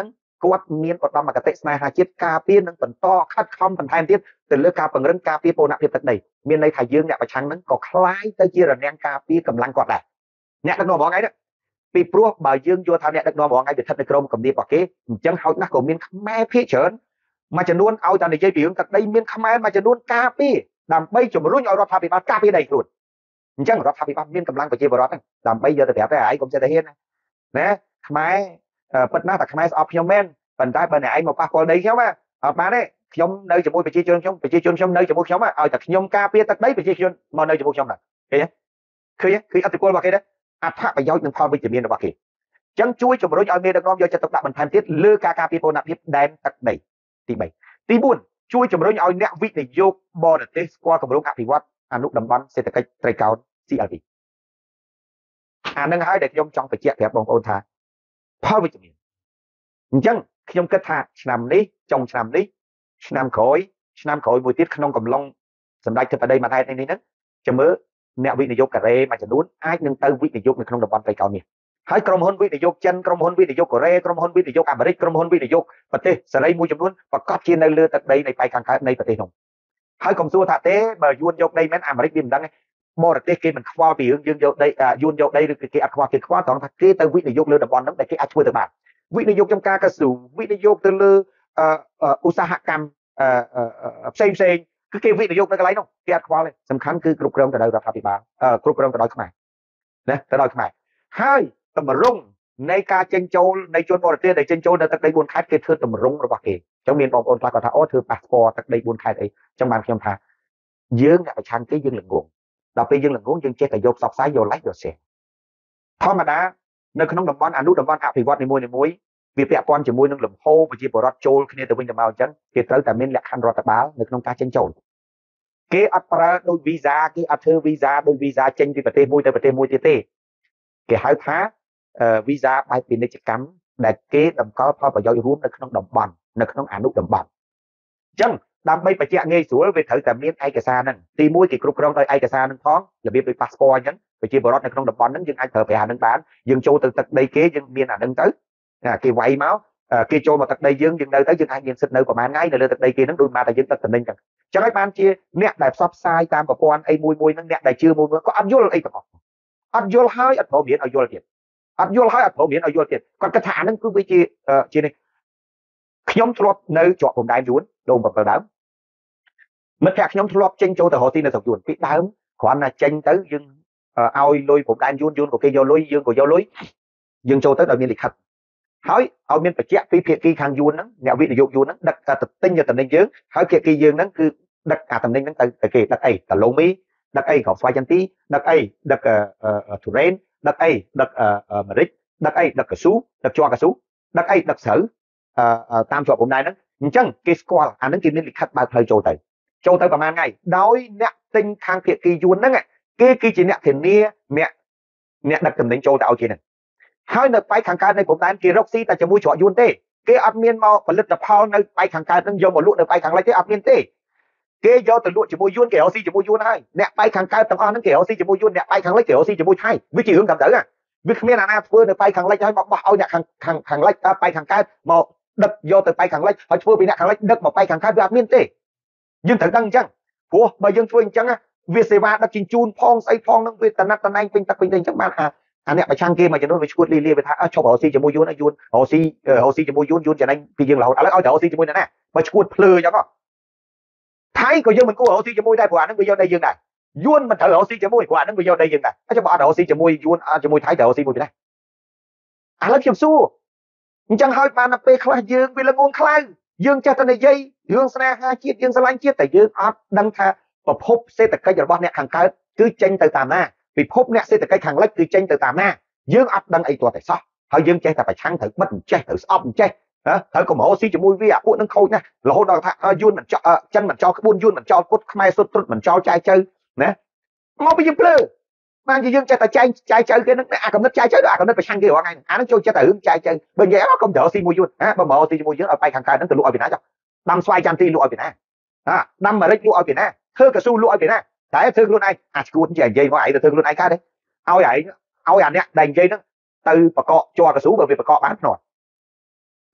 គាត់មានឧត្តមគតិស្នេហាជាតិការពារនិងបន្តខិតខំបន្ថែមទៀតទៅលើការពង្រឹងការពារបូរណភាពទឹកដីមានន័យថាយើងអ្នកប្រឆាំងហ្នឹងក៏คล้ายទៅជារនាំងការពារកម្លាំងគាត់ដែរអ្នកដឹកនាំរបស់ថ្ងៃនេះពីព្រោះបើយើងយល់ថាអ្នកដឹកនាំរបស់ថ្ងៃវាស្ថិតនៅក្រោមគំនាបរបស់គេអញ្ចឹងហោចណាស់ក៏មានខ្មែរភាគច្រើនមួយចំនួនឲ្យតែនិយាយពីរឿងទឹកដីមានខ្មែរមួយចំនួនការពារដើម្បីជំរុញឲ្យរដ្ឋាភិបាលការពារដីខ្លួនអញ្ចឹងរដ្ឋាភិបាលមានកម្លាំងប្រជាពលរដ្ឋដើម្បីយកទៅប្រាប់តែឯងកុំចេះតែហ៊ានណាខ្មែរពិតណាស់តែខ្មែរស្អប់ខ្ញុំមែនប៉ុន្តែបើអ្នកឯងមកប៉ះពាល់ដីខ្ញុំអត់បានទេខ្ញុំនៅជាមួយប្រជាជនខ្ញុំនៅជាមួយខ្ញុំឲ្យតែខ្ញុំការពារទឹកដីប្រជាជនមកនៅជាមួយខ្ញុំដែរឃើញឃើញអតិពលរបស់គេដែរអត្ថប្រយោជន៍និងផលវិជ្ជមានរបស់គេអញ្ចឹងជួយជំរុញឲ្យមេដឹកនាំយកចិត្តទុកដាក់បន្ថែមទៀតលើការការពារបូរណភាពដែនទឹកដីទី3ទី4ជួយជំរុញឲ្យអ្នកវិនិយោគបរទេសស្គាល់គម្រោងអភិវឌ្ឍអនុតំបន់សេដ្ឋកិច្ចត្រីកោណ CLP អានឹងហើយដែលខ្ញុំចង់បញ្ជាក់ប្រាប់បងប្អូនថាផលវិជ្ជមានអញ្ចឹងខ្ញុំគិតថាឆ្នាំនេះចុងឆ្នាំនេះឆ្នាំក្រោយមួយទៀតក្នុងកំឡុងសម្ដេចធិបតីមួយហេតុនេះហ្នឹងចាំមើលអ្នកវិនិយោគកូរ៉េមួយចំនួនអាចនឹងទៅវិនិយោគនៅក្នុងតំបន់ត្រីកោណនេះហើយក្រុមហ៊ុនវិនិយោគចិនក្រុមហ៊ុនវិនិយោគកូរ៉េក្រុមហ៊ុនវិនិយោគអាមេរិកក្រុមហ៊ុនវិនិយោគប្រទេសសេរីមួយចំនួនប្រកាសជានៅលើទឹកដីនៃប៉ែកខាងកើតនៃប្រទេសនោះហើយកុំសួរថាទេបើយួនយកដីមែនអាមេរិកវាមិនដឹងទេបរទេសគេមិនខ្វល់ពីរឿងយើងយកដីយួនយកដីឬគេអត់ខ្វល់គេខ្វល់ត្រង់ថាគេទៅវិនិយោគលើតំបន់ហ្នឹងដែលគេអាចធ្វើទៅបានវិនិយោគចំការកស៊ូវិនិយោគទៅលើឧស្សាហកម្មផ្សេងគឺគេវិនិយោគនៅកន្លែងនោះគេអត់ខ្វល់ទេសំខាន់គឺគ្រប់គ្រងទៅដោយរដ្ឋាភិបាលគ្រប់គ្រងទៅដោយខ្មែរណាទៅដោយខ្មែរហើយតម្រង់នៃការចេញចូលនៃជនបរទេសដែលចេញចូលនៅទឹកដី4ខេត្តគេធ្វើតម្រង់របស់គេអញ្ចឹងមានបងប្អូនខ្លះគាត់ថាអូធ្វើប៉ាសពតទឹកដី4ខេត្តអីអញ្ចឹងបានខ្ញុំថាយើងអ្នកប្រឆាំងគេយើងល្ងងដល់ពេលយើងល្ងងយើងចេះតែយកផ្សព្វផ្សាយយក like យក share ធម្មតានៅក្នុងតំបន់អនុតំបន់អភិវឌ្ឍនីមួយៗវាពាក់ព័ន្ធជាមួយនឹងលំហូរប្រជាពលរដ្ឋចូលគ្នាទៅវិញទៅមកអញ្ចឹងគេត្រូវតែមានលក្ខខណ្ឌរដ្ឋបាលនៅក្នុងការចេញចូលគេអត់ប្រើដូច visa គេអត់ធ្វើ visa ដូច visa ចេញពីប្រទេសមួយទៅប្រទេសមួយទៀតទេគេហៅថា visa បែបពាណិជ្ជកម្មដែលគេតម្កល់ផលប្រយោជន៍រួមនៅក្នុងតំបន់នៅក្នុងអនុតំបន់អញ្ចឹងដើម្បីបញ្ជាក់ងាយស្រួលវាត្រូវតែមានឯកសារហ្នឹងទី1គេគ្រប់គ្រងដោយឯកសារហ្នឹងផងរបៀបដូច passport អញ្ចឹងប្រជាពលរដ្ឋនៅក្នុងតំបន់ហ្នឹងយើងអាចប្រើប្រាស់អាហ្នឹងបានយើងចូលទៅទឹកដីគេយើងមានអាហ្នឹងទៅគេវាយមកគេចូលមកទឹកដីយើងនៅទៅយើងអាចមានសិទ្ធិនៅប្រហែលថ្ងៃនៅលើទឹកដីគេហ្នឹងដូចមកតែយើងទឹកតំណែងចឹងចឹងហើយបានជាអ្នកដែលផ្សព្វផ្សាយតាមប្រព័ន្ធអីមួយហ្នឹងអ្នកដែលជឿមួយក៏អត់យល់អីទាំងអស់អត់យល់ហើយអត់ព្រមរៀនឲ្យយល់ទៀតអត់យល់ហើយអត់ព្រមរៀនឲ្យយល់ទៀតគាត់គិតថាអាហ្នឹងគឺវាជានេះខ្ញុំធ្លាប់នៅជាប់ព្រំដែនយួនដូង7ដើមមិត្តភក្តិខ្ញុំធ្លាប់ចេញចូលទៅរកស៊ីនៅស្រុកយួនពីដើមគ្រាន់តែចេញទៅយើងឲ្យលុយព្រំដែនយួនក៏គេយកលុយយើងក៏យកលុយយើងចូលទៅដោយមានលិខិតហើយឲ្យមានបញ្ជាក់ពីភាគីខាងយួនហ្នឹងអ្នកវិនិយោគយួនហ្នឹងដឹកទៅទិញយកតំណែងយើងហើយភាគីយើងហ្នឹងគឺដឹកអាតំណែងហ្នឹងទៅគេដឹកអីតឡូមីដឹកអីក្របស្វាយចន្ទីដឹកអីដឹកទុរេនដឹកអីដឹកអាមេរិកដឹកអីដឹកកស៊ូដឹកជ័រកស៊ូដឹកអីដឹកស្រូវតាមជាប់ព្រំដែនហ្នឹងអញ្ចឹងគេស្គាល់អាហ្នឹងគេមានលិខិតបើកផ្លូវចូលទៅប្រហែលថ្ងៃដោយអ្នកទិញខាងភាគីយួនហ្នឹងគេគឺជាអ្នកធានាអ្នកដឹកតំណែងចូលទៅឲ្យគេហ្នឹងហើយនៅប៉ែកខាងកើតនៃព្រំដែនគេរកស៊ីតែជាមួយច្រកយួនទេគេអត់មានមកផលិតផលនៅប៉ែកខាងកើតហ្នឹងយកមកលក់នៅប៉ែកខាងលិចទេអត់មានទេគេយកទៅលក់ជាមួយយួនគេរកស៊ីជាមួយយួនហើយអ្នកប៉ែកខាងកើតទាំងអស់ហ្នឹងគេរកស៊ីជាមួយយួនអ្នកប៉ែកខាងលិចគេរកស៊ីជាមួយថៃវាជារឿងតាមទៅវាគ្មានអាណាធ្វើនៅប៉ែកខាងលិចហើយមកបោះឲ្យអ្នកខាងលិចប៉ែកខាងកើតមកដឹកយកទៅប៉ែកខាងលិចហើយធ្វើពីអ្នកខាងលិចដឹកមកប៉ែកខាងកើតវាអត់មានទេយើងត្រូវដឹងអញ្ចឹងព្រោះបើយើងធ្វើអញ្ចឹងវាសេវាដឹកជញ្ជូនផងស្អីផងហ្នឹងវាតណាត់តណែងពេញទឹកពេញដីអញ្ចឹងបានអាអ្នកប្រឆាំងគេមួយចំនួនវាឈួតលីវាថាឈប់រកស៊ីជាមួយយួនយួនរកស៊ីជាមួយយួនចំណេញពីយើងរហូតឥឡូវឲ្យតែរកស៊ីជាមួយអ្នកណាបើឈួតភ្លើអញ្ចឹងថៃក៏យើងមិនគួររកស៊ីជាមួយដែរព្រោះអាហ្នឹងវាយកដីយើងដែរយួនមិនត្រូវរកស៊ីជាមួយព្រោះអាហ្នឹងវាយកដីយើងដែរអញ្ចឹងបើអត់រកស៊ីជាមួយយួនជាមួយថៃទៅរកស៊ីមួយពីណាឥឡូវខ្ញុំសួរអញ្ចឹងហើយបានទៅពេលខ្លះយើងវាល្ងងខ្លៅយើងចេះតែនិយាយរឿងស្នេហាជាតិយើងស្រឡាញ់ជាតិតែយើងអត់ដឹងថាប្រភពសេដ្ឋកិច្ចរបស់អ្នកខាងកើតគឺចេញទៅតាមណាពិភពអ្នកសេដ្ឋកិច្ចខាងលិចគឺចេញទៅតាមណាយើងអត់ដឹងអីទាល់តែសោះហើយយើងចេះតែប្រឆាំងត្រូវបិទអញ្ចេះត្រូវស្អប់អញ្ចេះត្រូវកម្រោស៊ីជាមួយវាអាពួកនឹងខូចណាស់រហូតដល់ថាយួនមិនចោលចិនមិនចោលក្បួនយួនមិនចោលពុតខ្មែរសុទ្ធត្រុតមិនចោលចាយចៅណាមកពីយើងភ្លើបានជាយើងចេះតែចាយចៅគេនឹងអាកំណត់ចាយចៅដល់អាកំណត់ប្រឆាំងគេរាល់ថ្ងៃអានឹងចូលចិត្តតែរឿងចាយចៅបើនិយាយកុំទៅរកស៊ីមួយយួនបើមករកស៊ីជាមួយយើងឲ្យបែកខាងកើតហ្នឹងទៅលក់ឲ្យពីណាចុះដាំស្វាយចន្ទទីលក់ឲ្យពីណាដាំអាមេរិកលក់ឲ្យពីណាធ្វើកស៊ូលក់ឲ្យពីណាតែធ្វើខ្លួនឯងឈួតនិយាយមកឯងទៅធ្វើខ្លួនឯងកើតទេឲ្យឯងឲ្យអាអ្នកដែលនិយាយហ្នឹងទៅបកកជ័រកស៊ូបើវាបកកបានភ្នាល់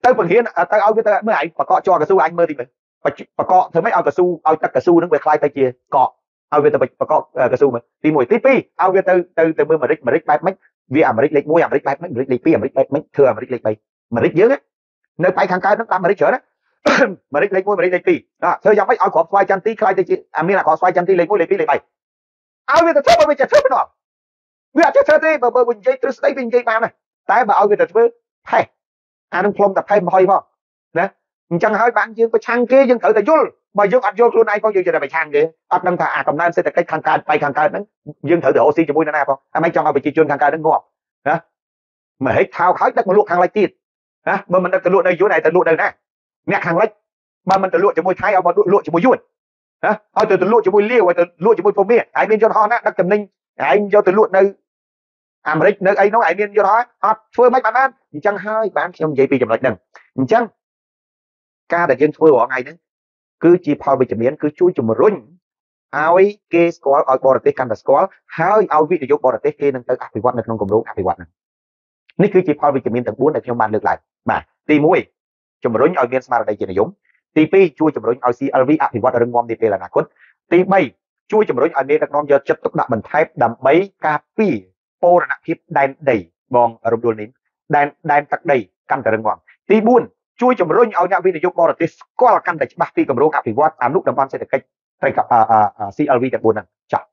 tới bằng hiến tới ao cái tới mới ảnh và cọ cho cái su anh mơ thì mình và cọ thứ mấy ao cái su ao tất cái su nó về khai tay chia cọ ao cái tới và cọ cái su mà thì mùi tí pi ao cái từ mưa mà rít bay mấy vì à mà rít lấy mũi à mà rít bay mấy rít lấy pi à mà rít bay mấy thừa mà rít lấy bay mà rít dướng á nơi bay khang cao nó tam mà rít chở đó mà rít lấy mũi mà rít lấy pi đó thôi dòng mấy ao cọ xoay chân tí khai tay chia à miếng là cọ xoay chân tí lấy mũi lấy pi lấy bay ao cái tới mà bây giờ tới nó vì à chết thế mà mình chơi tôi lấy mình chơi bao này tại mà ao cái tới hay anh không phong tập hay mà hơi không nè chẳng hỏi bạn dương phải sang kia dương thử tại vô mà dương anh vô luôn này có dương cho là phải sang kia anh đang thà cầm nan sẽ là cái khang ca bay khang ca nó dương thử oxy cho mũi nó nè không anh mấy trong ao bị chi chuyên khang ca nó ngọt hả mà hết thao khói đất mà luộc khang lấy tiền hả mà mình đang tự luộc đây chỗ này tự luộc đây nè nè khang lấy mà mình tự luộc cho mũi thái ao mà luộc cho mũi yuan hả ao tự luộc cho mũi liêu tự luộc cho mũi phô mía ai bên cho họ nè đặc trầm ninh anh cho tự luộc nơi Americ nơi ấy nó ai bên cho đó họ phơi mấy bạn ăn chẳng hơi bạn trong vậy bị chậm lệch đừng chẳng ca đã dân phơi họ ngày đấy cứ chỉ phao bị chậm miến cứ chui chùm run ai kê squall ai bò tết can squall hai ai vị để vô bò tết kê nâng tới áp vật nâng cùng đúng áp vật này ní cứ chỉ phao bị chậm miến tầng 4 để trong ban lược lại mà ti mũi chùm run ai miến smart đây chỉ là giống ti pi chui chùm run ai CLV áp vật ở rừng ngon đi là nạc cốt ti bay chui chùm run ai miến đặc non giờ chất tốc đạm mình thay đầm bấy cà pi po là nạp hiệp đan đầy bong ở rung đuôi nín đan tắc đầy căn cả rừng ngon ti buôn chui chùm run ai nhạc viên để vô bò tết có là căn để bắt ti cầm rung áp vật ám lúc đầm ban sẽ được cách phải gặp CLV tại buôn năng chọn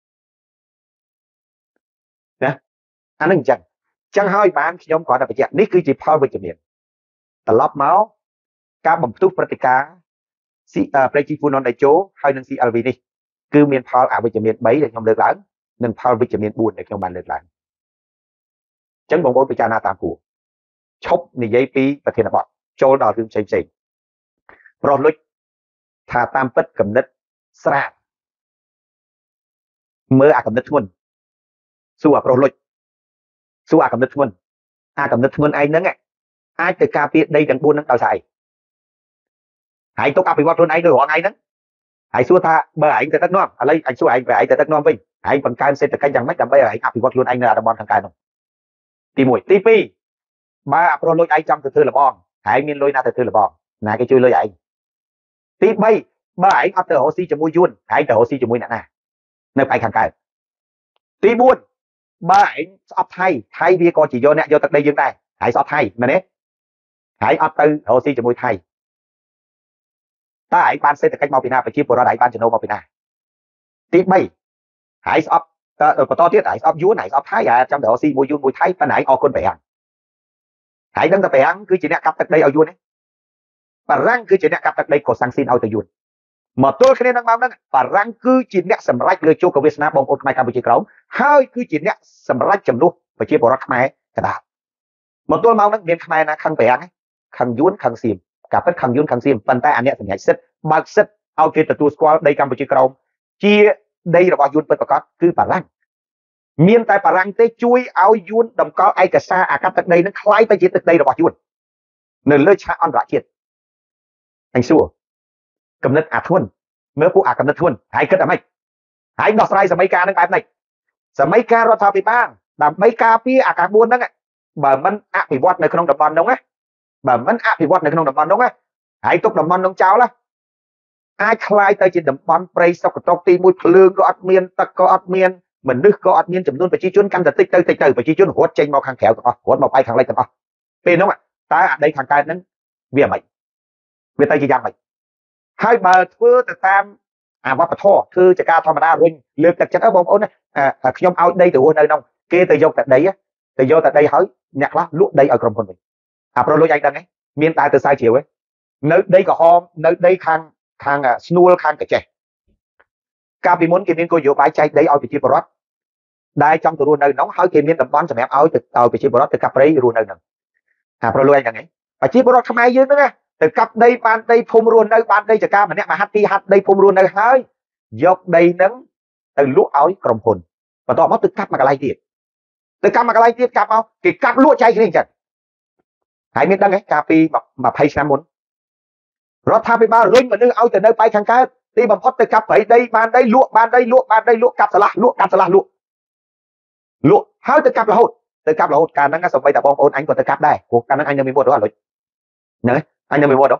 nè anh nói chẳng hai bạn khi nhóm có là phải chạy ní cứ chỉ phao về chậm miệngแต่รอบเมาส์การบำทุกปฏิกาประจิฟูนอนในโจให้หนึ่ง CLV นี่คือเมียนพาวอาวิจเมียนใบđể nhómเลือกหลังหนึ่งพาววิจเมียนบุญđể nhóm banเลือกหลังจังบงบนพิจารณาตามผู้ชบในยัยปีประเทศบอดโจดอถึงเฉยๆปลอดลึกถ้าตามปัดกำเนิดสระเมื่ออากำเนิดทุนสู้กับปลอดลึกสู้อากำเนิดทุนกำเนิดทุนไอ้นั่งไงไอ้แต่กาเปียđâyดังบุญนั่งต่อใส่ไอ้ต้องเอาไปวัดทุนไอ้โดยหัวไอ้นั่งไอ้สู้ท่าเบอร์ไอ้แต่ตั้งน้อมอะไรไอ้สู้ไอ้ไปไอ้แต่ตั้งน้อมไปไอ้บางการเสร็จแต่กันยังไม่จำไปไอ้เอาไปวัดทุนไอ้เนื้อดำบอลทางการน้องตีมวยตีปีมาปลอดลึกไอ้จำแต่เธอละบองไอ้มีลอยน่าแต่เธอละบองนายก็ช่วยเลยไอ้ตีใบเบอร์ไอ้เอาแต่หัวซีจะมวยยุ่นไอ้แต่หัวซีจะมวยหนักน่ะในไปทางการตีบุญba ảnh shop thay vì còn chỉ vô nè vô tận đây dương đây hãy shop thay mà nè hãy up từ hồ si cho mùi thay ta hãy ban xây từ cách mau pina phải chia của nó đại ban cho nó mau pina tiếp bay hãy shop to tiết hãy shop vú này shop thay à trong hồ si mùi thay ban nãy o con bẻ hãy đăng tập bẻ cứ chỉ nè cặp tận đây ao vú đấy và răng cứ chỉ nè cặp tận đây có sang xin ao từ vú mà tôi khi đang bao đó và răng cứ chỉ nè sầm rách lừa cho của Việt Nam bông ôn mai Campuchia cống hai cứ chỉ nè sầm rách chấm đuốc và chia bỏ ra Khmer cả đảo mà tôi mau nó biến Khmer là khăn bẻ ấy khăn yún khăn xiêm cả tất khăn yún khăn xiêm phần tay anh nhẹ thành nhảy sứt bạc sứt ao kia từ squat đây Campuchia cống chia đây là bao yún bất bạc cứ bà răng miền tại bà răng tới chui ao yún đồng có ai cả xa à cắt tận đây nó khai tay chỉ tận đây là bao yún nên lơi cha on rạ chiết anh xua cầm nứt thuầnเมื่อผู้กำนัดทุนหายขึ้นอะไรหายดอกไม้สมัยกานั่งแบบไหนสมัยการรัฐบาลบ้างแต่ไม่กาพี่อากาศบุญนั่งอ่ะบ่มันอภิวัตในขนมดับบอลน้องอ่ะบ่มันอภิวัตในขนมดับบอลน้องอ่ะหายตกดับบอลน้องเจ้าละไอ้คลายตัวจีดับบอลไปสกตกตีมวยพลืงก็อัดเมียนตะก็อัดเมียนเหมือนนึกก็อัดเมียนจำนวนไปชี้จุนกันแต่ติ๊กไปชี้จุนหัวเจงมาข้างแขวกันหัวมาไปข้างไรกันเป็นน้องอ่ะแต่ในทางการนั้นเวียใหม่เวียไตจียามใหม่ให้เบอร์เพื่อแต่ตามว่าปะท่อคือจะการธรรมดารุ่งเลือกจากจักรบอลเอาเนี่ยขยมเอาđây từ hôm nay nông kia từ vô tại đây á từ vô tại đây hỏi nhặt lá lúa đây ở cầm con mình pro lôi anh đang ấy miền tại từ sai chiều ấy nơi đây có hôm nơi đây khang snow khang cái trẻ cà bị muốn kia miền cô dụ bãi chạy đây ở vị trí bờ đây trong từ hôm nay nóng hỏi kia miền tầm bón cho mẹ ao từ tàu vị trí bờ từ cặp đấy hôm nay nè pro lôi anh đang ấy vị trí bờ không ai dưới nữa nè từ cặp đây ban đây phun luôn đây ban đâyจะกล้ามันเนี่ยมาฮัตตี้ฮัตđây phun luôn đây hơi dọc đây nắng từ lúa áo cầm hồn và tao mất từ cặp mà cái lai tiệt cặp ao cái cặp lúa chay cái gì chẳng hãy biết đăng cái cà phê mà pay xem muốn rồi tham với ba rinh mà đưa ao từ nơi bay khang cá đi bằng hot từ cặp phải đây ban đây lúa cặp sả lúa hơi từ cặp là hột cả năng cái sòng bay tập bom ôn anh còn từ cặp đây cuộc cả năng anhยังมีหมดด้วย nè anh em mình mua đâu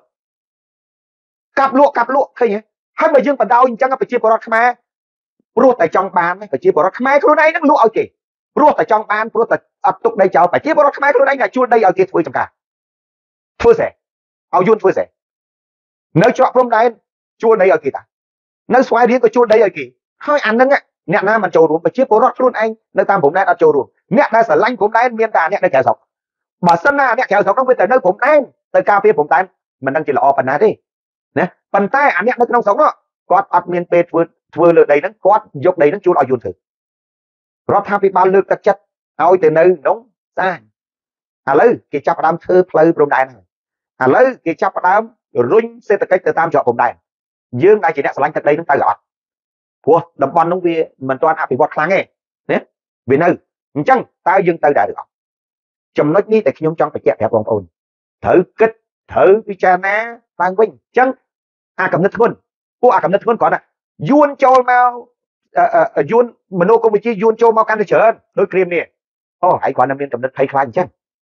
cặp lụa thấy nhỉ hai bà dương bà đau chẳng phải chia bọt Khmer rùa tại trong bàn phải chia bọt Khmerខ្លួនឯងនឹងលក់ឲ្យគេព្រោះតែចង់បានព្រោះតែអត់ទុកដីចោលphải chiaបរតខ្មែរខ្លួនឯងតែជួលដីឲ្យគេធ្វើចំការធ្វើស្អីឲ្យយួនធ្វើស្អីនៅច្រកព្រំដែនជួលដីឲ្យគេតានៅស្វាយរៀងក៏ជួលដីឲ្យគេហើយអានឹងអ្នកណាមិនចូលរួមប្រជាពលរដ្ឋខ្លួនឯងនៅតាមព្រំដែនអត់ចូលរួមអ្នកដែលស្រឡាញ់ព្រំដែនមានតែអ្នកនៅក្រៅស្រុកបើសិនណាអ្នកក្រៅស្រុកនោះវាទៅនៅព្រំដែនទៅការពារព្រំដែនមិនដឹងជាល្អប៉ុណ្ណាទេណាប៉ុន្តែអាអ្នកនៅក្នុងស្រុកនោះគាត់អត់មានពេលធ្វើលើដីហ្នឹងគាត់យកដីហ្នឹងជួលឲ្យយួនធ្វើរដ្ឋាភិបាលលើកទឹកចិត្តឲ្យទៅនៅក្នុងសាឥឡូវគេចាប់ផ្ដើមធ្វើផ្លូវព្រំដែនហើយឥឡូវគេចាប់ផ្ដើមរុញសេដ្ឋកិច្ចទៅតាមច្រកព្រំដែនយើងដែលជាអ្នកស្រឡាញ់ទឹកដីហ្នឹងទៅអត់ព្រោះតំបន់ហ្នឹងវាមិនទាន់អភិវឌ្ឍខ្លាំងទេណាវានៅអញ្ចឹងតើយើងទៅដែរឬអត់ចំណុចនេះតែខ្ញុំចង់បញ្ជាក់ប្រាប់បងប្អូនត្រូវគិតត្រូវពិចារណាឡើងវិញអញ្ចឹងអាកំណត់ធ្ងន់ពួកអាកំណត់ធ្ងន់គ្រាន់តែយួនចូលមកយួនមនោគមវិជ្ជាយួនចូលមកកាន់តែច្រើនដូចគ្រាមនេះអូហើយគ្រាន់តែមានកំណត់ភ័យខ្លាចអញ្ចឹង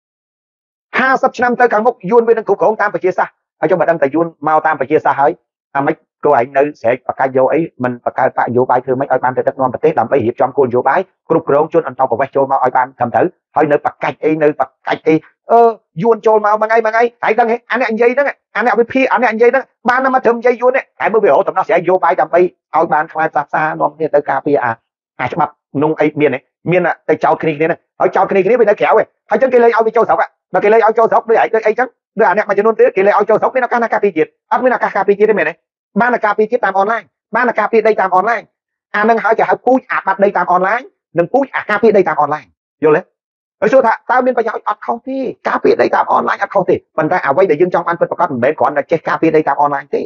50ឆ្នាំទៅខាងមុខយួនវានឹងគ្រប់គ្រងតាមប្រជាសាស្ត្រហើយចុះបើដឹងតែយួនមកតាមប្រជាសាស្ត្រហើយអាម៉េចក៏ឯងនៅស្រែកបកាច់យកអីមិនបកកើតបកយោបាយធ្វើម៉េចឲ្យបានទៅដឹកនាំប្រទេសដើម្បីរៀបចំគោលនយោបាយគ្រប់គ្រងជនអន្តោប្រវេសន៍ចូលមកឲ្យបានត្រឹមត្រូវហើយនៅបកាច់អីនៅបកាច់អីយួនចូលមកមួយថ្ងៃហើយដឹងហ៎អាអ្នកនិយាយហ្នឹងអាអ្នកវិភាគអាអ្នកនិយាយហ្នឹងបានមកត្រឹមនិយាយយួនហ្នឹងហើយមើលវារហូតដំណោះស្រាយយោបាយដើម្បីឲ្យបានខ្លាចសាសានាំគ្នាទៅការពារអាច្បាប់នងអីមានតែចោតគ្នាហ្នឹងហើយចោតគ្នាវានៅក្រៅហើយចឹងគេលេងឲ្យវាចូលស្រុកដល់គេលេងឲ្យចូលស្រុកដូចអីចឹងដូចអាអ្នកមួយចំនួនទៀតគេលេងឲ្យចូលស្រុកមានឱកាសការពារជាតិអត់មានឱកាសការពារជាតិទេមែនទេបានឱកាសការពារជាតិតាមអនឡាញបានឱកាសការពារដីតាមអនឡាញអានឹងហើយគេហៅពូជអាបាត់ដីតាមអនឡាញនិងពូជអាការពារដីតាមអនឡាញយល់ទេហើយសួរថាតើមានប្រយោជន៍អត់ខុសទេការពារដីតាមអនឡាញអត់ខុសទេប៉ុន្តែអ្វីដែលយើងចង់បានពិតប្រាកដមិនមែនគ្រាន់តែចេះការពារដីតាមអនឡាញទេ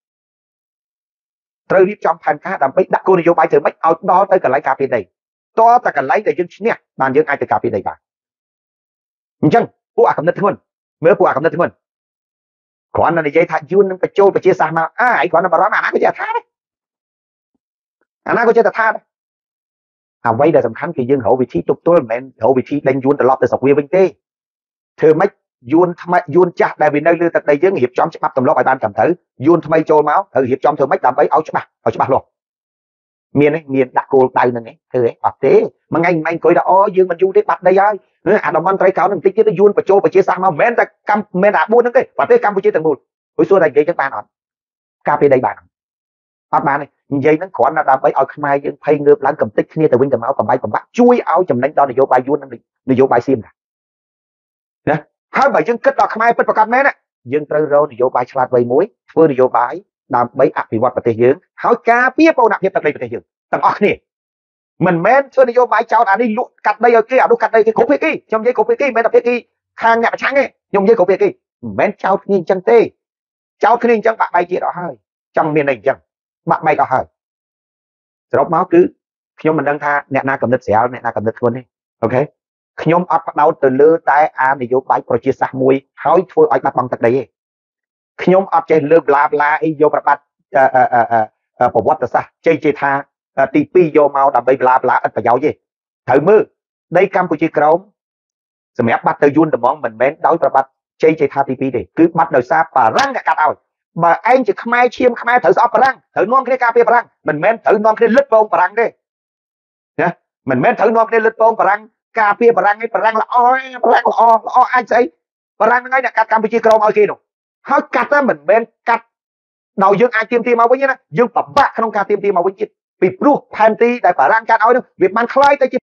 ត្រូវរៀបចំផែនការដើម្បីដាក់គោលនយោបាយធ្វើម៉េចឲ្យដល់ទៅកន្លែងការពារដីតតែកន្លែងដែលយើងឈ្នះបានយើងអាចទៅការពារដីបានអញ្ចឹងពួកអាកំណត់ធ្ងន់មើលពួកអាកំណត់ធ្ងន់គ្រាន់តែនិយាយថាយួននឹងបញ្ចូលប្រជាសាស្ត្រមកឯងគ្រាន់តែបារម្ភអាណាក៏ចេះថាដែរអាណាក៏ចេះថាដែរអ្វីដែលសំខាន់គឺយើងរកវិធីទប់ទល់មិនមែនរកវិធីដេញយួនត្រឡប់ទៅស្រុកវាវិញទេធ្វើម៉េចយួនថ្មីយួនចាស់ដែលវានៅលើទឹកដីយើងរៀបចំច្បាប់ទម្លាប់ឲ្យបានត្រឹមត្រូវយួនថ្មីចូលមកត្រូវរៀបចំធ្វើម៉េចដើម្បីឲ្យច្បាស់លាស់មានដាក់គោលដៅហ្នឹងធ្វើអីអត់ទេមួយថ្ងៃមិនអង្គុយថាអូយើងមិនយូរទេបាត់ដីហើយអាតំបន់ត្រីកោណបន្តិចទៀតយួនបញ្ចូលប្រជាសាស្ត្រមកមិនមែនតែមិនតែ4ហ្នឹងទេប្រទេសកម្ពុជាទាំងមូលព្រោះសួរតែនិយាយចឹងបានអត់ការពារដីបានអត់បានទេនិយាយហ្នឹងគ្រាន់តែដើម្បីឲ្យខ្មែរយើងភ័យងើបឡើងកំតិចគ្នាទៅវិញទៅមកបំបាក់ជួយឲ្យចំណេញដល់នយោបាយយួននិងនយោបាយសៀមណាហើយបើយើងគិតដល់ខ្មែរពិតប្រាកដមែនយើងត្រូវរកនយោបាយឆ្លាតវៃមួយធ្វើនយោបាយដើម្បីអភិវឌ្ឍប្រទេសយើងហើយការពារបូរណភាពទឹកដីប្រទេសយើងទាំងអស់គ្នាមិនមែនធ្វើនយោបាយចោតអានេះលក់កាត់ដីឲ្យគេអានោះកាត់ដីគេគ្រប់ភាគីខ្ញុំនិយាយគ្រប់ភាគីមិនមែនតែភាគីខាងអ្នកប្រឆាំងទេខ្ញុំនិយាយគ្រប់ភាគីមិនមែនចោតគ្នាអញ្ចឹងទេចោតគ្នាអញ្ចឹងបាក់បែកជាតិអស់ហើយចង់មានអីអញ្ចឹងបាក់បែកអស់ហើយសរុបមកគឺខ្ញុំមិនដឹងថាអ្នកណាកំណត់ស្រាលអ្នកណាកំណត់ធ្ងន់ទេអូខេខ្ញុំអត់ផ្ដោតទៅលើតែអានយោបាយប្រជាសាស្ត្រមួយហើយធ្វើឲ្យបាត់បង់ទឹកដីទេខ្ញុំអត់ចេះលើកប្លាអីយកប្របាត់ប្រវត្តិសាស្ត្រជ័យជេថាទី2យកមកដើម្បីប្លាឥតប្រយោជន៍ទេត្រូវមើលដីកម្ពុជាក្រោមសម្រាប់បាត់ទៅយួនត្មងមិនមែនដោយប្របាត់ជ័យជេថាទី2ទេគឺបាត់ដោយសារបារាំងអ្នកកាត់ឲ្យបើឯងជាខ្មែរឈាមខ្មែរត្រូវស្អប់បារាំងត្រូវនាំគ្នាការពារបារាំងមិនមែនត្រូវនាំគ្នាលិតពងបារាំងទេណាមិនមែនត្រូវនាំគ្នាលិតពងបារាំងការពារបារាំងឯងបារាំងល្អអាចស្អីបារាំងហ្នឹងឯងអ្នកកាត់កម្ពុជាក្រោមឲ្យគេនោះហើយកាត់តែមិនមែនកាត់ដោយយើងអាចទៀមទាមកវិញណាយើងពិបាកក្នុងការទៀមទាមកវិញទៀតពីព្រោះផែនទីដែលបារាំងកាត់ឲ្យនោះវាបានคล้ายទៅជា